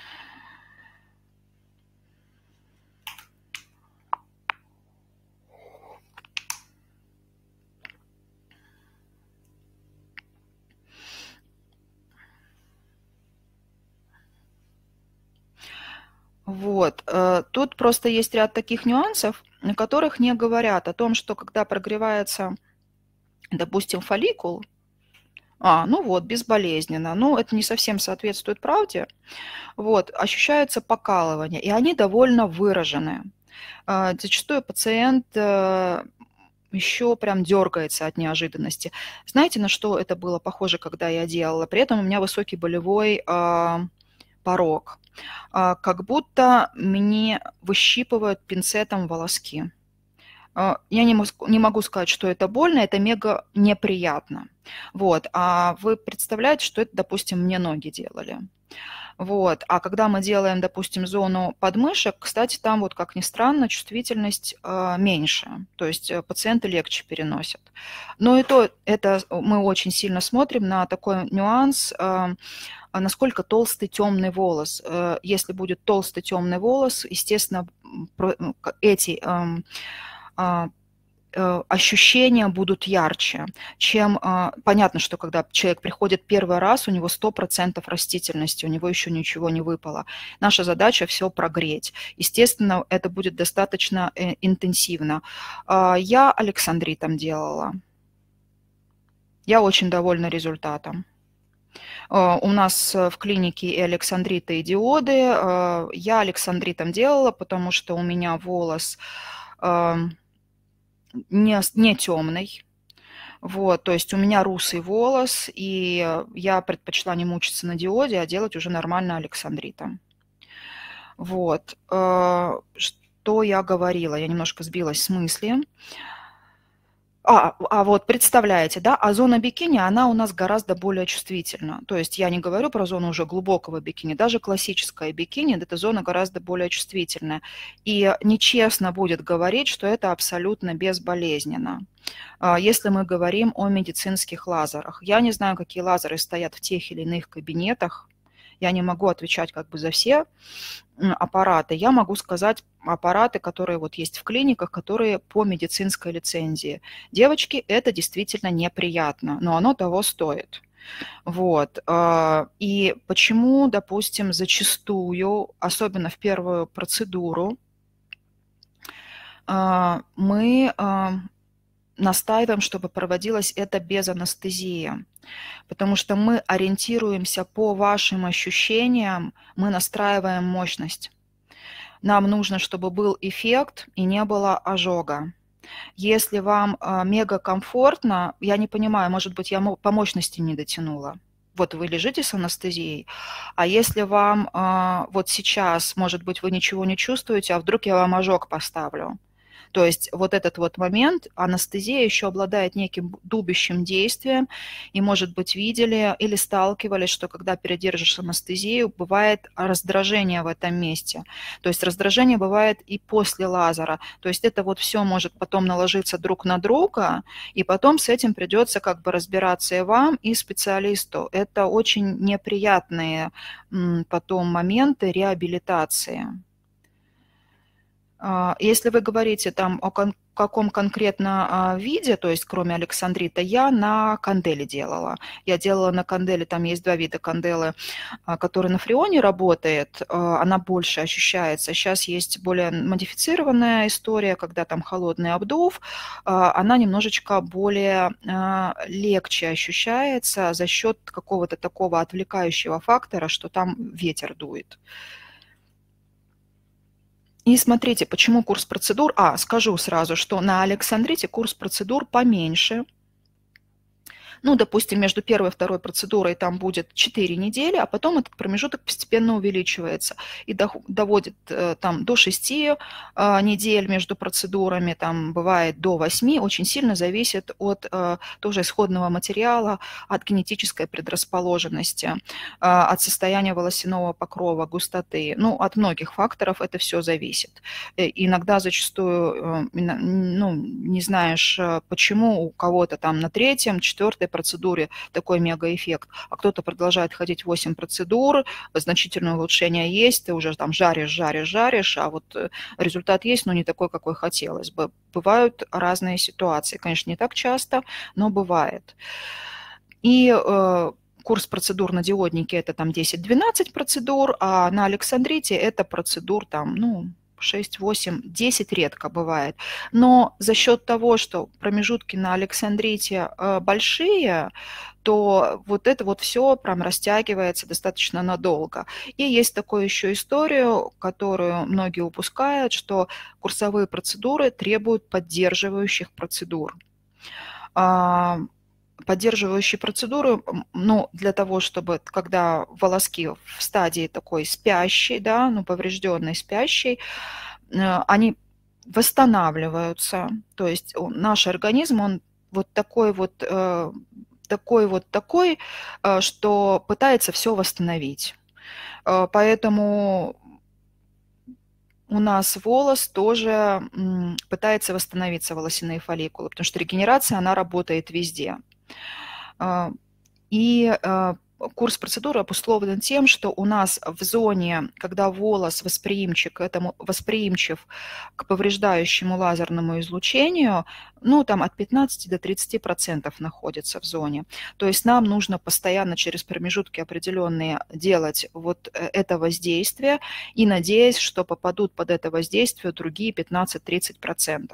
Speaker 1: Вот. Тут просто есть ряд таких нюансов, о которых не говорят. О том, что когда прогревается, допустим, фолликул, Ну вот, безболезненно. Ну, это не совсем соответствует правде. Вот, ощущаются покалывания, и они довольно выраженные. Зачастую пациент еще прям дергается от неожиданности. Знаете, на что это было похоже, когда я делала? При этом у меня высокий болевой порог. Как будто мне выщипывают пинцетом волоски. Я не могу сказать, что это больно, это мега неприятно. Вот. А вы представляете, что это, допустим, мне ноги делали. Вот. А когда мы делаем, допустим, зону подмышек, кстати, там вот, как ни странно, чувствительность меньше. То есть пациенты легче переносят. Но и то, это мы очень сильно смотрим на такой нюанс, насколько толстый темный волос. Если будет толстый темный волос, естественно, эти ощущения будут ярче, чем... Понятно, что когда человек приходит первый раз, у него 100% растительности, у него еще ничего не выпало. Наша задача все прогреть. Естественно, это будет достаточно интенсивно. Я александритом делала. Я очень довольна результатом. У нас в клинике и александриты, и диоды. Я александритом делала, потому что у меня волос не темный. Вот, то есть у меня русый волос, и я предпочла не мучиться на диоде, а делать уже нормально александритом. Вот. Что я говорила? Я немножко сбилась с мысли. Вот представляете, да, а зона бикини, она у нас гораздо более чувствительна. То есть я не говорю про зону уже глубокого бикини, даже классическая бикини, эта зона гораздо более чувствительная. И нечестно будет говорить, что это абсолютно безболезненно. Если мы говорим о медицинских лазерах. Я не знаю, какие лазеры стоят в тех или иных кабинетах. Я не могу отвечать как бы за все аппараты. Я могу сказать аппараты, которые вот есть в клиниках, которые по медицинской лицензии. Девочки, это действительно неприятно, но оно того стоит. Вот. И почему, допустим, зачастую, особенно в первую процедуру, мы настаиваем, чтобы проводилось это без анестезии, потому что мы ориентируемся по вашим ощущениям, мы настраиваем мощность. Нам нужно, чтобы был эффект и не было ожога. Если вам мега комфортно, я не понимаю, может быть, я по мощности не дотянула. Вот вы лежите с анестезией, а если вам вот сейчас, может быть, вы ничего не чувствуете, а вдруг я вам ожог поставлю. То есть вот этот вот момент, анестезия еще обладает неким дубящим действием, и, может быть, видели или сталкивались, что когда передержишь анестезию, бывает раздражение в этом месте. То есть раздражение бывает и после лазера. То есть это вот все может потом наложиться друг на друга, и потом с этим придется как бы разбираться и вам, и специалисту. Это очень неприятные потом моменты реабилитации. Если вы говорите там о каком конкретно виде, то есть кроме александрита, я на канделе делала. Я делала на канделе, там есть два вида канделы, который на фреоне работает, она больше ощущается. Сейчас есть более модифицированная история, когда там холодный обдув, она немножечко более легче ощущается за счет какого-то такого отвлекающего фактора, что там ветер дует. И смотрите, почему курс процедур... Скажу сразу, что на александрите курс процедур поменьше. Ну, допустим, между первой и второй процедурой там будет 4 недели, а потом этот промежуток постепенно увеличивается и доводит там до 6 недель между процедурами, там бывает до 8, очень сильно зависит от тоже исходного материала, от генетической предрасположенности, от состояния волосяного покрова, густоты, ну, от многих факторов это все зависит. Иногда зачастую, ну, не знаешь, почему у кого-то там на третьем, четвертой процедуре такой мегаэффект, а кто-то продолжает ходить 8 процедур, значительное улучшение есть, ты уже там жаришь, а вот результат есть, но не такой, какой хотелось бы. Бывают разные ситуации, конечно, не так часто, но бывает. И курс процедур на диоднике это там 10-12 процедур, а на александрите это процедур там, ну, 6, 8, 10 редко бывает. Но за счет того, что промежутки на александрите большие, то вот это вот все прям растягивается достаточно надолго. И есть такую еще историю, которую многие упускают, что курсовые процедуры требуют поддерживающих процедур. Поддерживающие процедуры, ну, для того, чтобы, когда волоски в стадии такой спящей, да, ну, поврежденной спящей, они восстанавливаются. То есть наш организм, он вот такой вот, такой, что пытается все восстановить. Поэтому у нас волос тоже пытается восстановиться, волосяные фолликулы, потому что регенерация, она работает везде. И курс процедуры обусловлен тем, что у нас в зоне, когда волос восприимчив к повреждающему лазерному излучению, ну, там от 15 до 30% находится в зоне. То есть нам нужно постоянно через промежутки определенные делать вот это воздействие и надеясь, что попадут под это воздействие другие 15-30%.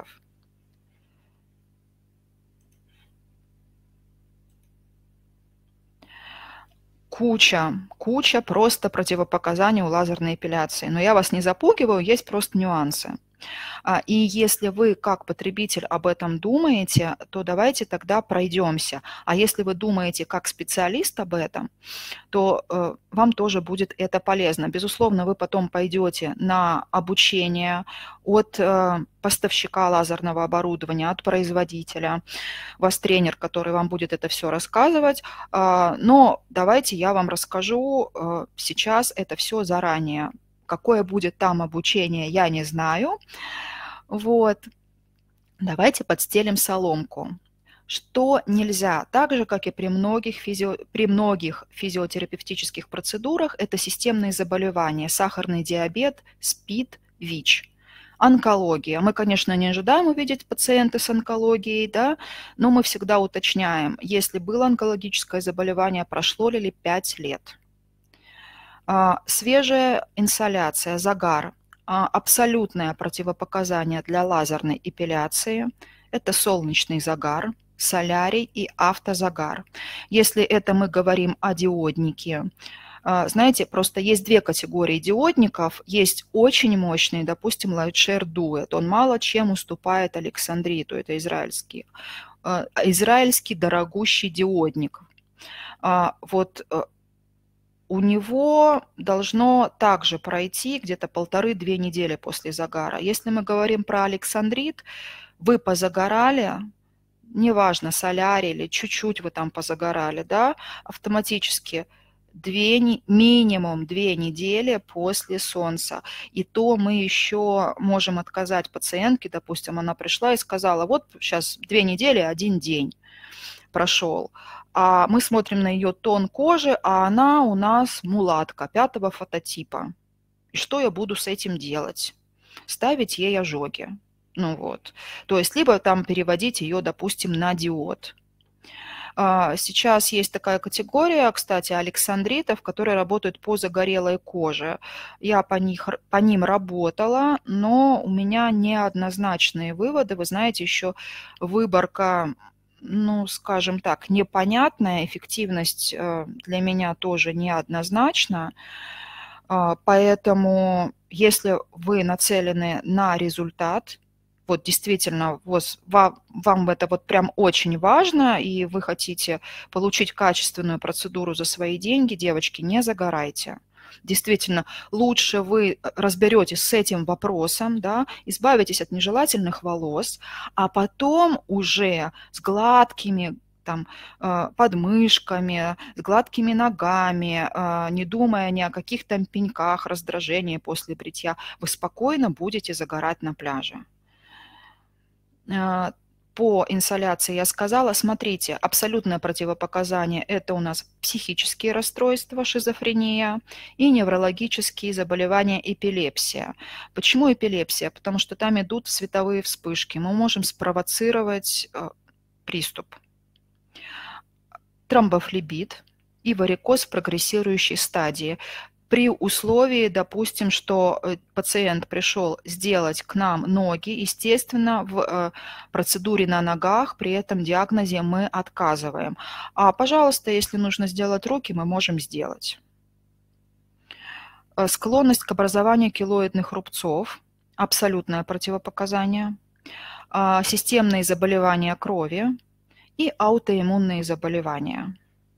Speaker 1: Куча просто противопоказаний у лазерной эпиляции. Но я вас не запугиваю, есть просто нюансы. И если вы как потребитель об этом думаете, то давайте тогда пройдемся. А если вы думаете как специалист об этом, то вам тоже будет это полезно. Безусловно, вы потом пойдете на обучение от поставщика лазерного оборудования, от производителя. У вас тренер, который вам будет это все рассказывать. Но давайте я вам расскажу сейчас это все заранее. Какое будет там обучение, я не знаю. Вот. Давайте подстелим соломку. Что нельзя, так же, как и при многих физиотерапевтических процедурах, это системные заболевания, сахарный диабет, СПИД, ВИЧ. Онкология. Мы, конечно, не ожидаем увидеть пациента с онкологией, да, но мы всегда уточняем, если было онкологическое заболевание, прошло ли 5 лет. Свежая инсоляция, загар. Абсолютное противопоказание для лазерной эпиляции – это солнечный загар, солярий и автозагар. Если это мы говорим о диоднике, знаете, просто есть две категории диодников. Есть очень мощный, допустим, Lightshare Duet. Он мало чем уступает Александриту, это израильский дорогущий диодник. Вот у него должно также пройти где-то 1,5-2 недели после загара. Если мы говорим про александрит, вы позагорали, неважно, солярий или чуть-чуть вы там позагорали, да, автоматически минимум 2 недели после солнца. И то мы еще можем отказать пациентке, допустим, она пришла и сказала, вот сейчас 2 недели, 1 день прошел. А мы смотрим на ее тон кожи, а она у нас мулатка 5-го фототипа. И что я буду с этим делать? Ставить ей ожоги. Ну вот. То есть либо там переводить ее, допустим, на диод. Сейчас есть такая категория, кстати, александритов, которые работают по загорелой коже. Я по ним работала, но у меня неоднозначные выводы. Вы знаете, еще выборка, ну, скажем так, непонятная, эффективность для меня тоже неоднозначна. Поэтому, если вы нацелены на результат, вот действительно вам это вот прям очень важно, и вы хотите получить качественную процедуру за свои деньги, девочки, не загорайте. Действительно, лучше вы разберетесь с этим вопросом, да, избавитесь от нежелательных волос, а потом уже с гладкими там, подмышками, с гладкими ногами, не думая ни о каких там пеньках, раздражении после бритья, вы спокойно будете загорать на пляже. По инсоляции я сказала, смотрите, абсолютное противопоказание – это у нас психические расстройства, шизофрения и неврологические заболевания, эпилепсия. Почему эпилепсия? Потому что там идут световые вспышки, мы можем спровоцировать приступ. Тромбофлебит и варикоз в прогрессирующей стадии. при условии, допустим, что пациент пришел сделать к нам ноги, естественно, в процедуре на ногах, при этом диагнозе мы отказываем. А, пожалуйста, если нужно сделать руки, мы можем сделать. Склонность к образованию килоидных рубцов, абсолютное противопоказание, системные заболевания крови и аутоиммунные заболевания.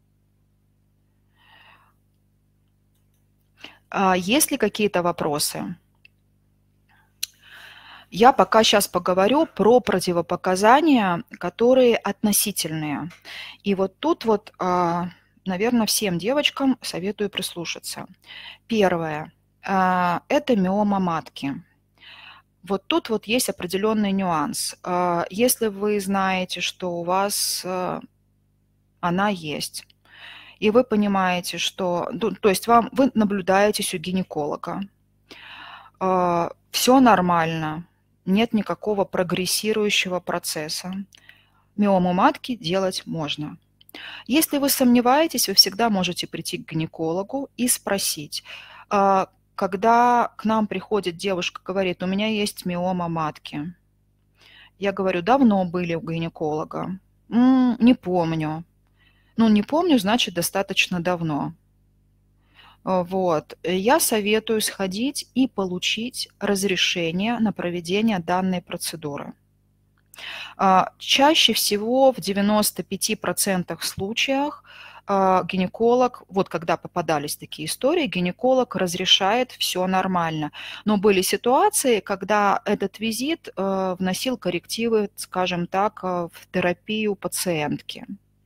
Speaker 1: Есть ли какие-то вопросы? Я пока сейчас поговорю про противопоказания, которые относительные. И вот тут вот, наверное, всем девочкам советую прислушаться. Первое – это миома матки. Вот тут вот есть определенный нюанс. Если вы знаете, что у вас она есть, и вы понимаете, что, то есть вы наблюдаетесь у гинеколога, все нормально, нет никакого прогрессирующего процесса, миому матки делать можно. Если вы сомневаетесь, вы всегда можете прийти к гинекологу и спросить. Когда к нам приходит девушка, говорит, у меня есть миома матки, я говорю, давно были у гинеколога? Не помню. Ну, не помню, значит, достаточно давно. Вот. Я советую сходить и получить разрешение на проведение данной процедуры. Чаще всего в 95% случаях гинеколог, вот когда попадались такие истории, гинеколог разрешает, все нормально. Но были ситуации, когда этот визит вносил коррективы, скажем так, в терапию пациентки.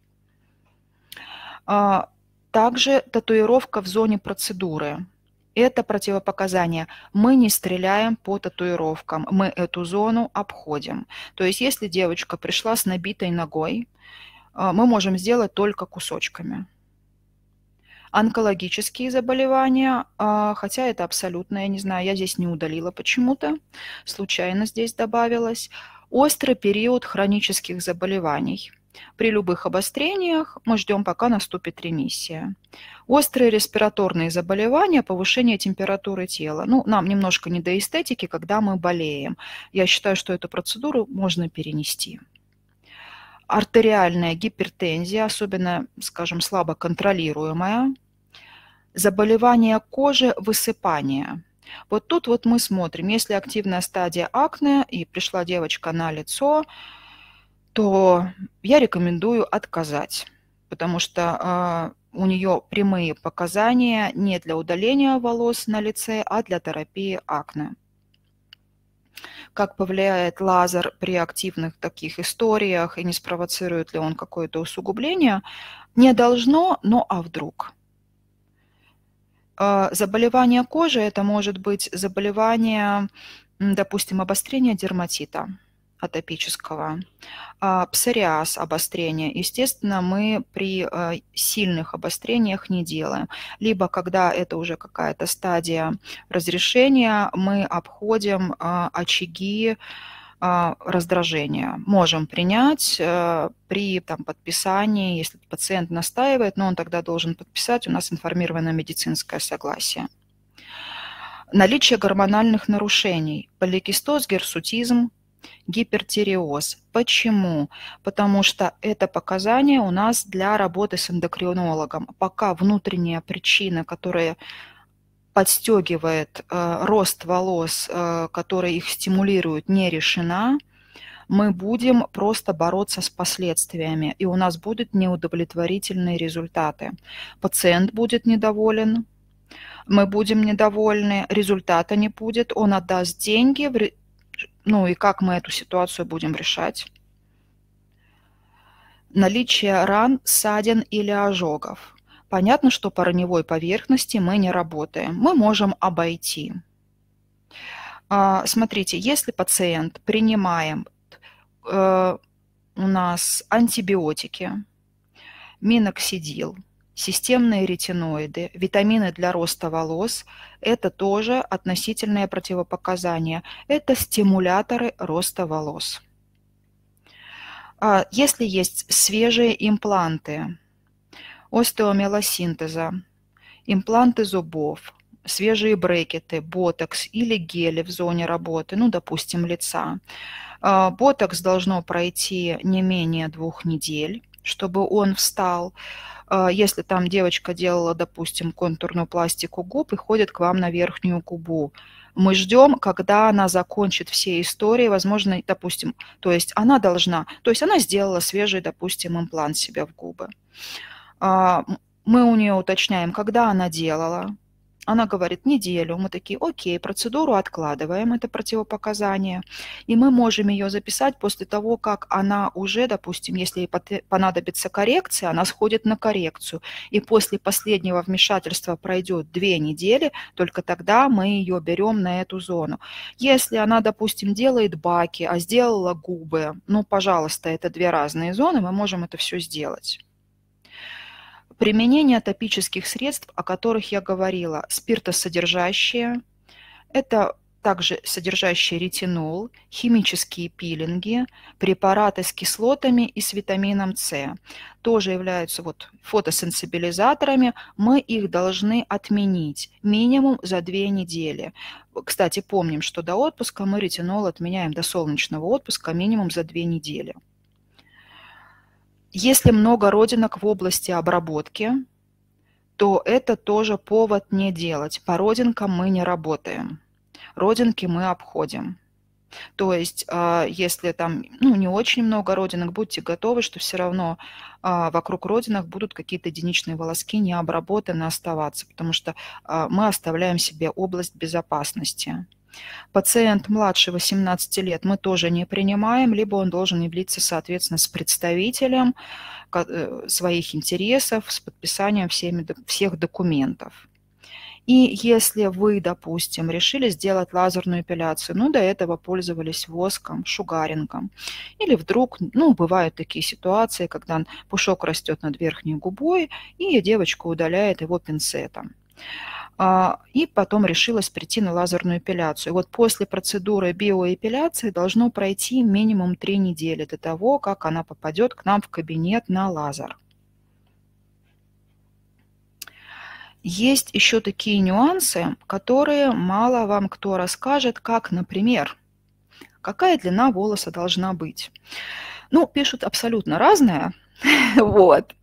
Speaker 1: Также татуировка в зоне процедуры. Это противопоказание. Мы не стреляем по татуировкам, мы эту зону обходим. То есть если девочка пришла с набитой ногой, мы можем сделать только кусочками. Онкологические заболевания, хотя это абсолютно, я не знаю, я здесь не удалила почему-то, случайно здесь добавилось. Острый период хронических заболеваний. При любых обострениях мы ждем, пока наступит ремиссия. Острые респираторные заболевания, повышение температуры тела. Ну, нам немножко не до эстетики, когда мы болеем. Я считаю, что эту процедуру можно перенести. Артериальная гипертензия, особенно, скажем, слабо контролируемая. Заболевания кожи, высыпание. Вот тут вот мы смотрим, если активная стадия акне и пришла девочка на лицо, то я рекомендую отказать, потому что у нее прямые показания не для удаления волос на лице, а для терапии акне. Как повлияет лазер при активных таких историях и не спровоцирует ли он какое-то усугубление, не должно, но а вдруг. Заболевание кожи – это может быть заболевание, допустим, обострение дерматита атопического, псориаз, обострение. Естественно, мы при сильных обострениях не делаем. Либо, когда это уже какая-то стадия разрешения, мы обходим очаги раздражения. Можем принять при подписании, если пациент настаивает, но он тогда должен подписать, у нас информированное медицинское согласие. Наличие гормональных нарушений, поликистоз, гирсутизм, гипертиреоз. Почему? Потому что это показания у нас для работы с эндокринологом. Пока внутренняя причина, которая подстегивает рост волос, которая их стимулирует, не решена, мы будем просто бороться с последствиями, и у нас будут неудовлетворительные результаты. Пациент будет недоволен, мы будем недовольны, результата не будет, он отдаст деньги, ну и как мы эту ситуацию будем решать? Наличие ран, ссадин или ожогов. Понятно, что по раневой поверхности мы не работаем. Мы можем обойти. Смотрите, если пациент принимаем у нас антибиотики, миноксидил, системные ретиноиды, витамины для роста волос – это тоже относительные противопоказания. Это стимуляторы роста волос. Если есть свежие импланты, остеомиелосинтеза, импланты зубов, свежие брекеты, ботокс или гели в зоне работы, ну, допустим, лица. Ботокс должно пройти не менее 2 недель, чтобы он встал. Если там девочка делала, допустим, контурную пластику губ и ходит к вам на верхнюю губу, мы ждем, когда она закончит все истории, возможно, допустим, то есть она сделала свежий, допустим, имплант себе в губы. Мы у нее уточняем, когда она делала. Она говорит, неделю. Мы такие, окей, процедуру откладываем, это противопоказание. И мы можем ее записать после того, как она уже, допустим, если ей понадобится коррекция, она сходит на коррекцию. И после последнего вмешательства пройдет 2 недели, только тогда мы ее берем на эту зону. Если она, допустим, делает баки, а сделала губы, ну, пожалуйста, это 2 разные зоны, мы можем это все сделать. Применение топических средств, о которых я говорила, спиртосодержащие, это также содержащие ретинол, химические пилинги, препараты с кислотами и с витамином С, тоже являются фотосенсибилизаторами, мы их должны отменить минимум за 2 недели. Кстати, помним, что до отпуска мы ретинол отменяем, до солнечного отпуска минимум за 2 недели. Если много родинок в области обработки, то это тоже повод не делать. По родинкам мы не работаем. Родинки мы обходим. То есть, если там не очень много родинок, будьте готовы, что все равно вокруг родинок будут какие-то единичные волоски не обработаны оставаться, потому что мы оставляем себе область безопасности. Пациент младше 18 лет мы тоже не принимаем, либо он должен явиться, соответственно, с представителем своих интересов, с подписанием всех документов. И если вы, допустим, решили сделать лазерную эпиляцию, до этого пользовались воском, шугарингом, или вдруг, бывают такие ситуации, когда пушок растет над верхней губой, и девочка удаляет его пинцетом. И потом решилась прийти на лазерную эпиляцию. Вот после процедуры биоэпиляции должно пройти минимум 3 недели до того, как она попадет к нам в кабинет на лазер. Есть еще такие нюансы, которые мало вам кто расскажет, как, например, какая длина волоса должна быть. Пишут абсолютно разное, вот.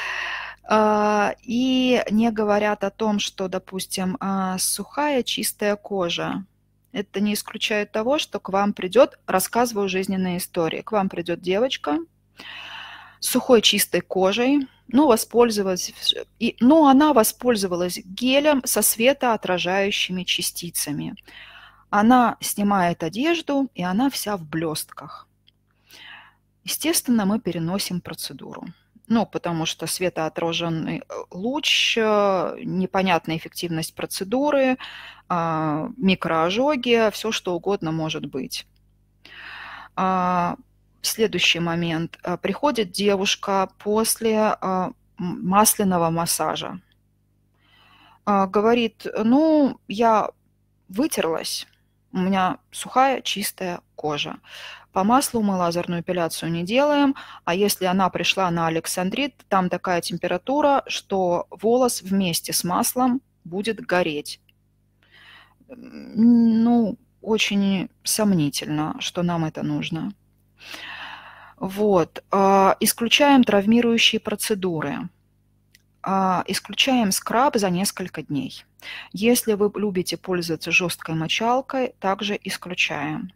Speaker 1: И не говорят о том, что, допустим, сухая чистая кожа. Это не исключает того, что к вам придет, рассказываю жизненные истории, к вам придет девочка с сухой чистой кожей, она воспользовалась гелем со светоотражающими частицами. Она снимает одежду, и она вся в блестках. Естественно, мы переносим процедуру. Потому что светоотраженный луч, непонятная эффективность процедуры, микроожоги, все что угодно может быть. Следующий момент. Приходит девушка после масляного массажа. Говорит, я вытерлась, у меня сухая чистая кожа. По маслу мы лазерную эпиляцию не делаем, а если она пришла на александрит, там такая температура, что волос вместе с маслом будет гореть. Очень сомнительно, что нам это нужно. Вот. Исключаем травмирующие процедуры. Исключаем скраб за несколько дней. Если вы любите пользоваться жесткой мочалкой, также исключаем.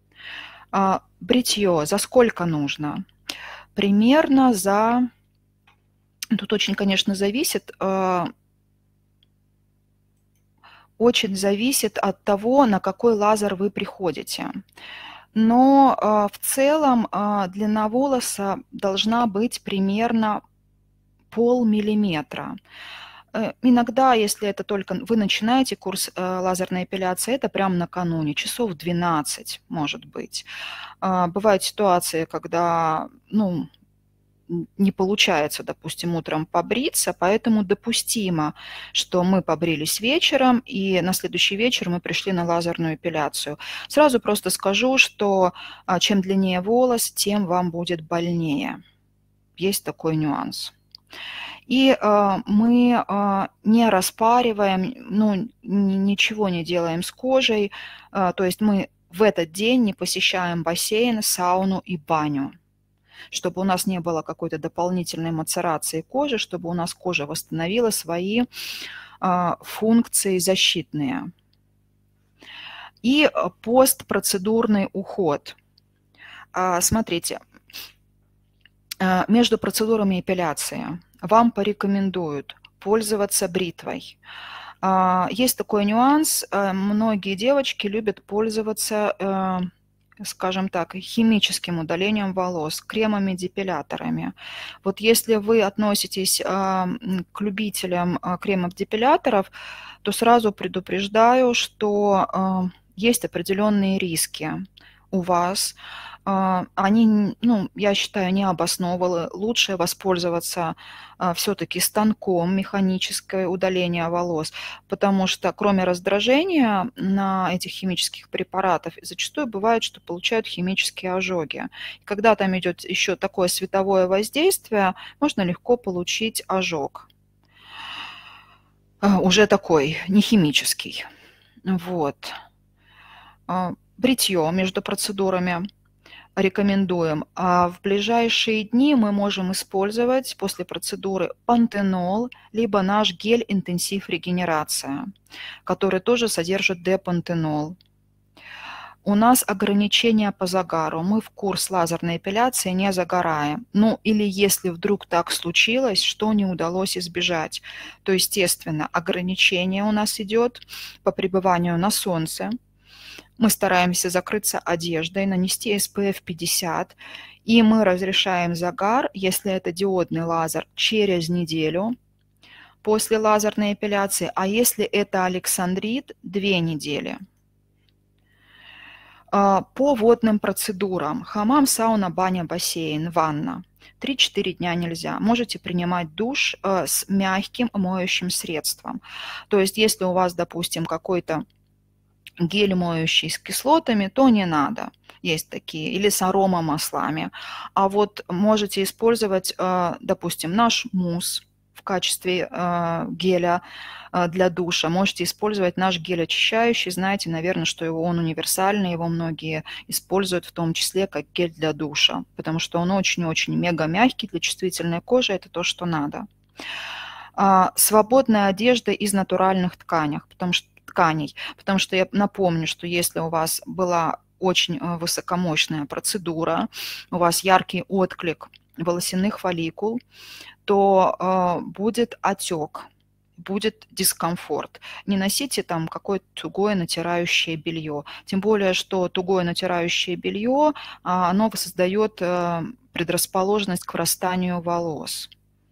Speaker 1: Бритье за сколько нужно? Примерно Тут очень, конечно, зависит. Очень зависит от того, на какой лазер вы приходите. Но в целом длина волоса должна быть примерно полмиллиметра. Иногда, если это только вы начинаете курс лазерной эпиляции, это прямо накануне, часов 12, может быть. Бывают ситуации, когда, не получается, допустим, утром побриться, поэтому допустимо, что мы побрились вечером, и на следующий вечер мы пришли на лазерную эпиляцию. Сразу просто скажу, что чем длиннее волос, тем вам будет больнее. Есть такой нюанс. И мы не распариваем, ну, ничего не делаем с кожей, то есть мы в этот день не посещаем бассейн, сауну и баню, чтобы у нас не было какой-то дополнительной мацерации кожи, чтобы у нас кожа восстановила свои функции защитные. И постпроцедурный уход. Смотрите, между процедурами эпиляции вам порекомендуют пользоваться бритвой. Есть такой нюанс. Многие девочки любят пользоваться, скажем так, химическим удалением волос, кремами-депиляторами. Вот если вы относитесь к любителям кремов-депиляторов, то сразу предупреждаю, что есть определенные риски у вас. Они, ну, я считаю, не обоснованы. Лучше воспользоваться все-таки станком механическое удаление волос, потому что кроме раздражения на этих химических препаратах зачастую бывает, что получают химические ожоги. Когда там идет еще такое световое воздействие, можно легко получить ожог. Уже такой, не химический. Вот. Бритье между процедурами рекомендуем. А в ближайшие дни мы можем использовать после процедуры пантенол, либо наш гель интенсив регенерация, который тоже содержит депантенол. У нас ограничения по загару. Мы в курс лазерной эпиляции не загораем. Ну или если вдруг так случилось, что не удалось избежать, то, естественно, ограничение у нас идет по пребыванию на солнце. Мы стараемся закрыться одеждой, нанести SPF 50, и мы разрешаем загар, если это диодный лазер, через неделю после лазерной эпиляции, а если это александрит, 2 недели. По водным процедурам. Хамам, сауна, баня, бассейн, ванна. 3-4 дня нельзя. Можете принимать душ с мягким моющим средством. То есть если у вас, допустим, какой-то гель моющий с кислотами, то не надо. Есть такие. Или с аромамаслами. А вот можете использовать, допустим, наш мусс в качестве геля для душа. Можете использовать наш гель очищающий. Знаете, наверное, что он универсальный, его многие используют в том числе как гель для душа, потому что он очень-очень мега мягкий для чувствительной кожи. Это то, что надо. Свободная одежда из натуральных тканей, потому что я напомню, что если у вас была очень высокомощная процедура, у вас яркий отклик волосяных фолликул, то будет отек, будет дискомфорт. Не носите там какое-то тугое натирающее белье. Тем более, что тугое натирающее белье, оно создает предрасположенность к врастанию волос.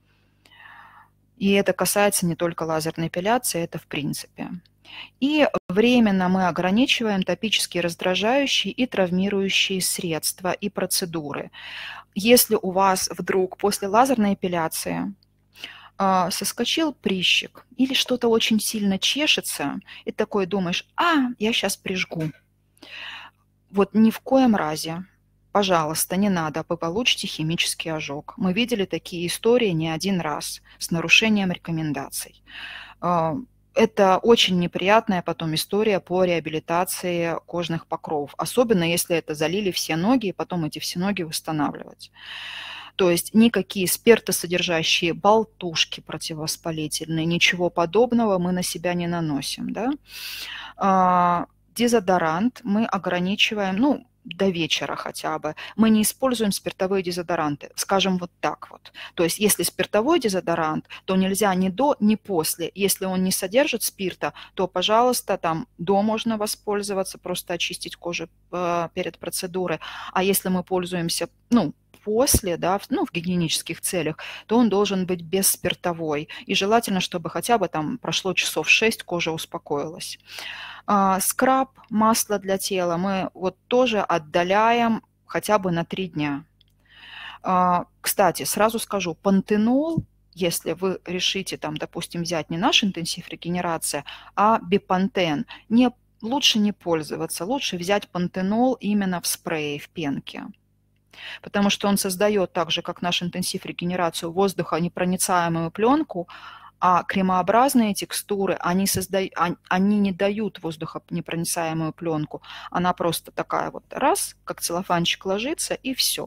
Speaker 1: И это касается не только лазерной эпиляции, это в принципе. И временно мы ограничиваем топические раздражающие и травмирующие средства и процедуры. Если у вас вдруг после лазерной эпиляции соскочил прыщик или что-то очень сильно чешется, и такой думаешь, я сейчас прижгу. Вот ни в коем разе, пожалуйста, не надо, вы получите химический ожог. Мы видели такие истории не один раз с нарушением рекомендаций. Это очень неприятная потом история по реабилитации кожных покровов, особенно если это залили все ноги, и потом эти все ноги восстанавливать. То есть никакие спиртосодержащие болтушки противовоспалительные, ничего подобного мы на себя не наносим. Да? Дезодорант мы ограничиваем, до вечера хотя бы. Мы не используем спиртовые дезодоранты, скажем вот так вот. То есть если спиртовой дезодорант, то нельзя ни до, ни после. Если он не содержит спирта, то, пожалуйста, там до можно воспользоваться, просто очистить кожу перед процедурой. А если мы пользуемся, после, да, в гигиенических целях, то он должен быть бесспиртовой. И желательно, чтобы хотя бы там прошло часов 6, кожа успокоилась. Скраб, масло для тела мы вот тоже отдаляем хотя бы на 3 дня. Кстати, сразу скажу, пантенол, если вы решите там, допустим, взять не наш интенсив регенерация, а бепантен, лучше не пользоваться, лучше взять пантенол именно в спрее, в пенке. потому что он создает, так же как наш интенсив, регенерацию воздуха, непроницаемую пленку, а кремообразные текстуры, они не дают воздухонепроницаемую пленку. Она просто такая вот раз, как целлофанчик ложится, и все.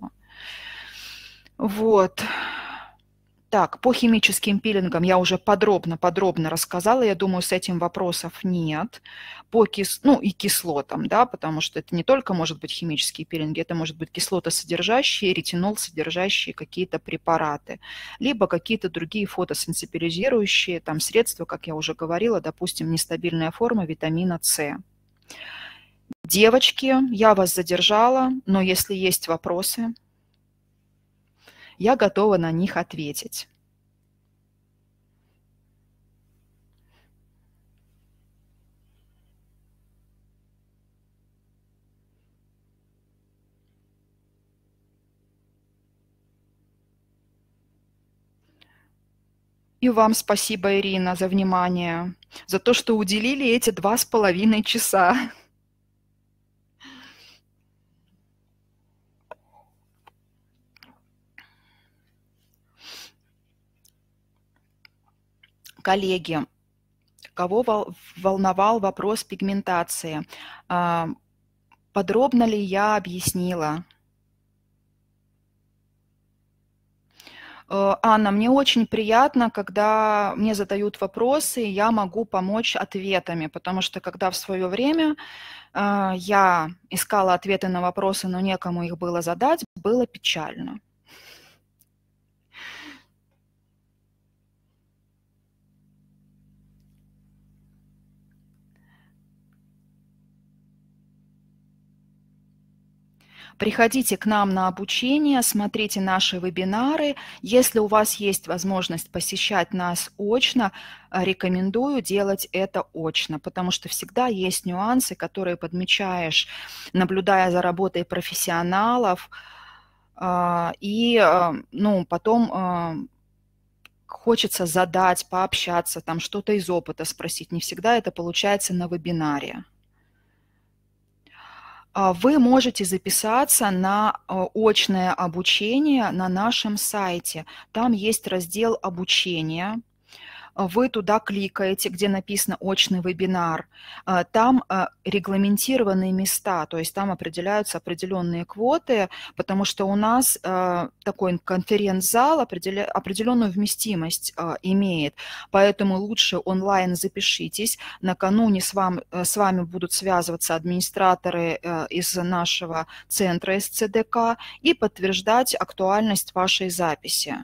Speaker 1: Вот. Так, по химическим пилингам я уже подробно рассказала. Я думаю, с этим вопросов нет. Ну и кислотам, да, потому что это не только может быть химические пилинги, это может быть кислотосодержащие, ретинол содержащие какие-то препараты, либо какие-то другие фотосенсибилизирующие там средства, как я уже говорила, допустим, нестабильная форма витамина С. Девочки, я вас задержала, но если есть вопросы, я готова на них ответить. И вам спасибо, Ирина, за внимание, за то, что уделили эти 2,5 часа. Коллеги, кого волновал вопрос пигментации? Подробно ли я объяснила? Анна, мне очень приятно, когда мне задают вопросы, и я могу помочь ответами, потому что когда в свое время я искала ответы на вопросы, но некому их было задать, было печально. Приходите к нам на обучение, смотрите наши вебинары. Если у вас есть возможность посещать нас очно, рекомендую делать это очно, потому что всегда есть нюансы, которые подмечаешь, наблюдая за работой профессионалов, и ну, потом хочется задать, пообщаться, там что-то из опыта спросить. Не всегда это получается на вебинаре. Вы можете записаться на очное обучение на нашем сайте. Там есть раздел «Обучение». Вы туда кликаете, где написано «Очный вебинар». Там регламентированные места, то есть там определяются определенные квоты, потому что у нас такой конференц-зал определенную вместимость имеет. Поэтому лучше онлайн запишитесь. Накануне с вами будут связываться администраторы из нашего центра СЦДК и подтверждать актуальность вашей записи.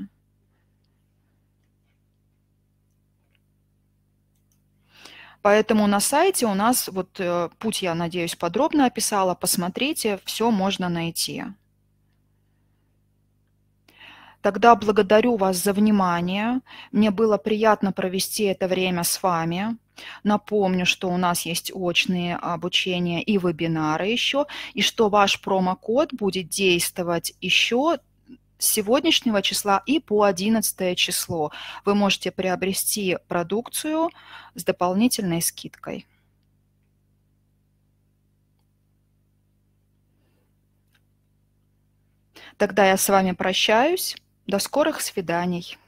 Speaker 1: Поэтому на сайте у нас, вот путь, я надеюсь, подробно описала, посмотрите, все можно найти. Тогда благодарю вас за внимание. Мне было приятно провести это время с вами. Напомню, что у нас есть очные обучения и вебинары еще, и что ваш промокод будет действовать еще с сегодняшнего числа и по 11 число. Вы можете приобрести продукцию с дополнительной скидкой. Тогда я с вами прощаюсь. До скорых свиданий.